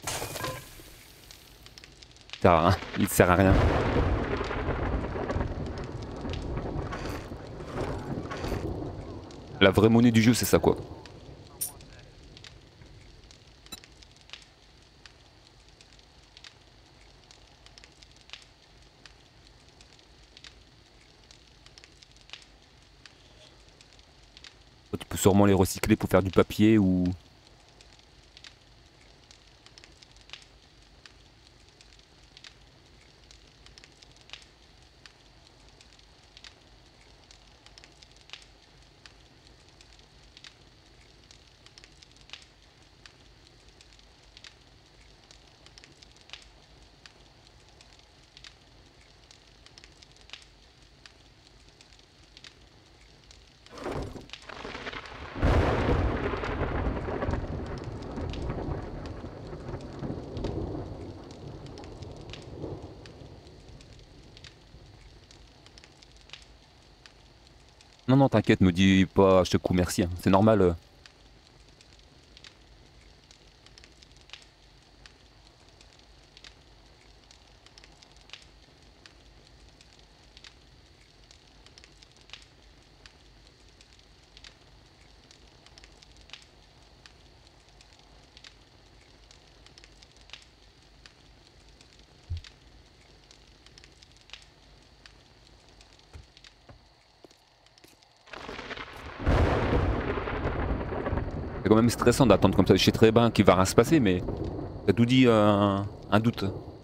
Il sert à rien. Il sert à rien. La vraie monnaie du jeu, c'est ça quoi. Tu peux sûrement les recycler pour faire du papier ou... Non, non, t'inquiète, me dis pas je te coup merci, hein. C'est normal. euh. C'est quand même stressant d'attendre comme ça. Je sais très bien qu'il va rien se passer, mais ça nous dit euh, un doute.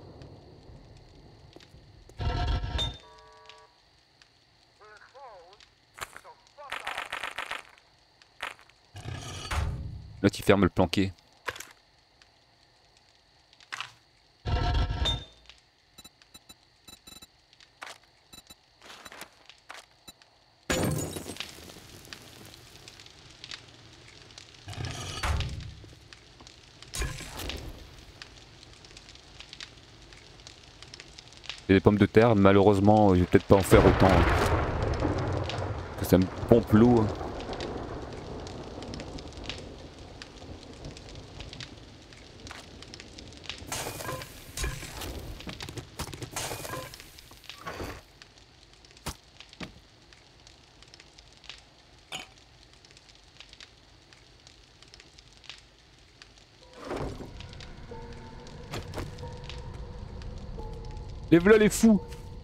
Là, tu fermes le planqué. Et les pommes de terre, malheureusement, je vais peut-être pas en faire autant. Que ça me pompe l'eau. Et voilà les fous!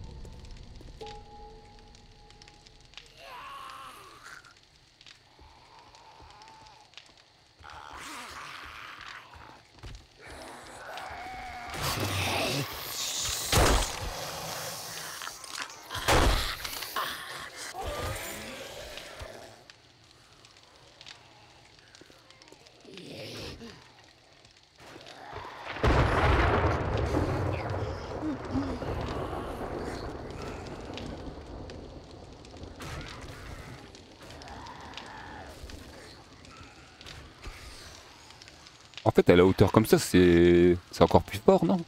En fait, à la hauteur comme ça, c'est c'est encore plus fort, non?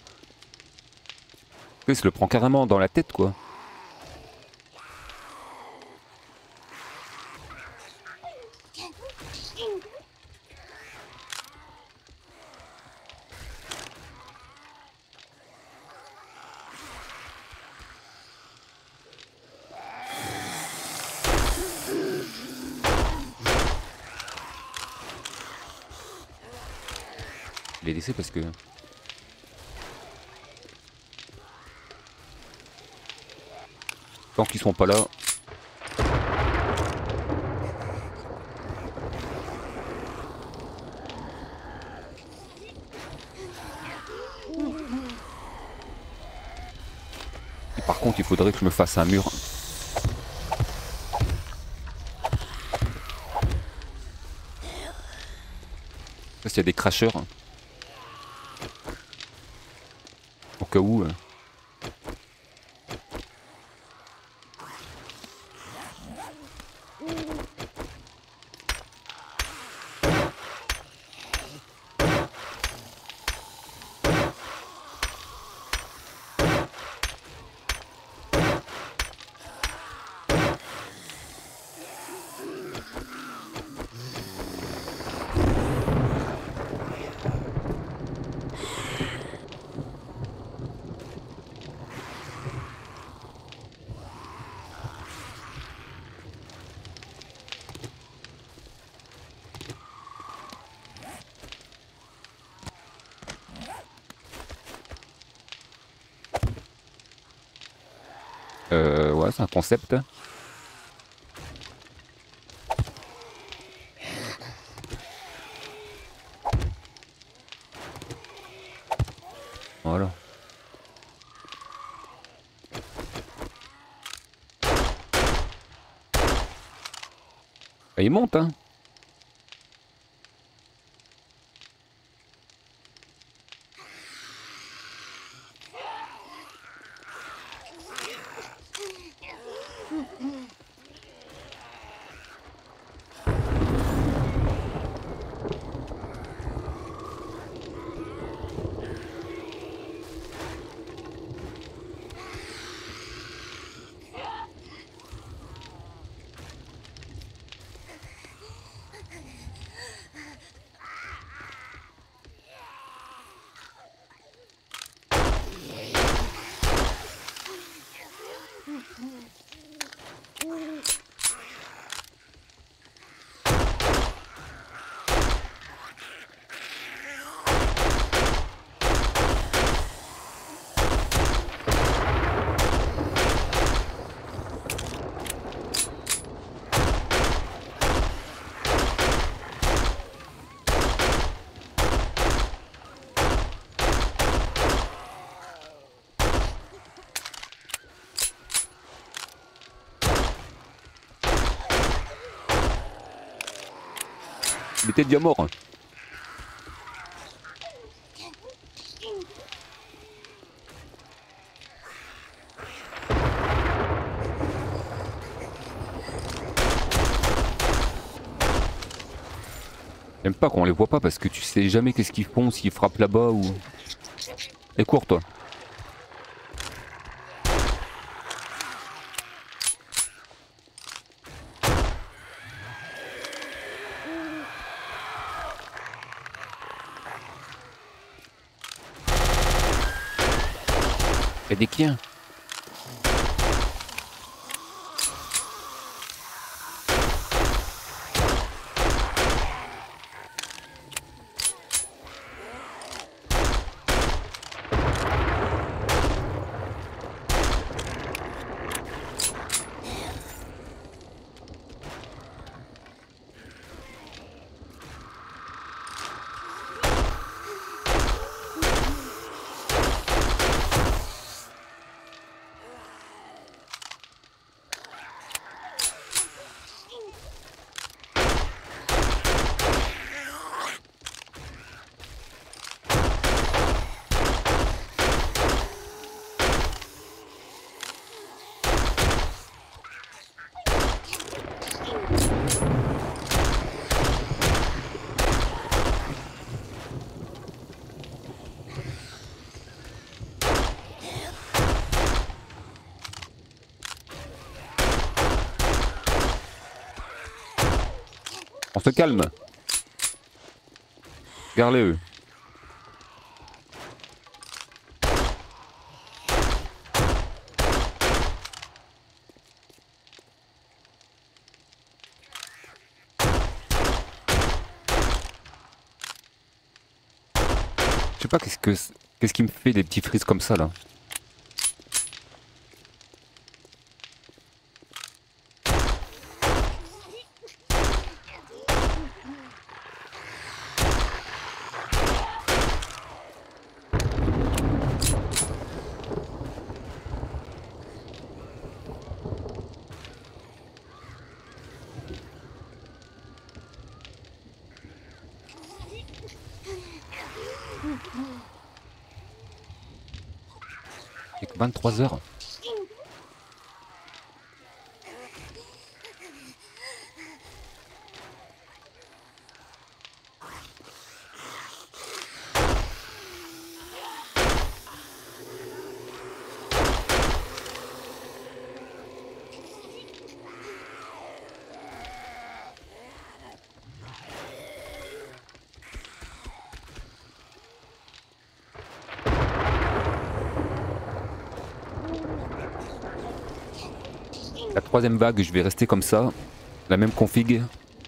Il se le prend carrément dans la tête, quoi. Je l'ai laissé parce que... Tant qu'ils sont pas là. Et par contre, il faudrait que je me fasse un mur. Parce qu'il y a des crashers. Au cas où. euh. Euh, ouais, c'est un concept. Voilà. Et il monte, hein. Il était déjà mort. J'aime pas qu'on les voit pas parce que tu sais jamais qu'est-ce qu'ils font, s'ils frappent là-bas ou... Et cours toi. Y'a des chiens. On se calme. Regarde-les eux. Je sais pas qu'est-ce que qu'est-ce qui me fait des petits frises comme ça là. Il y a que vingt-trois heures. La troisième vague, je vais rester comme ça, la même config.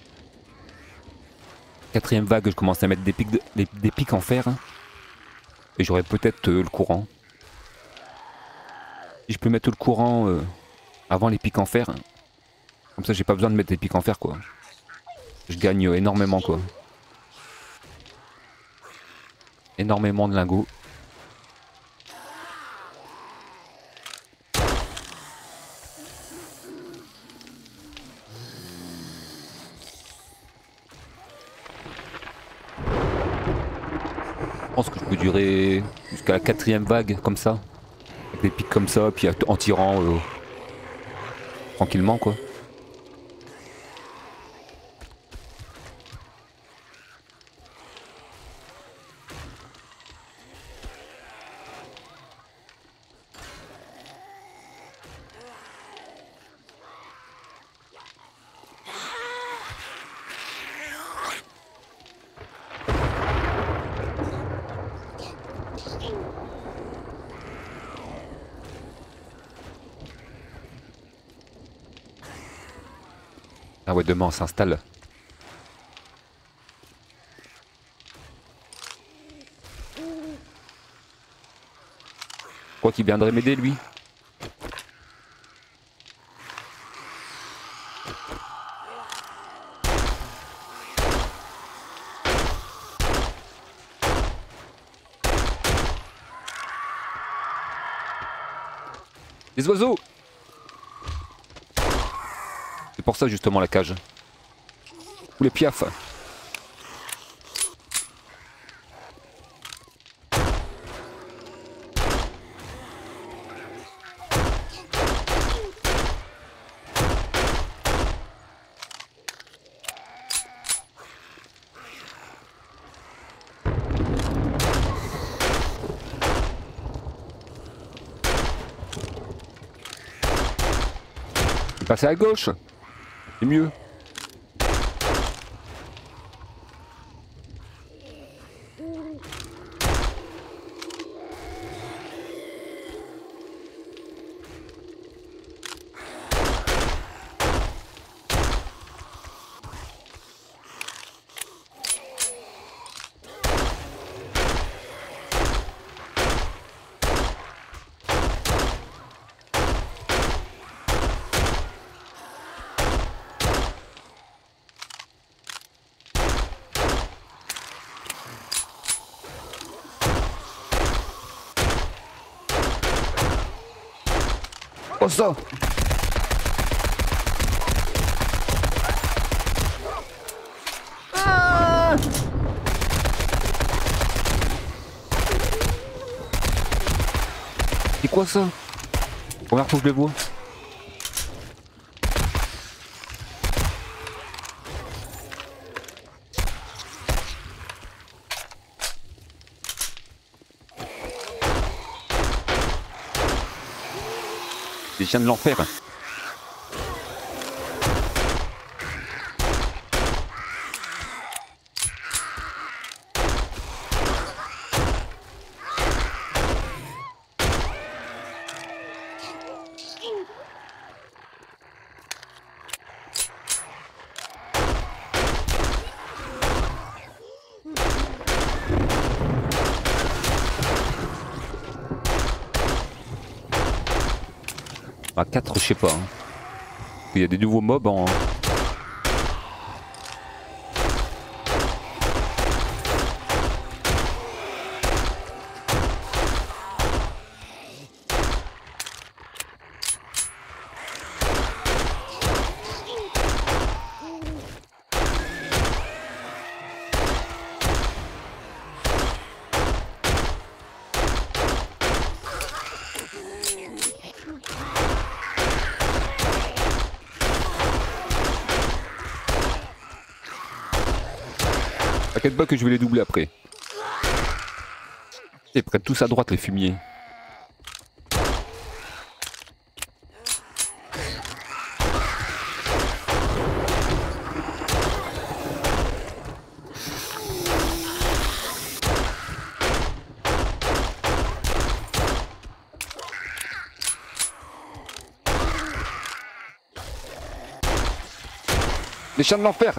Quatrième vague, je commence à mettre des pics, de, des, des pics en fer. Et j'aurai peut-être euh, le courant. Si je peux mettre le courant euh, avant les pics en fer, comme ça j'ai pas besoin de mettre des pics en fer quoi. Je gagne euh, énormément quoi. Énormément de lingots. Je pense que je peux durer jusqu'à la quatrième vague comme ça. Avec des pics comme ça, puis en tirant euh, tranquillement quoi. Ah ouais, demain on s'installe. Quoi qu'il viendrait m'aider lui. Les oiseaux! C'est pour ça justement la cage. Ou les piafs. Passer à gauche. C'est mieux. Oh ça! Ah! C'est quoi ça? Première fois que je le vois. Des chiens de l'enfer. À quatre, je sais pas. Hein. Il y a des nouveaux mobs en... T'inquiète pas que je vais les doubler après. Ils prennent tous à droite les fumiers. Les chiens de l'enfer!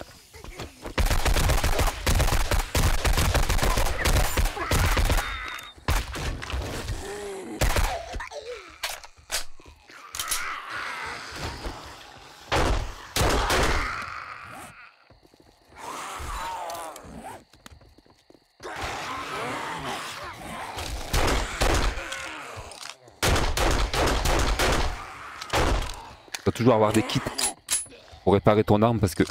Tu dois toujours avoir des kits pour réparer ton arme parce que...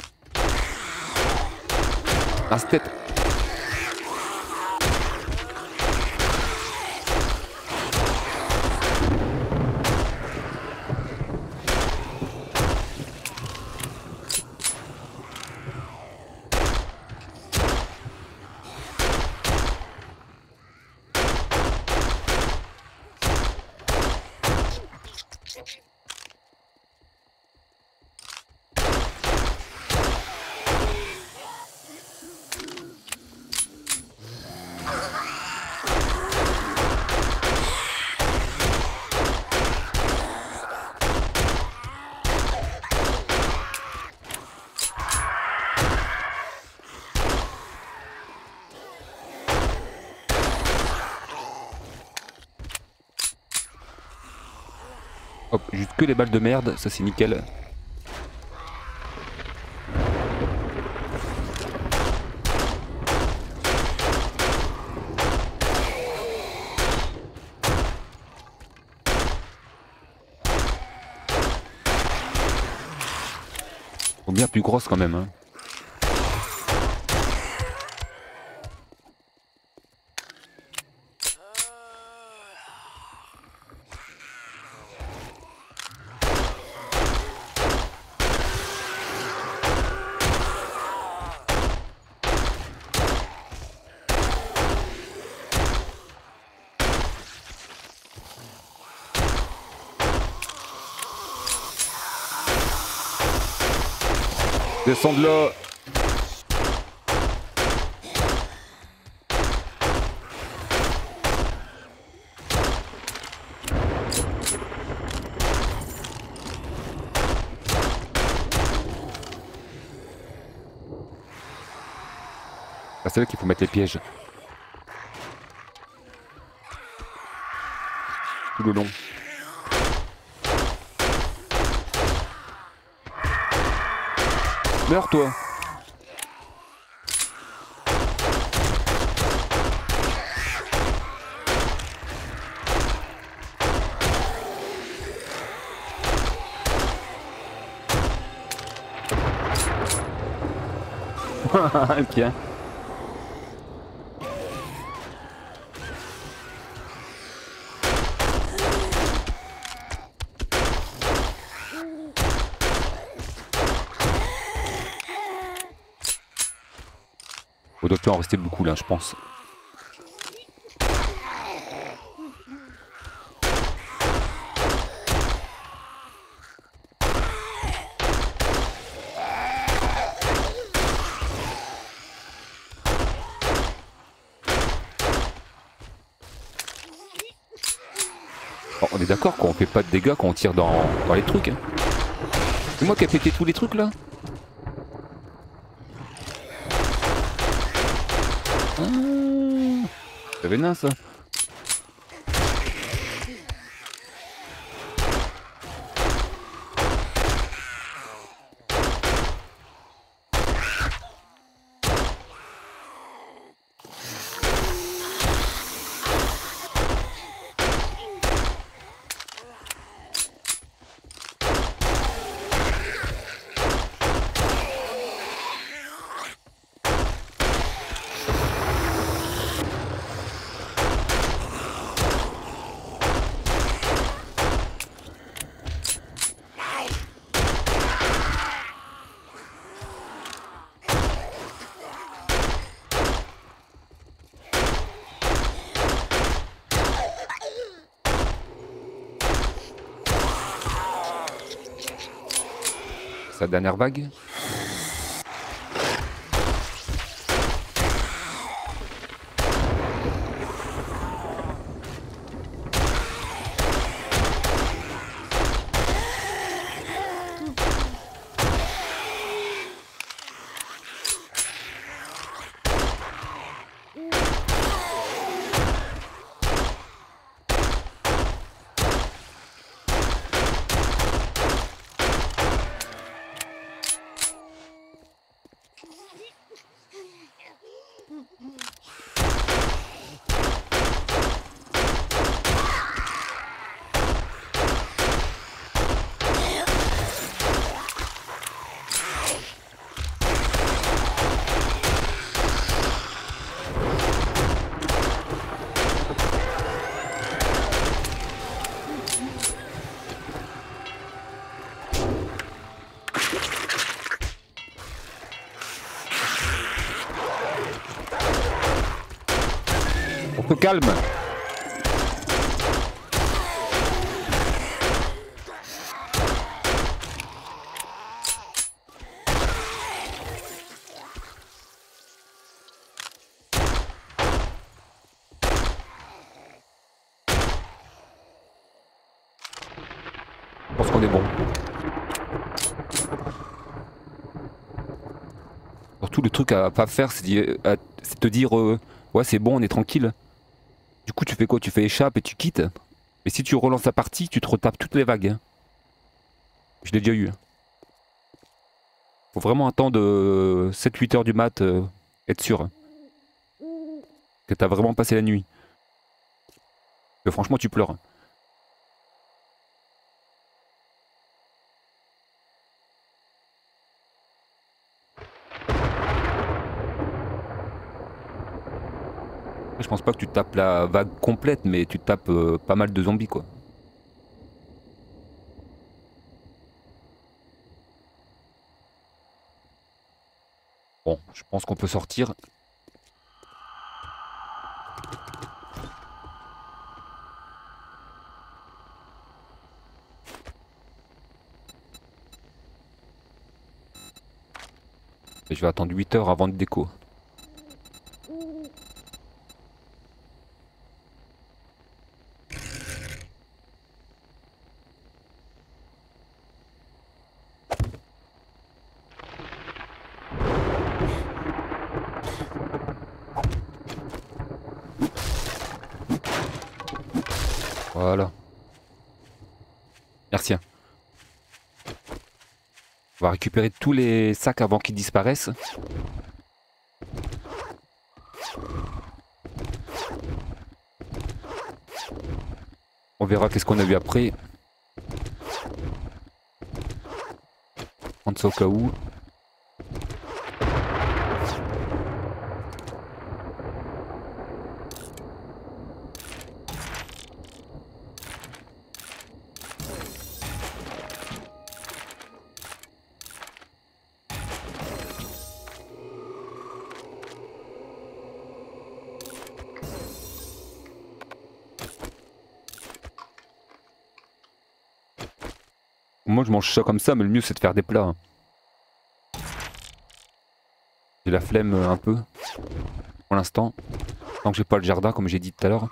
Un tête. Hop, juste que les balles de merde, ça c'est nickel. Sont bien plus grosses quand même, hein. Descends de là. Ah, c'est là qu'il faut mettre les pièges. Tout le long. Meurs toi. Bien. Il doit plus en rester beaucoup là, je pense. Bon, on est d'accord qu'on fait pas de dégâts quand on tire dans, dans les trucs. Hein. C'est moi qui ai pété tous les trucs là. Ah, c'est vénin ça. la dernière vague. On se calme. Je pense qu'on est bon. Surtout le truc à pas faire, c'est te dire euh, ouais c'est bon, on est tranquille. Du coup tu fais quoi? Tu fais échappe et tu quittes. Et si tu relances la partie, tu te retapes toutes les vagues. Je l'ai déjà eu. Faut vraiment attendre sept huit heures du mat, euh, être sûr que t'as vraiment passé la nuit. Que franchement tu pleures. Je pense pas que tu tapes la vague complète, mais tu tapes euh, pas mal de zombies quoi. Bon, je pense qu'on peut sortir. Et je vais attendre huit heures avant de déco. Voilà. Merci. On va récupérer tous les sacs avant qu'ils disparaissent. On verra qu'est-ce qu'on a vu après. Prendre ça au cas où. Moi je mange ça comme ça, mais le mieux c'est de faire des plats. J'ai la flemme un peu pour l'instant. Tant que j'ai pas le jardin comme j'ai dit tout à l'heure.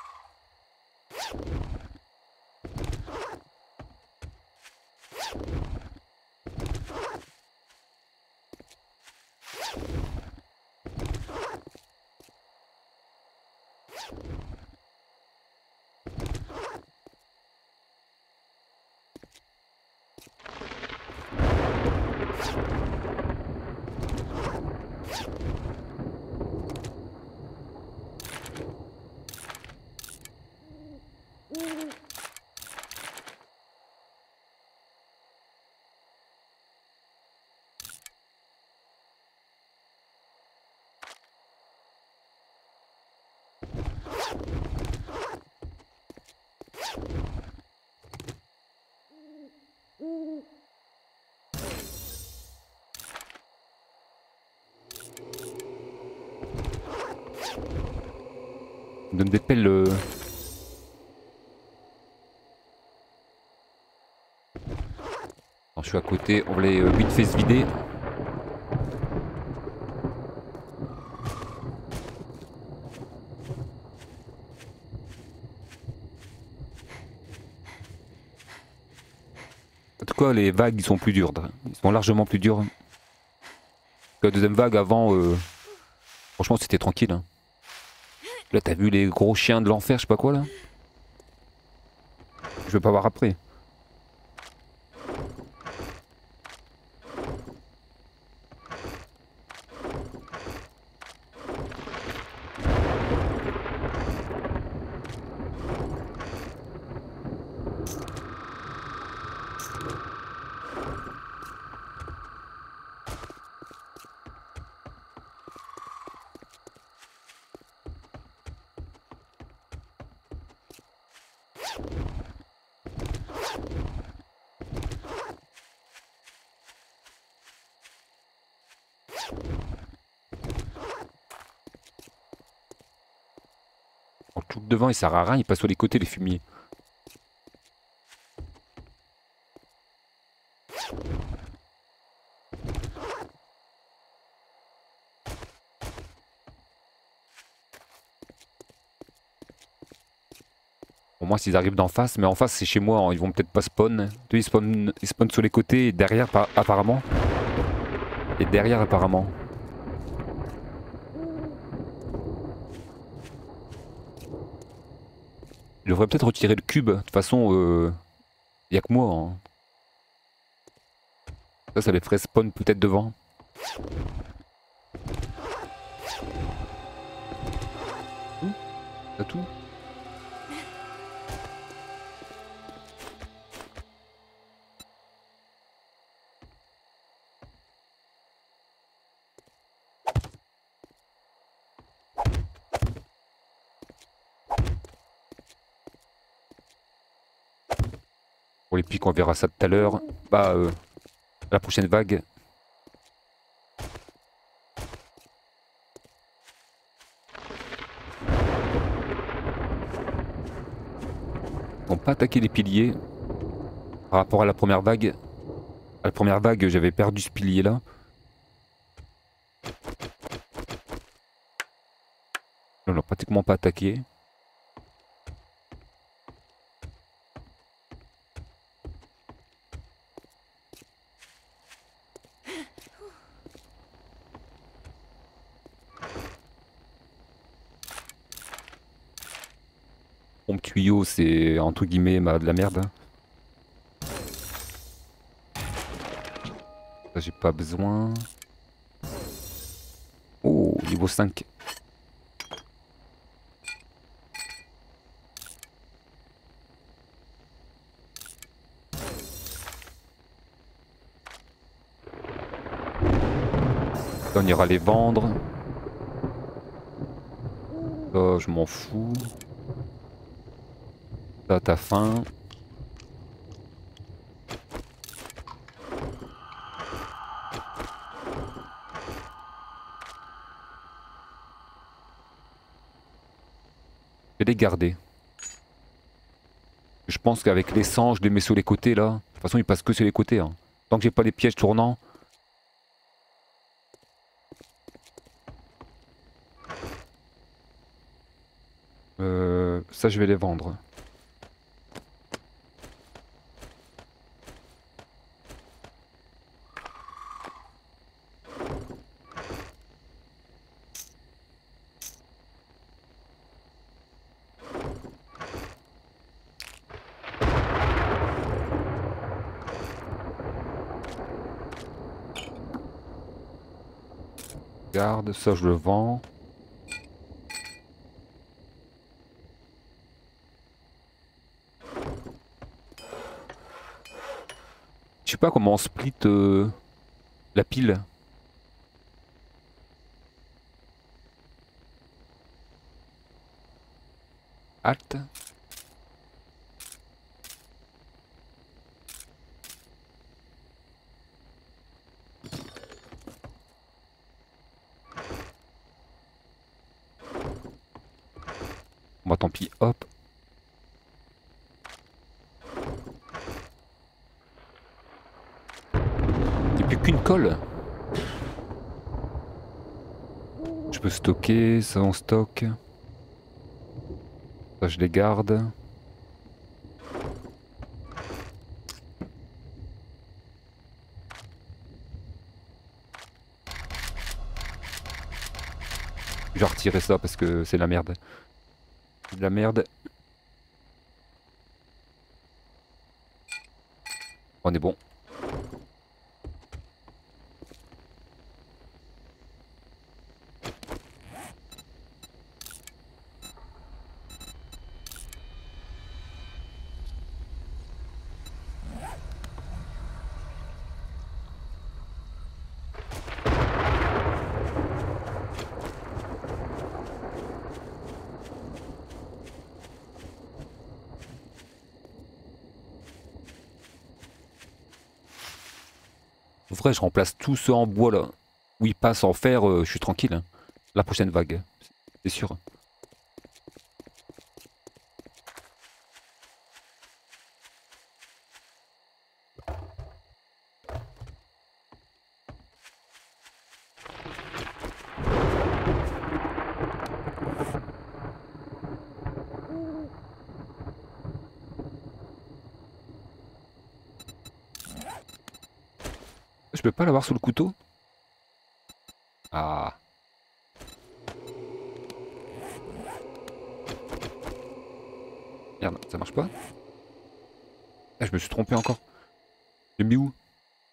On donne des pelles. Euh... Alors, Je suis à côté, on va les euh, vite fait se vider. En tout cas, les vagues ils sont plus dures. Ils sont largement plus durs. La deuxième vague avant, euh, franchement c'était tranquille. Hein. Là t'as vu les gros chiens de l'enfer, je sais pas quoi là. Je vais pas voir après. Le truc devant il sert à rien, il passe sur les côtés les fumiers. Pour moi s'ils arrivent d'en face, mais en face c'est chez moi, hein. Ils vont peut-être pas spawn. Ils spawnent, ils spawnent sur les côtés et derrière apparemment. Et derrière apparemment. Je devrais peut-être retirer le cube. De toute façon, il euh, n'y a que moi. Hein. Ça, ça les ferait spawn peut-être devant. T'as tout ? Pour les pics, on verra ça tout à l'heure. Bah, euh, la prochaine vague. Ils n'ont pas attaqué les piliers. Par rapport à la première vague. À la première vague, j'avais perdu ce pilier là. Ils n'ont pratiquement pas attaqué. Pompe tuyau, c'est entre guillemets ma, de la merde. Ça, j'ai pas besoin. Oh, niveau cinq. Là, on ira les vendre. Ça, je m'en fous. Ça, t'as faim. Je vais les garder. Je pense qu'avec les sangs, je les mets sur les côtés là. De toute façon, ils passent que sur les côtés. Hein. Tant que j'ai pas les pièges tournants. Euh, ça, je vais les vendre. Garde, ça je le vends. Je sais pas comment on split euh, la pile. Alt. Bon, tant pis, hop. qu'une colle. Je peux stocker, ça on stocke. Ça je les garde. Je vais retirer ça parce que c'est de la merde. C'est de la merde. On est bon. En vrai, je remplace tout ce en bois là. Où il passe en fer, euh, je suis tranquille. Hein. La prochaine vague, c'est sûr. Je peux pas l'avoir sous le couteau? Ah. Merde, ça marche pas? Ah, je me suis trompé encore. J'ai mis où?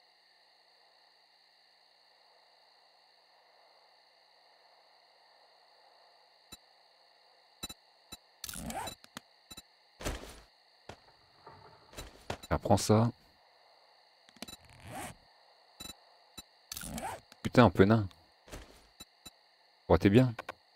Ah, prends ça. Putain, un peu nain. Oh, t'es bien.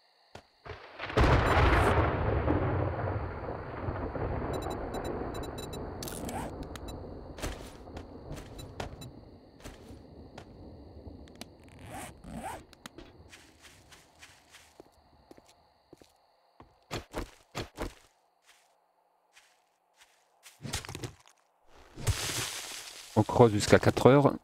On creuse jusqu'à quatre heures.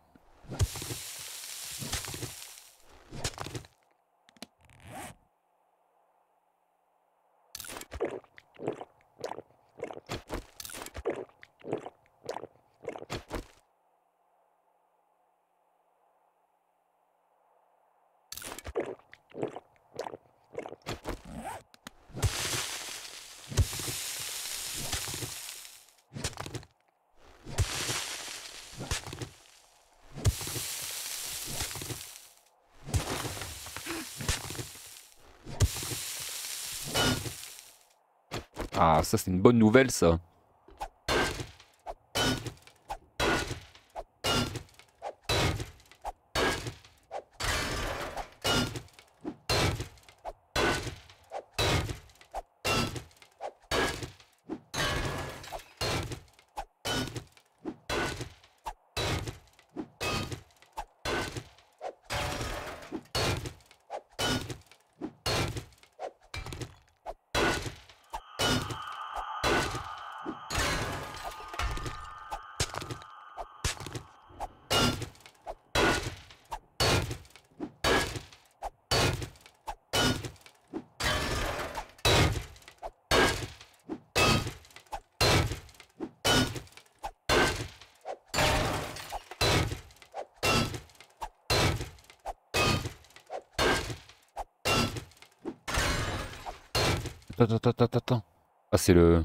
Ah, ça c'est une bonne nouvelle ça. Attends, attends, attends, attends. Ah, c'est le...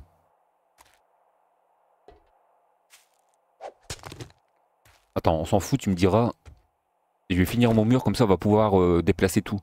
Attends, on s'en fout, tu me diras. Et je vais finir mon mur, comme ça on va pouvoir euh, déplacer tout.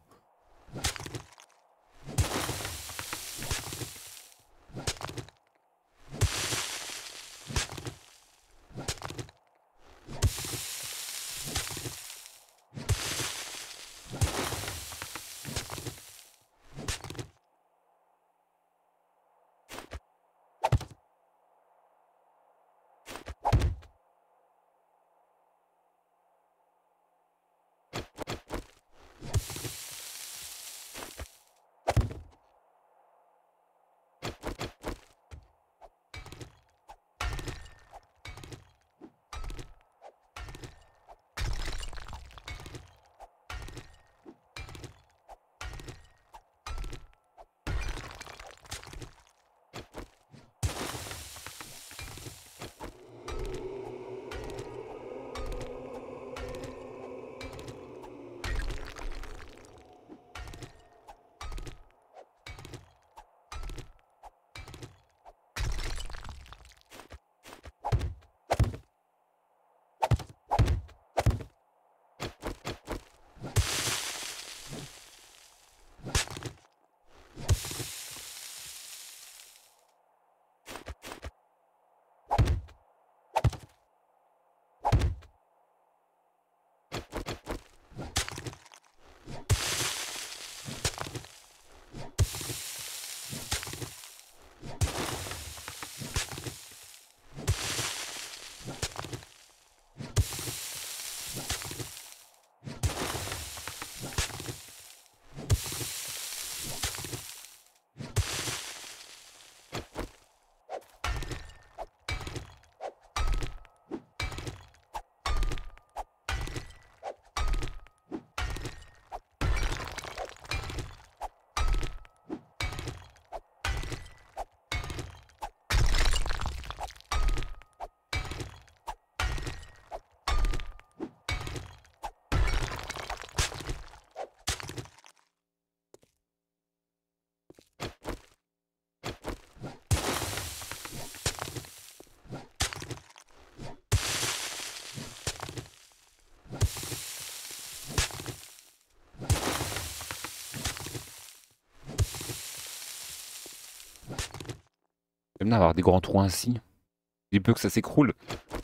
J'aime bien avoir des grands trous ainsi. Il peut que ça s'écroule.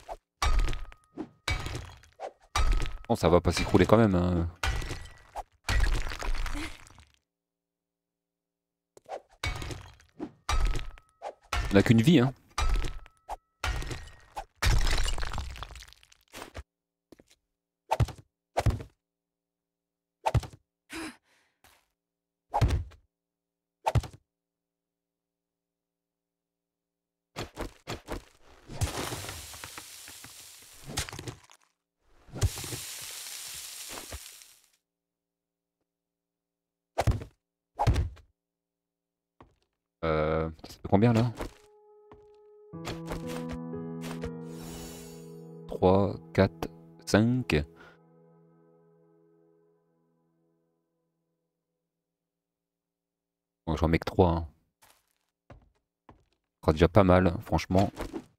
Non, ça va pas s'écrouler quand même. Hein. On n'a qu'une vie, hein. Euh, ça fait combien là? trois, quatre, cinq. Bon, j'en mets que trois. Hein. Ce sera déjà pas mal, franchement.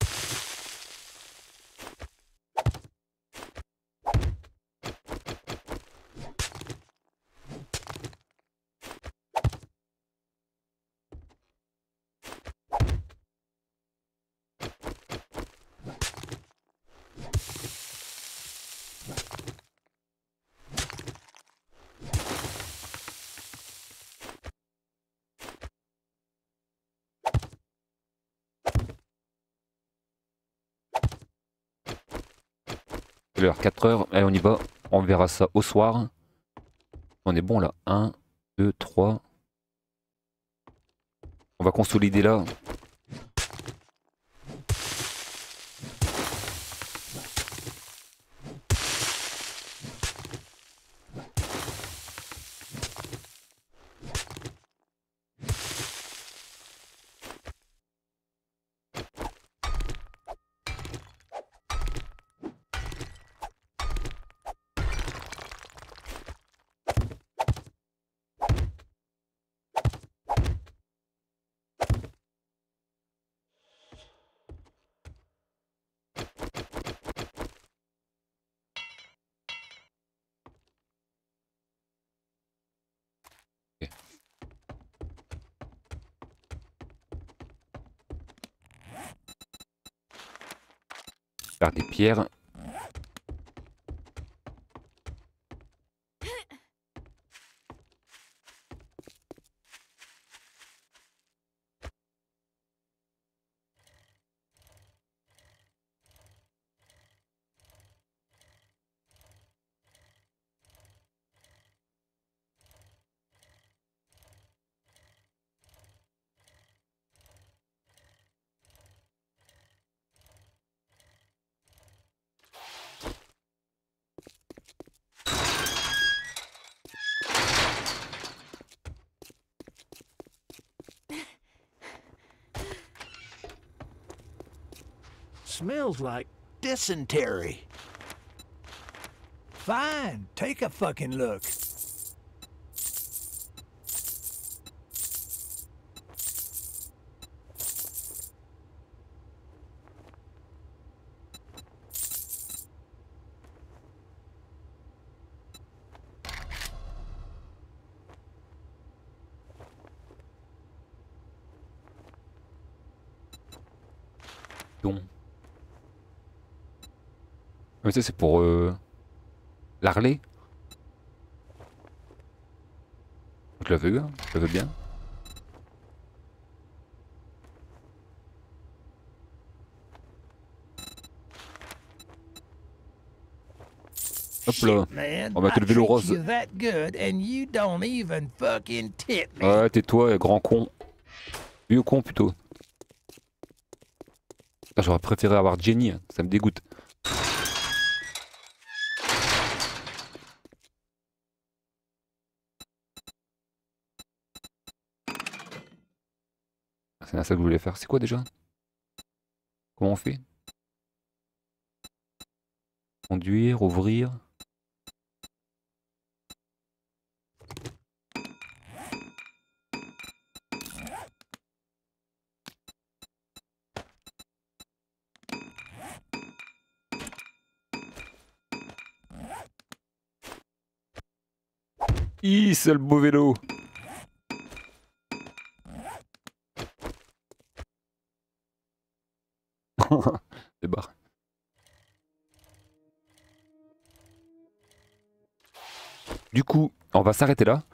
C'est l'heure, quatre heures. Allez, on y va. On verra ça au soir. On est bon là. un, deux, trois. On va consolider là. Ok. Faire des pierres. Smells like dysentery. Fine, take a fucking look. Donc. Mais ça c'est pour euh, l'Harley. Je la veux, hein. Je la veux bien. Hop là. On va mettre le vélo rose. Ouais, tais-toi, grand con. Vieux con plutôt. Ah, j'aurais préféré avoir Jenny, ça me dégoûte. C'est ça que je voulais faire. C'est quoi déjà? Comment on fait? Conduire, ouvrir. Ih, c'est le beau vélo. C'est barre. Du coup, on va s'arrêter là.